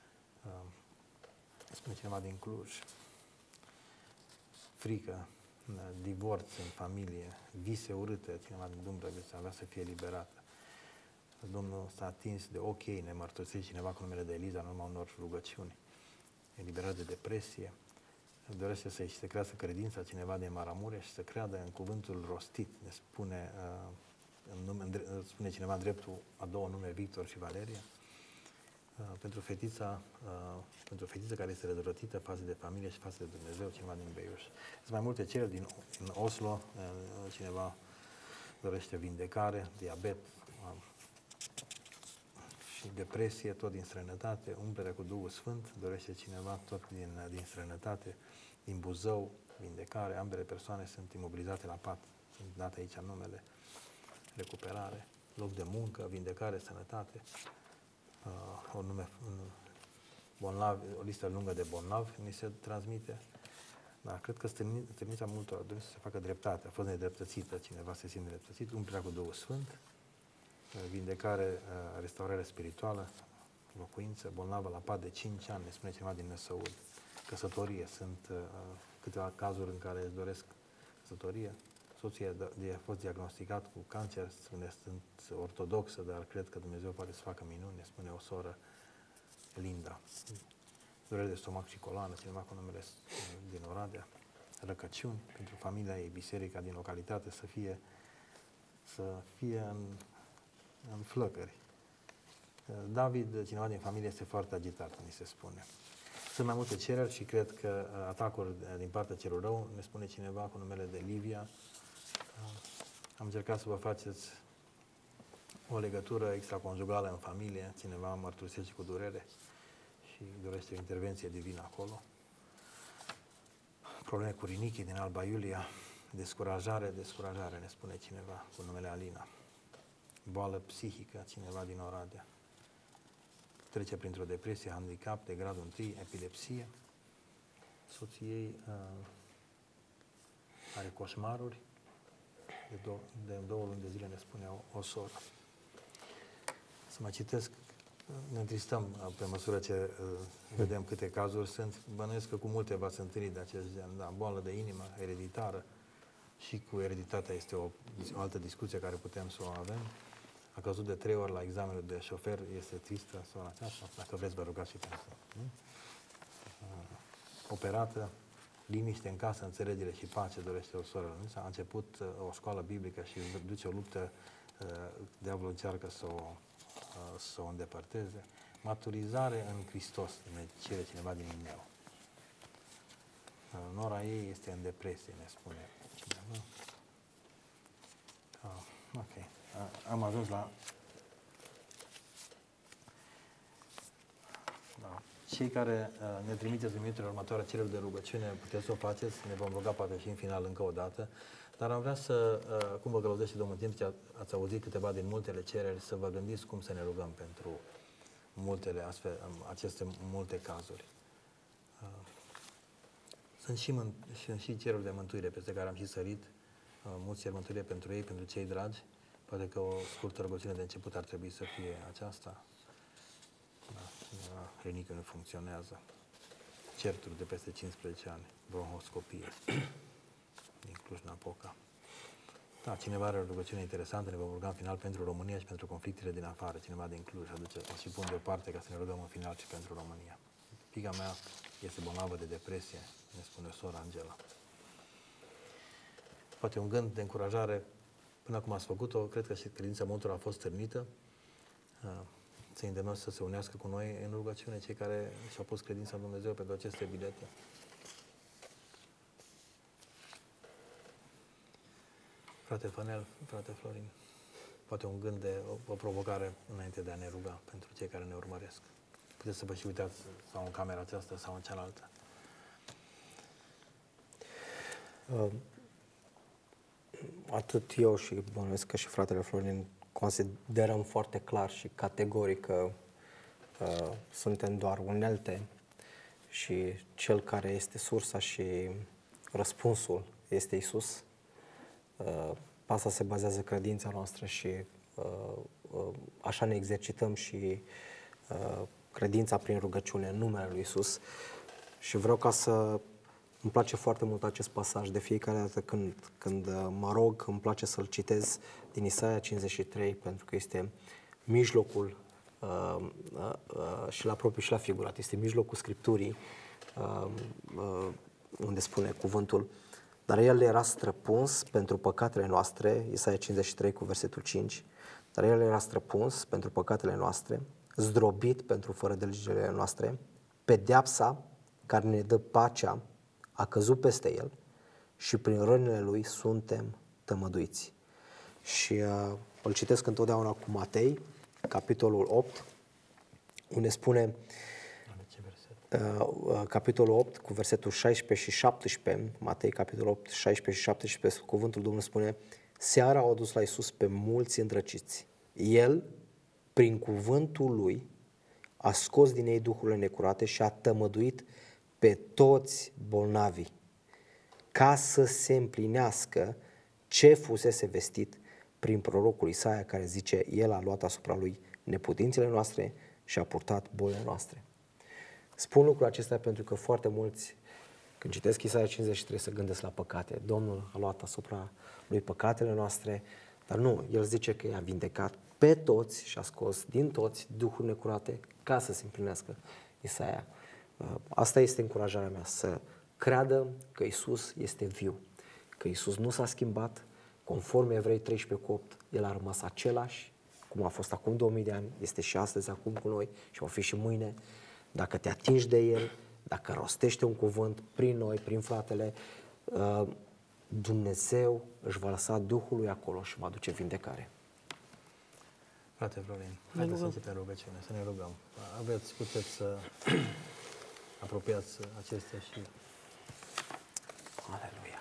Spune cineva din Cluj. Frică, divorț în familie, vise urâte, cineva din Dumbrăvița să avea să fie liberată. Domnul s-a atins de ok, ne mărturisește cineva cu numele de Eliza în urma unor rugăciuni. Eliberat de depresie, dorește să-i se crească credința cineva de Maramureș și să creadă în cuvântul rostit. Ne spune, uh, în nume, în, spune cineva în dreptul a două nume, Victor și Valeria. Uh, pentru fetița, uh, pentru fetița care este răzvrătită față de familie și față de Dumnezeu, cineva din Beiuș. Sunt mai multe cereri din, din Oslo, uh, cineva dorește vindecare, diabet uh, și depresie, tot din străinătate, umplerea cu Duhul Sfânt, dorește cineva tot din, din străinătate, din Buzău, vindecare, ambele persoane sunt imobilizate la pat, sunt date aici numele, recuperare, loc de muncă, vindecare, sănătate. Uh, o, nume, un bolnav, o listă lungă de bolnavi ni se transmite. Dar cred că stănița multor dorește să se facă dreptate. A fost nedreptățită, cineva se simte nedreptățit, umplerea cu Duhul Sfânt, uh, vindecare, uh, restaurare spirituală, locuință, bolnavă la pat de cinci ani, ne spune cineva din Năsăud. Căsătorie, sunt uh, câteva cazuri în care îți doresc căsătorie. Soția a fost diagnosticat cu cancer, spune, sunt ortodoxă, dar cred că Dumnezeu poate să facă minuni, ne spune o soră, Linda. Durere de stomac și coloană, cineva cu numele din Oradea. Răcăciuni pentru familia ei, biserica din localitate să fie, să fie în, în flăcări. David, cineva din familie, este foarte agitat, ni se spune. Sunt mai multe cereri și cred că atacuri din partea celor rău, ne spune cineva cu numele de Livia. Am încercat să vă faceți o legătură extraconjugală în familie, cineva mărturisește cu durere și dorește o intervenție divină acolo. Probleme cu rinichii din Alba Iulia, descurajare, descurajare, ne spune cineva cu numele Alina. Boală psihică, cineva din Oradea. Trece printr-o depresie, handicap de gradul întâi, epilepsie. Soții ei uh, are coșmaruri. De, dou- de două luni de zile ne spune o, o soră. Să mai citesc, ne întristăm pe măsură ce uh, vedem câte cazuri sunt. Bănuiesc că cu multe v-ați întâlnit de acest gen. Da, boală de inimă, ereditară, și cu ereditatea este o, o altă discuție care putem să o avem. A căzut de trei ori la examenul de șofer, este tristă sora aceasta, dacă vreți vă rugați și pentru. Nu? Uh, operată, liniște în casă, înțelegere și pace dorește o soră. A început uh, o școală biblică și duce o luptă, uh, diavolul încearcă să o, uh, să o îndepărteze. Maturizare în Hristos, ne cere cineva din meu. Uh, nora ei este în depresie, ne spune cineva. Uh, Ok. Am ajuns la... Da. Cei care uh, ne trimiteți în minutele următoare cereri de rugăciune, puteți să o faceți, ne vom ruga poate și în final încă o dată, dar am vrea să, uh, cum vă călăuzește Domnul, în timp ce ați auzit câteva din multele cereri, să vă gândiți cum să ne rugăm pentru multele astfel, aceste multe cazuri. Uh, sunt și, mân- și, și ceruri de mântuire peste care am și sărit, uh, mulți cer mântuire pentru ei, pentru cei dragi. Poate că o scurtă rugăciune de început ar trebui să fie aceasta. Da, da, renichiul nu funcționează. Certuri de peste cincisprezece ani, bronhoscopie din Cluj-Napoca. Da, cineva are o rugăciune interesantă, ne vom ruga în final pentru România și pentru conflictele din afară. Cineva din Cluj aduce și pun deoparte ca să ne rugăm în final și pentru România. Fiica mea este bolnavă de depresie, ne spune sora Angela. Poate un gând de încurajare. Până acum ați făcut-o, cred că și credința multor a fost stârnită. Să îndemnăm să se unească cu noi în rugăciune cei care și-au pus credința în Dumnezeu pentru aceste bilete. Frate Fănel, frate Florin, poate un gând de o, o provocare înainte de a ne ruga pentru cei care ne urmăresc. Puteți să vă și uitați sau în camera aceasta sau în cealaltă. Uh. Atât eu și bănuiesc că și fratele Florin considerăm foarte clar și categoric că uh, suntem doar unelte și cel care este sursa și răspunsul este Iisus. Uh, asta se bazează credința noastră și uh, uh, așa ne exercităm și uh, credința prin rugăciune în numele lui Iisus. Și vreau ca să... Îmi place foarte mult acest pasaj. De fiecare dată când, când mă rog, îmi place să-l citez din Isaia cincizeci și trei, pentru că este mijlocul uh, uh, uh, și la propriu și la figurat. Este mijlocul Scripturii uh, uh, unde spune cuvântul: dar el era străpuns pentru păcatele noastre, Isaia cincizeci și trei cu versetul cinci, dar el era străpuns pentru păcatele noastre, zdrobit pentru fără de legile noastre, pedeapsa care ne dă pacea a căzut peste el și prin rănile lui suntem tămăduiți. Și uh, îl citesc întotdeauna cu Matei, capitolul opt, unde spune, uh, uh, capitolul opt, cu versetul șaisprezece și șaptesprezece, Matei, capitolul opt, șaisprezece și șaptesprezece, cuvântul Domnului spune: seara au adus la Iisus pe mulți îndrăciți. El, prin cuvântul lui, a scos din ei duhurile necurate și a tămăduit pe toți bolnavii, ca să se împlinească ce fusese vestit prin prorocul Isaia, care zice: el a luat asupra lui neputințele noastre și a purtat bolile noastre. Spun lucrul acesta pentru că foarte mulți, când citesc Isaia cincizeci și trei, se gândesc la păcate. Domnul a luat asupra lui păcatele noastre, dar nu, el zice că i-a vindecat pe toți și a scos din toți duhuri necurate, ca să se împlinească Isaia. Asta este încurajarea mea, să creadă că Iisus este viu, că Iisus nu s-a schimbat, conform Evrei treisprezece cu opt, El a rămas același, cum a fost acum două mii de ani, este și astăzi acum cu noi și va fi și mâine. Dacă te atingi de El, dacă rostește un cuvânt prin noi, prin fratele, Dumnezeu își va lăsa Duhul lui acolo și va aduce vindecare. Frate Florin, haideți să începem rugăciune, să ne rugăm. Aveți, puteți să apropiați acestea și... Aleluia!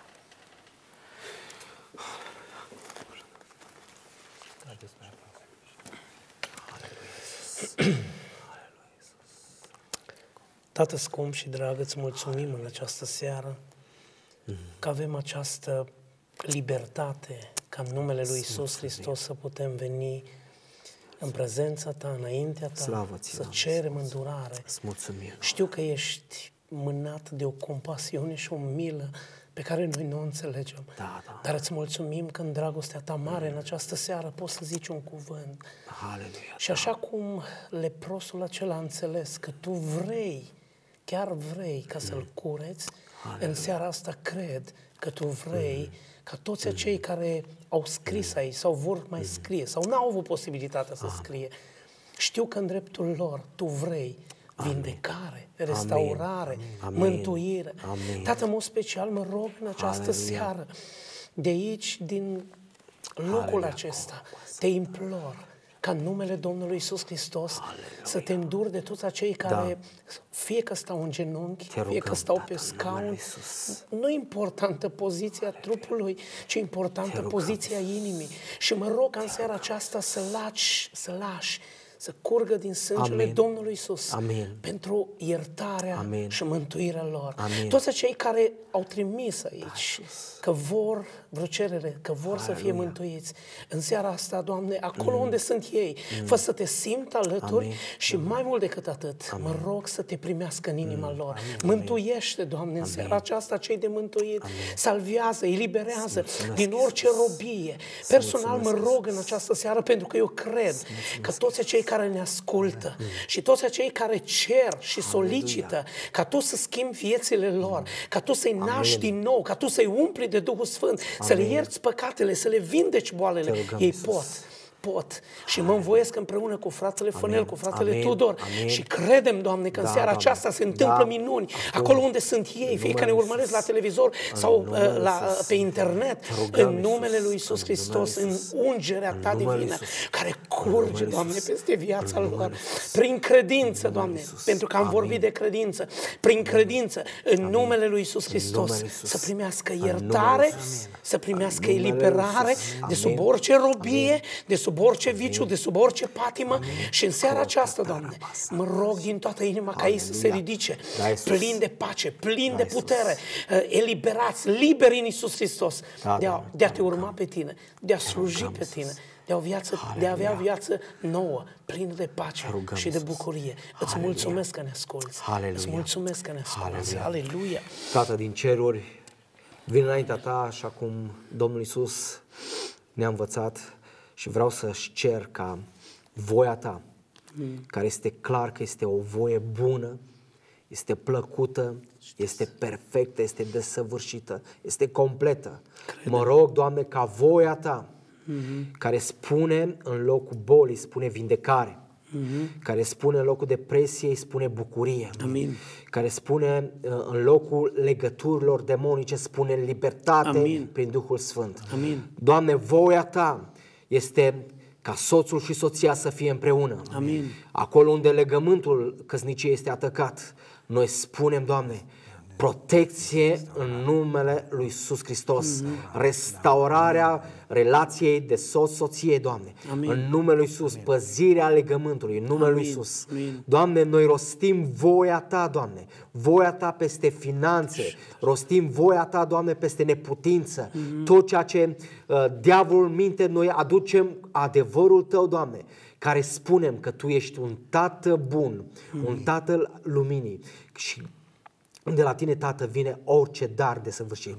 Haideți mai aproape. Aleluia, Iisus! Aleluia, Iisus! Tată scump și drag, îți mulțumim în această seară mm-hmm. că avem această libertate ca în numele lui Iisus Hristos să putem veni în prezența Ta, înaintea Ta, Slavă să cerem îndurare. Îți mulțumim. Știu că ești mânat de o compasiune și o milă pe care noi nu o înțelegem. Da, da. Dar îți mulțumim că în dragostea Ta mare, în această seară, poți să zici un cuvânt. Aleluia. Și așa cum leprosul acela a înțeles că Tu vrei, chiar vrei ca să-l cureți, Aleluia. În seara asta cred că Tu vrei mm. ca toți acei care au scris aici sau vor mai scrie sau n-au avut posibilitatea să scrie, știu că în dreptul lor Tu vrei vindecare, Amin. Restaurare, Amin. în locul acesta, te implor ca în numele Domnului Iisus Hristos să te înduri de toți acei care, fie că stau în genunchi, fie că stau pe scaun, nu e importantă poziția trupului, ci importantă poziția inimii. Și mă rog ca în seara aceasta să lași, să lași, să curgă din sângele Amin. Domnului Iisus Amin. pentru iertarea Amin. și mântuirea lor. Amin. Toți acei care au trimis aici, că vor vreo cerere, că vor Aleluia. Să fie mântuiți. În seara asta, Doamne, acolo mm. unde sunt ei, mm. fă să te simt alături Amin. Și mai mult decât atât, Amin. Mă rog să te primească în inima mm. lor. Amin. Mântuiește, Doamne, Amin. În seara aceasta cei de mântuit, Amin. Salvează, eliberează din orice robie. Personal mă rog în această seară pentru că eu cred că toți acei care ne ascultă Amin. Și toți acei care cer și solicită Aleluia. Ca Tu să schimbi viețile lor, ca Tu să-i naști din nou, ca Tu să-i umpli de Duhul Sfânt, Amin. Să le ierți păcatele, să le vindeci boalele, rugăm, ei Iisus. Pot. Pot. Și mă învoiesc împreună cu fratele Fănel, Amin. Cu fratele Amin. Tudor Amin. Și credem, Doamne, că da, în seara Doamne. Aceasta se întâmplă da. Minuni. Acum, acolo unde sunt ei, fie că ne urmăresc la televizor sau uh, la, pe internet, în numele Lui Iisus Hristos, în ungerea Ta divină, care curge, Doamne, peste viața lor, prin credință, Doamne, pentru că am vorbit de credință, prin credință, în numele Lui Iisus Hristos, să primească iertare, să primească eliberare de sub orice robie, de sub orice viciu, de sub orice patimă. Amin. Și în seara aceasta, Doamne, mă rog din toată inima ca ei să se ridice, plin de pace, plin de putere, eliberați, liberi în Iisus Hristos, de a, de a te urma pe Tine, de a sluji pe Tine, de a, o viață, de a avea viață nouă, plină de pace Rugăm și de bucurie. Îți mulțumesc că ne asculți. Îți mulțumesc că ne asculți. Aleluia. Tată din ceruri, vin înaintea Ta așa cum Domnul Iisus ne-a învățat și vreau să-și cer ca voia Ta, mm. care este clar că este o voie bună, este plăcută, este perfectă, este desăvârșită, este completă. Crede. Mă rog, Doamne, ca voia Ta, mm-hmm. care spune în locul bolii, spune vindecare, mm-hmm. care spune în locul depresiei, spune bucurie, Amin. Care spune în locul legăturilor demonice, spune libertate Amin. Prin Duhul Sfânt. Amin. Doamne, voia Ta este ca soțul și soția să fie împreună. Amin. Acolo unde legământul căsniciei este atacat, noi spunem, Doamne, protecție în numele lui Iisus Hristos, mm-hmm. restaurarea relației de soț-soție, Doamne, Amin. În numele lui Iisus, păzirea legământului, în numele Amin. Lui Iisus. Amin. Doamne, noi rostim voia Ta, Doamne, voia Ta peste finanțe, rostim voia Ta, Doamne, peste neputință, mm-hmm. tot ceea ce uh, diavolul minte, noi aducem adevărul Tău, Doamne, care spunem că Tu ești un Tată bun, mm-hmm. un Tată luminii și de la Tine, Tată, vine orice dar de săvârșit.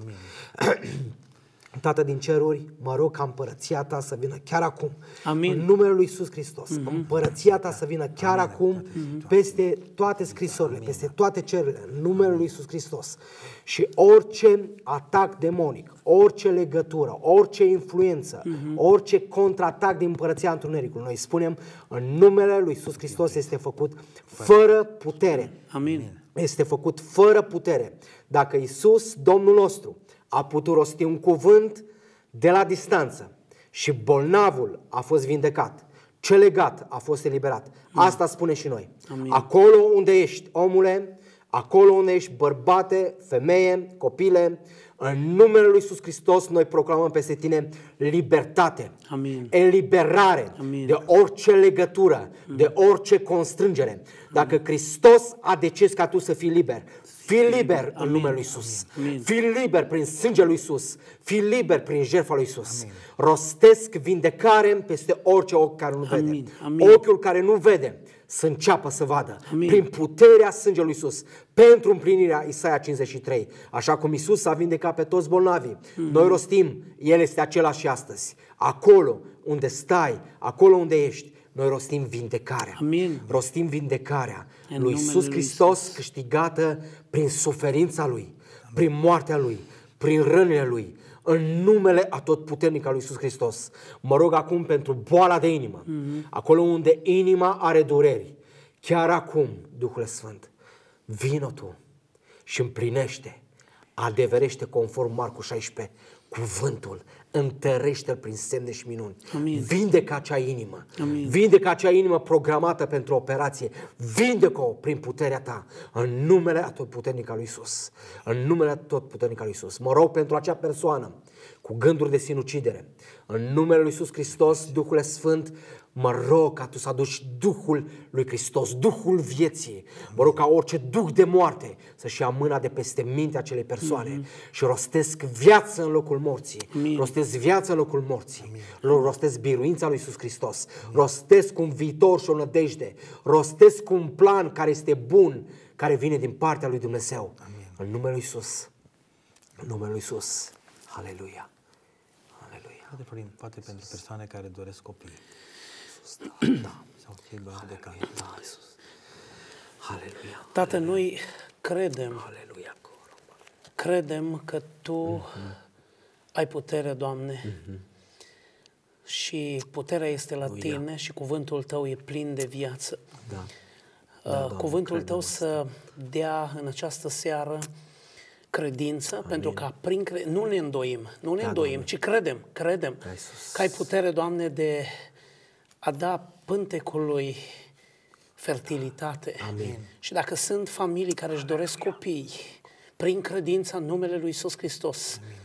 Tată din ceruri, mă rog ca împărăția Ta să vină chiar acum. Amin. În numele lui Iisus Hristos. Mm-hmm. Împărăția Ta să vină chiar Amin. Acum mm-hmm. peste toate scrisorile, Amin. Peste toate cerurile, în numele lui Iisus Hristos. Și orice atac demonic, orice legătură, orice influență, mm-hmm. orice contraatac din împărăția întunericului, noi spunem, în numele lui Iisus Hristos este făcut fără putere. Amin. Este făcut fără putere. Dacă Iisus, Domnul nostru, a putut rosti un cuvânt de la distanță și bolnavul a fost vindecat, cel legat a fost eliberat, asta spune și noi. Amin. Acolo unde ești, omule, acolo unde ești, bărbate, femeie, copile, în numele lui Iisus Hristos noi proclamăm peste tine libertate, Amin. Eliberare Amin. de orice legătură, Amin. De orice constrângere. Dacă Hristos a decis ca tu să fii liber, fii liber Amin. În numele lui Iisus. Amin. Fii liber prin sângele lui Iisus. Fii liber prin jertfa lui Iisus. Amin. Rostesc vindecare peste orice ochi care nu vede. Amin. Amin. Ochiul care nu vede să înceapă să vadă. Amin. Prin puterea sângelui Iisus, pentru împlinirea Isaia cincizeci și trei. Așa cum Iisus a vindecat pe toți bolnavii, mm-hmm. noi rostim, El este același și astăzi. Acolo unde stai, acolo unde ești, noi rostim vindecarea. Amin. Rostim vindecarea în lui Iisus Hristos, Iisus. Câștigată prin suferința Lui, Amin. Prin moartea Lui, prin rănile Lui, în numele atotputernic al lui Iisus Hristos. Mă rog acum pentru boala de inimă, mm-hmm. acolo unde inima are dureri. Chiar acum, Duhul Sfânt, vină Tu și împlinește, adeverește conform Marcu șaisprezece, cuvântul întărește-l prin semne și minuni. Amin. Vindecă acea inimă. Amin. Vindecă acea inimă programată pentru operație. Vindecă-o prin puterea ta. În numele atotputernic al lui Iisus. În numele atotputernic al lui Iisus. Mă rog pentru acea persoană cu gânduri de sinucidere. În numele lui Iisus Hristos, Duhul Sfânt, mă rog ca tu să aduci Duhul lui Hristos, Duhul vieții. Mă rog ca orice duh de moarte să-și ia mâna de peste mintea acelei persoane mm-hmm. și rostesc viață în locul morții. Amin. Rostesc viață în locul morții. Amin. Rostesc biruința lui Iisus Hristos. Amin. Rostesc un viitor și o nădejde. Rostesc un plan care este bun, care vine din partea lui Dumnezeu. Amin. În numele lui Iisus. În numele lui Iisus. Aleluia. Aleluia. Poate, Florin, poate pentru persoane care doresc copii. Da, da. Sau cei băieți de cale. Da, Iisus. Aleluia. Tată, noi credem, Aleluia. credem că Tu mm-hmm. ai putere, Doamne, mm-hmm. și puterea este la Aleluia. Tine și cuvântul Tău e plin de viață. Da. Uh, Da, Doamne, cuvântul Tău credem să dea în această seară credință, Amin. Pentru că prin cre... nu ne îndoim, nu ne Da, îndoim, Doamne. ci credem, credem Da, Iisus. că ai putere, Doamne, de a da pântecului fertilitate. Amin. Și dacă sunt familii care își doresc copii, prin credința în numele lui Iisus Hristos, Amin.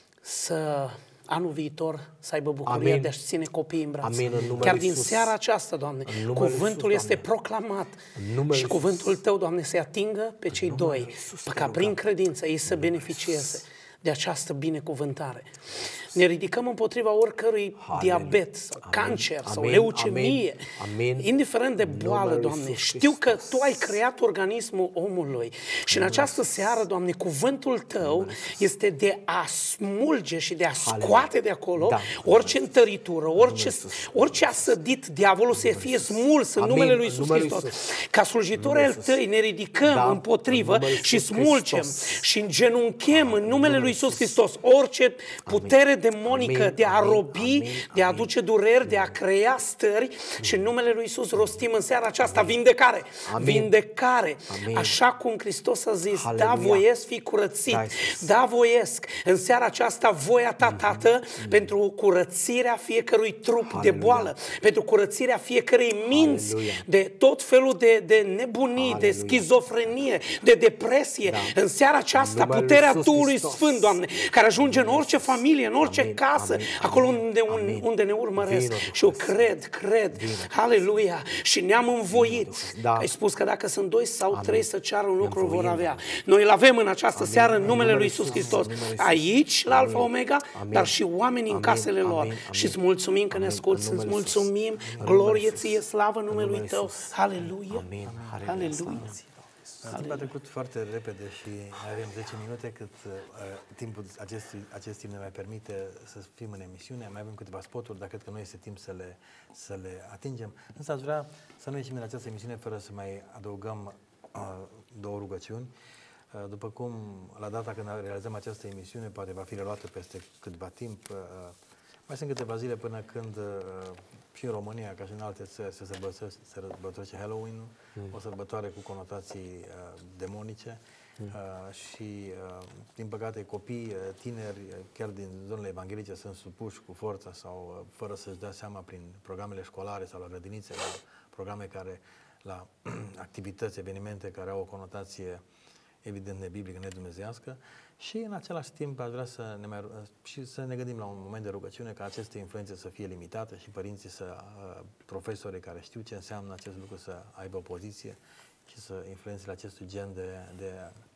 Să anul viitor să aibă bucuria Amin. de a-și ține copiii în brațe. Amin, în numele Chiar lui din Iisus. seara aceasta, Doamne, cuvântul Iisus, este Doamne. proclamat În numele și lui cuvântul Iisus. Tău, Doamne, să-i atingă pe cei numele doi, lui Iisus pe te ca rugăm. prin credință ei să beneficieze de această binecuvântare. Ne ridicăm împotriva oricărui Haleluia. diabet sau Amin. cancer sau Amin. leucemie, Amin. Amin. indiferent de În boală, numele lui Doamne. Iisus Știu că Hristos. Tu ai creat organismul omului și în această seară, Doamne, cuvântul Tău este de a smulge și de a scoate de acolo Da. orice întăritură, orice, orice a sădit diavolul să fie smuls în Amin. numele lui În Iisus numele lui Hristos. Iisus. Ca slujitori În al numele lui Tăi ne ridicăm Da. împotrivă În numele lui și Iisus smulgem Hristos. și îngenunchem în numele lui Iisus Hristos orice putere demonică Amin. de a Amin. robi, Amin. de a Amin. aduce dureri, de a crea stări și în numele lui Iisus rostim în seara aceasta vindecare. Amin. Vindecare. Amin. Așa cum Hristos a zis, Haleluia. da voiesc fi curățit, Da, Iisus. da voiesc în seara aceasta voia ta, Tată, pentru curățirea fiecărui trup de Haleluia. boală, pentru curățirea fiecărei minți Haleluia. de tot felul de, de nebunii, de Haleluia. schizofrenie, de depresie. Da. În seara aceasta, În numele lui puterea Iisus Duhului Hristos. Sfânt, Doamne, care ajunge în orice familie, în orice Amin. casă, Amin. acolo Amin. unde, un, Amin. unde ne urmăresc. Vino, Duhul Și eu Sfânt. cred, cred, Vino, aleluia, și ne-am învoit. Da. Ai spus că dacă sunt doi sau Amin. trei să ceară un lucru, învoim, vor avea. Doamne. Noi îl avem în această Amin. seară în În numele lui numele Iisus Iisus, Hristos, în numele Iisus. aici, la Alfa Amin. Omega, Amin. dar și oamenii în Amin. casele lor. Amin. Și îți mulțumim că ne Amin. asculți, În îți numele Iisus. mulțumim, În numele glorie Iisus. ție, slavă În numelui numele Tău. Iisus. Aleluia. Amin. Aleluia. Timpul a trecut foarte repede și mai avem zece minute cât uh, timpul acestui, acest timp ne mai permite să fim în emisiune. Mai avem câteva spoturi, dar cred că nu este timp să le, să le atingem. Însă aș vrea să nu ieșim din această emisiune fără să mai adăugăm uh, două rugăciuni. Uh, după cum la data când realizăm această emisiune, poate va fi reluată peste câtva timp, uh, mai sunt câteva zile până când uh, și în România, ca și în alte țări, se sărbătorește, se sărbătorește Halloween, mm. o sărbătoare cu conotații uh, demonice mm. uh, și, uh, din păcate, copii, uh, tineri, uh, chiar din zonele evanghelice, sunt supuși cu forța sau uh, fără să-și dea seama prin programele școlare sau la grădinițe, la programe care, la activități, evenimente care au o conotație evident nebiblică, nedumnezească. Și în același timp aș vrea să ne, mai, și să ne gândim la un moment de rugăciune ca aceste influențe să fie limitate și părinții, să, profesorii care știu ce înseamnă acest lucru să aibă o poziție și să influențele acestui gen de, de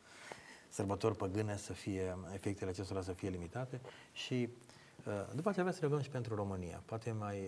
sărbători păgâne să fie, efectele acestora să fie limitate și după aceea vrea să rugăm și pentru România, poate mai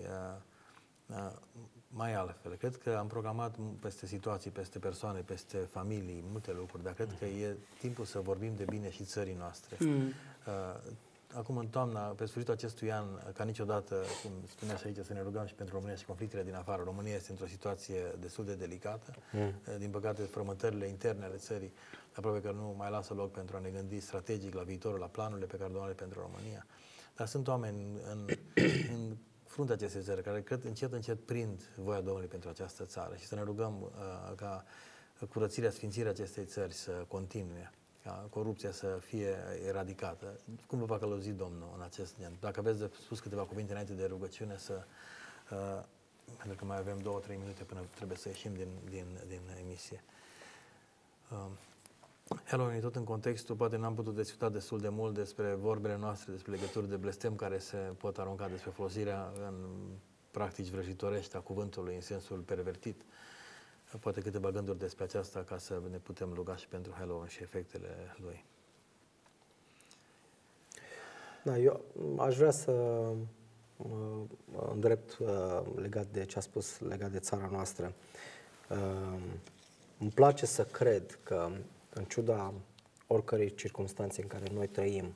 mai altfel. Cred că am programat peste situații, peste persoane, peste familii, multe lucruri, dar cred că e timpul să vorbim de bine și țării noastre. Mm. Acum, în toamna, pe sfârșitul acestui an, ca niciodată, cum spunea și aici, să ne rugăm și pentru România și conflictele din afară. România este într-o situație destul de delicată. Mm. Din păcate, frământările interne ale țării aproape că nu mai lasă loc pentru a ne gândi strategic la viitorul, la planurile pe care Domnul are pentru România. Dar sunt oameni în, în fruntea acestei țări, care cred încet, încet prind voia Domnului pentru această țară și să ne rugăm uh, ca curățirea, sfințirea acestei țări să continue ca corupția să fie eradicată. Cum vă va călăuzi Domnul în acest gen? Dacă aveți de spus câteva cuvinte înainte de rugăciune, să, uh, pentru că mai avem două, trei minute până trebuie să ieșim din, din, din emisie. Uh, Halloween, tot în contextul, poate n-am putut discuta destul de mult despre vorbele noastre, despre legături de blestem care se pot arunca, despre folosirea în practici vrăjitorești a cuvântului în sensul pervertit. Poate câteva gânduri despre aceasta ca să ne putem ruga și pentru Halloween și efectele lui. Da, eu aș vrea să uh, îndrept uh, legat de ce a spus legat de țara noastră. Uh, îmi place să cred că în ciuda oricărei circunstanțe în care noi trăim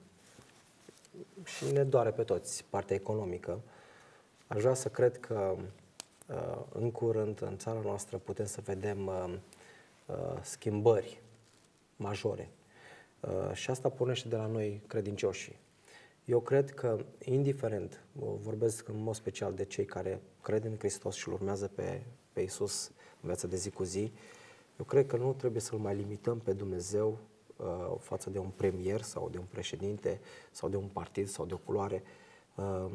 și ne doare pe toți partea economică, aș vrea să cred că uh, în curând în țara noastră putem să vedem uh, uh, schimbări majore. Uh, și asta pornește de la noi credincioșii. Eu cred că, indiferent, vorbesc în mod special de cei care cred în Hristos și îl urmează pe, pe Iisus în viața de zi cu zi, eu cred că nu trebuie să-L mai limităm pe Dumnezeu uh, față de un premier sau de un președinte sau de un partid sau de o culoare. Uh,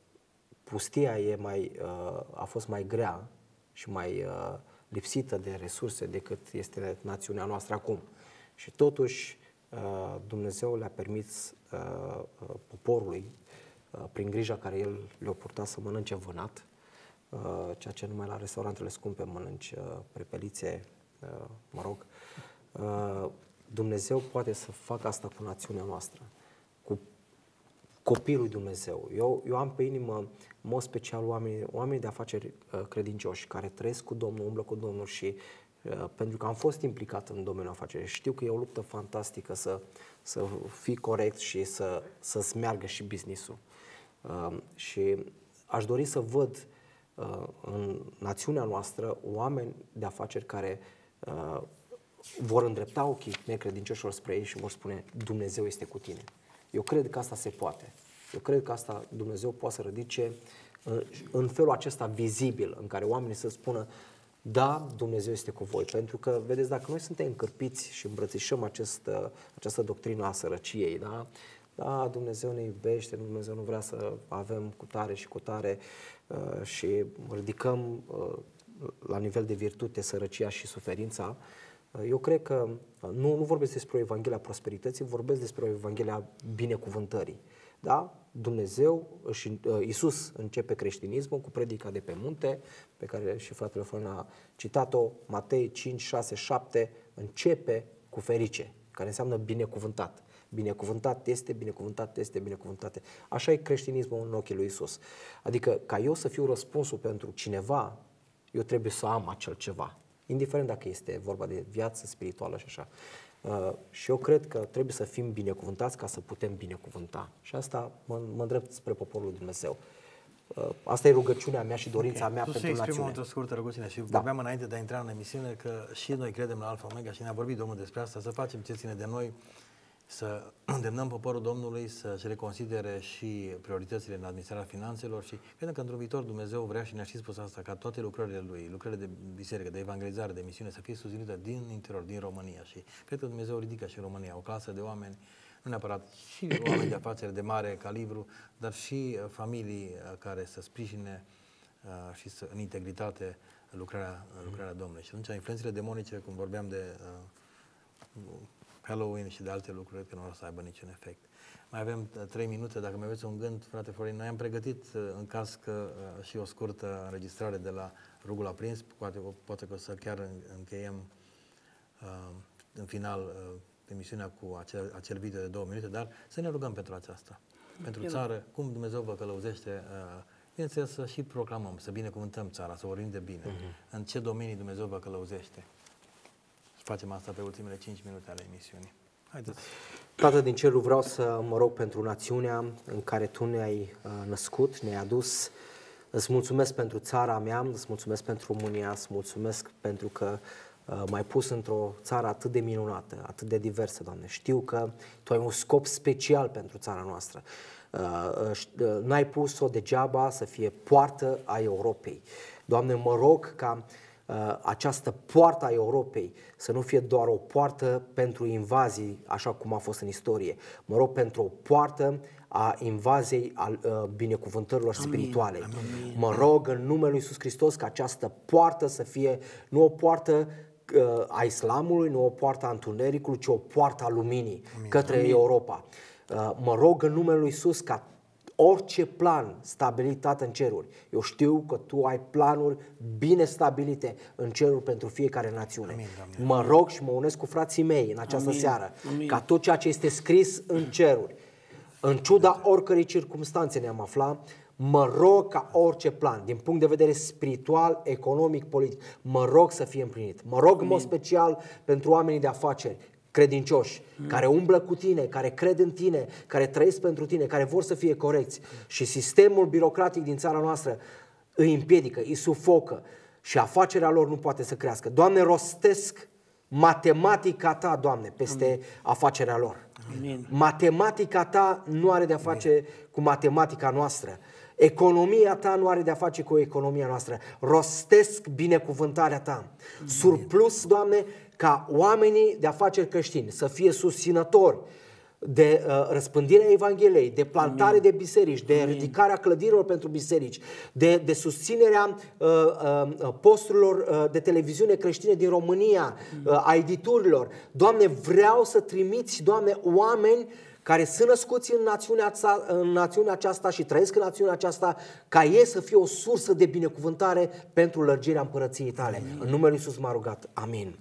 pustia e mai, uh, a fost mai grea și mai uh, lipsită de resurse decât este națiunea noastră acum. Și totuși uh, Dumnezeu le-a permis uh, poporului, uh, prin grija care El le-a purtat, să mănânce vânat, uh, ceea ce numai la restaurantele scumpe mănânci uh, prepelițe, uh, mă rog. Uh, Dumnezeu poate să facă asta cu națiunea noastră, cu copiii lui Dumnezeu. Eu, eu am pe inimă, în mod special, oameni, oameni de afaceri uh, credincioși, care trăiesc cu Domnul, umblă cu Domnul și uh, pentru că am fost implicat în domeniul afacerii, știu că e o luptă fantastică să, să fii corect și să, să-ți meargă și business-ul. Uh, și aș dori să văd uh, în națiunea noastră oameni de afaceri care uh, vor îndrepta ochii necredincioșilor spre ei și vor spune: Dumnezeu este cu tine. Eu cred că asta se poate. Eu cred că asta Dumnezeu poate să ridice în felul acesta vizibil, în care oamenii să spună: da, Dumnezeu este cu voi. Pentru că, vedeți, dacă noi suntem încărpiți și îmbrățișăm această, această doctrină a sărăciei, da? Da, Dumnezeu ne iubește, Dumnezeu nu vrea să avem cu tare și cu tare uh, și ridicăm uh, la nivel de virtute sărăcia și suferința, eu cred că nu, nu vorbesc despre o Evanghelie a prosperității, vorbesc despre o Evanghelie a binecuvântării. Da? Dumnezeu, și Iisus începe creștinismul cu predica de pe munte, pe care și fratele Florin a citat-o, Matei cinci, șase, șapte, începe cu ferice, care înseamnă binecuvântat. Binecuvântat este, binecuvântat este, binecuvântate. Așa e creștinismul în ochii lui Iisus. Adică, ca eu să fiu răspunsul pentru cineva, eu trebuie să am acel ceva. Indiferent dacă este vorba de viață spirituală și așa. Uh, și eu cred că trebuie să fim binecuvântați ca să putem binecuvânta. Și asta mă, mă îndrept spre poporul lui Dumnezeu. Uh, asta e rugăciunea mea și dorința okay. mea tu pentru națiune. Tu se exprimă o scurtă rugăciune și da. vorbeam înainte de a intra în emisiune că și noi credem la Alfa Omega și ne-a vorbit Domnul despre asta, să facem ce ține de noi, să îndemnăm poporul Domnului să-și reconsidere și prioritățile în administrarea finanțelor și credem că într-un viitor Dumnezeu vrea și ne-a și spus asta, ca toate lucrările Lui, lucrările de biserică, de evangelizare, de misiune, să fie susținute din interior, din România și cred că Dumnezeu ridică și în România o clasă de oameni, nu neapărat și oameni de afaceri de mare calibru, dar și familii care să sprijine uh, și să, în integritate lucrarea, lucrarea Domnului. Și atunci influențele demonice, cum vorbeam de uh, Halloween și de alte lucruri, că nu o să aibă niciun efect. Mai avem trei minute, dacă mai aveți un gând, frate Florin. Noi am pregătit, în caz că și o scurtă înregistrare de la Rugul Aprins, poate, poate că o să chiar încheiem uh, în final uh, emisiunea cu acel, acel video de două minute, dar să ne rugăm pentru aceasta, pentru Eu țară, cum Dumnezeu vă călăuzește, uh, bineînțeles să și proclamăm, să binecuvântăm țara, să vorbim de bine, uh-huh. în ce domenii Dumnezeu vă călăuzește. Facem asta pe ultimele cinci minute ale emisiunii. Haideți. Tată din cerul, vreau să mă rog pentru națiunea în care Tu ne-ai uh, născut, ne-ai adus. Îți mulțumesc pentru țara mea, îți mulțumesc pentru România, îți mulțumesc pentru că uh, m-ai pus într-o țară atât de minunată, atât de diversă, Doamne. Știu că Tu ai un scop special pentru țara noastră. Uh, uh, n-ai pus-o degeaba să fie poartă a Europei. Doamne, mă rog ca această poartă a Europei să nu fie doar o poartă pentru invazii, așa cum a fost în istorie. Mă rog pentru o poartă a invaziei al uh, binecuvântărilor Amin. spirituale. Amin. Mă rog în numele Lui Iisus Hristos ca această poartă să fie nu o poartă uh, a islamului, nu o poartă a întunericului, ci o poartă a luminii Amin. către Amin. Europa. Uh, mă rog în numele Lui Iisus ca orice plan stabilit, Tată, în ceruri. Eu știu că Tu ai planuri bine stabilite în ceruri pentru fiecare națiune. Amin, mă rog și mă unesc cu frații mei în această Amin. seară Amin. ca tot ceea ce este scris în ceruri, în ciuda oricărei circumstanțe ne-am aflat, mă rog ca orice plan, din punct de vedere spiritual, economic, politic, mă rog să fie împlinit. Mă rog Amin. în mod special pentru oamenii de afaceri credincioși, mm. care umblă cu tine, care cred în tine, care trăiesc pentru tine, care vor să fie corecți. Și sistemul birocratic din țara noastră îi împiedică, îi sufocă și afacerea lor nu poate să crească. Doamne, rostesc matematica Ta, Doamne, peste Amin. afacerea lor. Amin. Matematica Ta nu are de-a face Amin. cu matematica noastră. Economia Ta nu are de-a face cu economia noastră. Rostesc binecuvântarea Ta. Amin. Surplus, Doamne, ca oamenii de afaceri creștini să fie susținători de uh, răspândirea Evangheliei, de plantare Amin. de biserici, de Amin. ridicarea clădirilor pentru biserici, de, de susținerea uh, uh, posturilor uh, de televiziune creștine din România, uh, a editurilor. Doamne, vreau să trimiți, Doamne, oameni care sunt născuți în națiunea, în națiunea aceasta și trăiesc în națiunea aceasta, ca ei să fie o sursă de binecuvântare pentru lărgirea împărăției Tale. Amin. În numele Lui Iisus m-a rugat. Amin.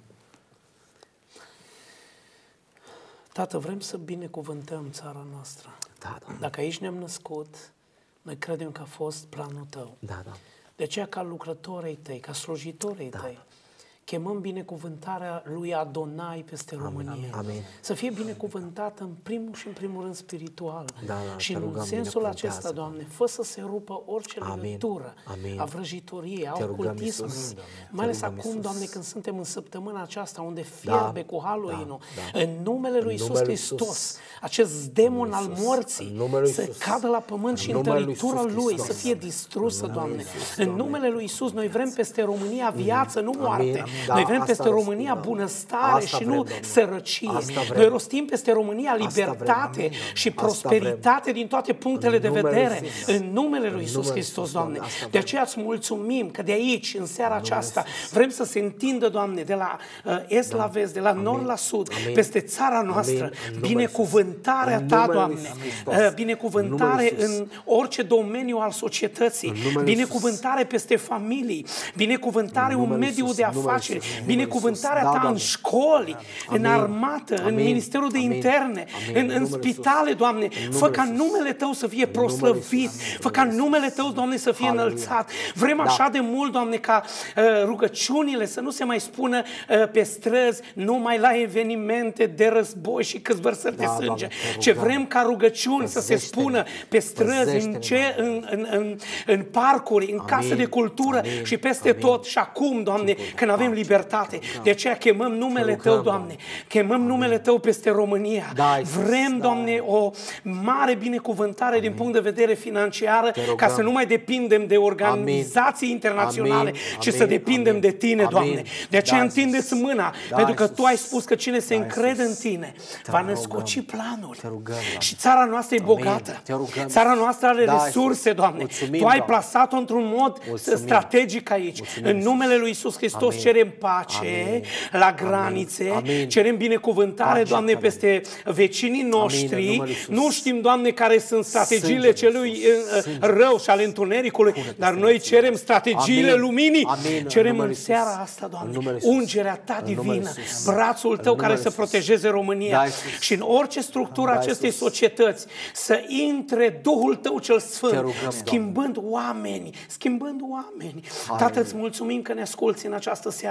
Tată, vrem să binecuvântăm țara noastră. Da, da. Dacă aici ne-am născut, noi credem că a fost planul Tău. Da, da. De aceea, ca lucrătorii Tăi, ca slujitorii da. Tăi, chemăm binecuvântarea lui Adonai peste Amin, România. Amin. Să fie binecuvântată în primul și în primul rând spiritual. Da, da, și în sensul acesta, Doamne, fă să se rupă orice Amin. legătură Amin. a vrăjitoriei, a ocultismului. Mai ales acum, Iisus. Doamne, când suntem în săptămâna aceasta unde fierbe da, cu Halloween-ul, da, da. în numele lui Iisus Hristos, acest demon al morții să cadă la pământ și întăritura lui să fie distrusă, Doamne. În numele lui Iisus noi vrem peste România viață, nu moarte. Da, noi vrem peste România rostim, bunăstare asta și vrem, nu Doamne. sărăcie. Noi rostim peste România libertate vrem, și prosperitate din toate punctele de vedere. În numele lui Iisus Hristos, Doamne. De aceea îți mulțumim că de aici, în seara aceasta, vrem să se întindă, Doamne, de la uh, est la vest, de la nord la sud, peste țara noastră, binecuvântarea Ta, Doamne. Uh, binecuvântare în orice domeniu al societății, binecuvântare peste familii, binecuvântare în mediul de afaceri, binecuvântarea Ta da, în școli, Amin. în armată, Amin. în Ministerul de Amin. Interne, Amin. în, în spitale, Doamne. Fă ca numele Tău să fie proslăvit, fă ca numele Tău, Doamne, să fie Aleluia. înălțat. Vrem da. așa de mult, Doamne, ca uh, rugăciunile să nu se mai spună uh, pe străzi, numai la evenimente de război și câți vărsări da, de sânge. Doamne, ce vrem ca rugăciuni să se spună pe străzi, în, ce, în, în, în, în parcuri, în Amin. case de cultură Amin. și peste Amin. tot. Și acum, Doamne, când avem libertate. De aceea chemăm numele Tău, Doamne. Chemăm numele Tău peste România. Vrem, Doamne, o mare binecuvântare din punct de vedere financiar, ca să nu mai depindem de organizații internaționale, ci să depindem de Tine, Doamne. De aceea întindeți mâna, pentru că Tu ai spus că cine se încrede în Tine va născoci planuri. Și țara noastră e bogată. Țara noastră are resurse, Doamne. Tu ai plasat-o într-un mod strategic aici. În numele lui Iisus Hristos cerem pace Amin. la granițe, Amin. cerem binecuvântare, pace, Doamne, peste vecinii noștri. Amin. Nu știm, Doamne, care sunt strategiile celui Sânge. rău și ale întunericului, dar noi cerem strategiile Amin. luminii. Amin. Cerem în, în seara asta, Doamne, ungerea Ta divină, brațul Tău care să protejeze România și în orice structură acestei societăți să intre Duhul Tău cel Sfânt, rugăm, schimbând Doamne. oameni, schimbând oameni. Tată, îți mulțumim că ne asculți în această seară.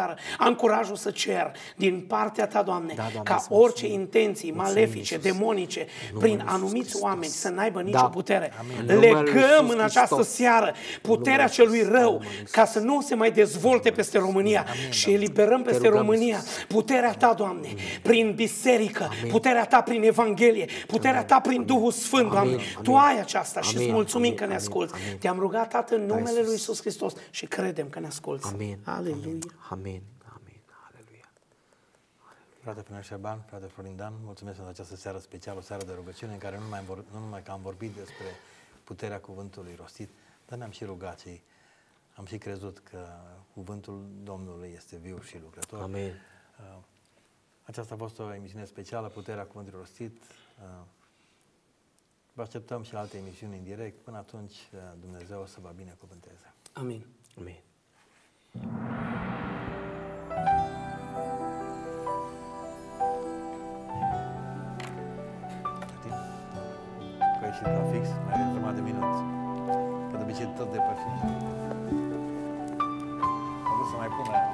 seară am curajul să cer din partea Ta, Doamne, Da, Doamne, ca îți orice mulțumim. intenții Mulțumim, malefice, Iisus. demonice, În prin numele Iisus anumiți Hristos. oameni să n-aibă nicio Da. putere. Amin. În numele Legăm Iisus în această Hristos. seară puterea numele celui Iisus. rău În numele Iisus. ca să nu se mai dezvolte peste România și eliberăm peste rugăm, România Iisus. puterea Ta, Doamne, prin biserică, puterea Ta prin Evanghelie, puterea Ta prin Duhul Sfânt, Doamne. Amin. Tu ai aceasta și îți Amin. mulțumim Amin. că ne Amin. asculți. Amin. Te-am rugat, Tată, în numele Iisus. lui Iisus Hristos și credem că ne asculți. Amin. Aleluia. Amin. Amin. Aleluia. Frate Până Șerban, frate Florin Dan, mulțumesc pentru această seară specială, o seară de rugăciune în care nu numai, vor, nu numai că am vorbit despre puterea cuvântului rostit, dar ne-am și rugat și am și crezut că cuvântul Domnului este viu și lucrător. Amin. Uh, Aceasta a fost o emisiune specială, Puterea Cuvântului Rostit. Uh, Vă așteptăm și alte emisiuni în direct. Până atunci, uh, Dumnezeu o să vă binecuvânteze. Amin. Amin. Știi? Că a ieșit la fix, mai are jumătate de minut. Că de obicei tot de pe film. Am vrut să mai pună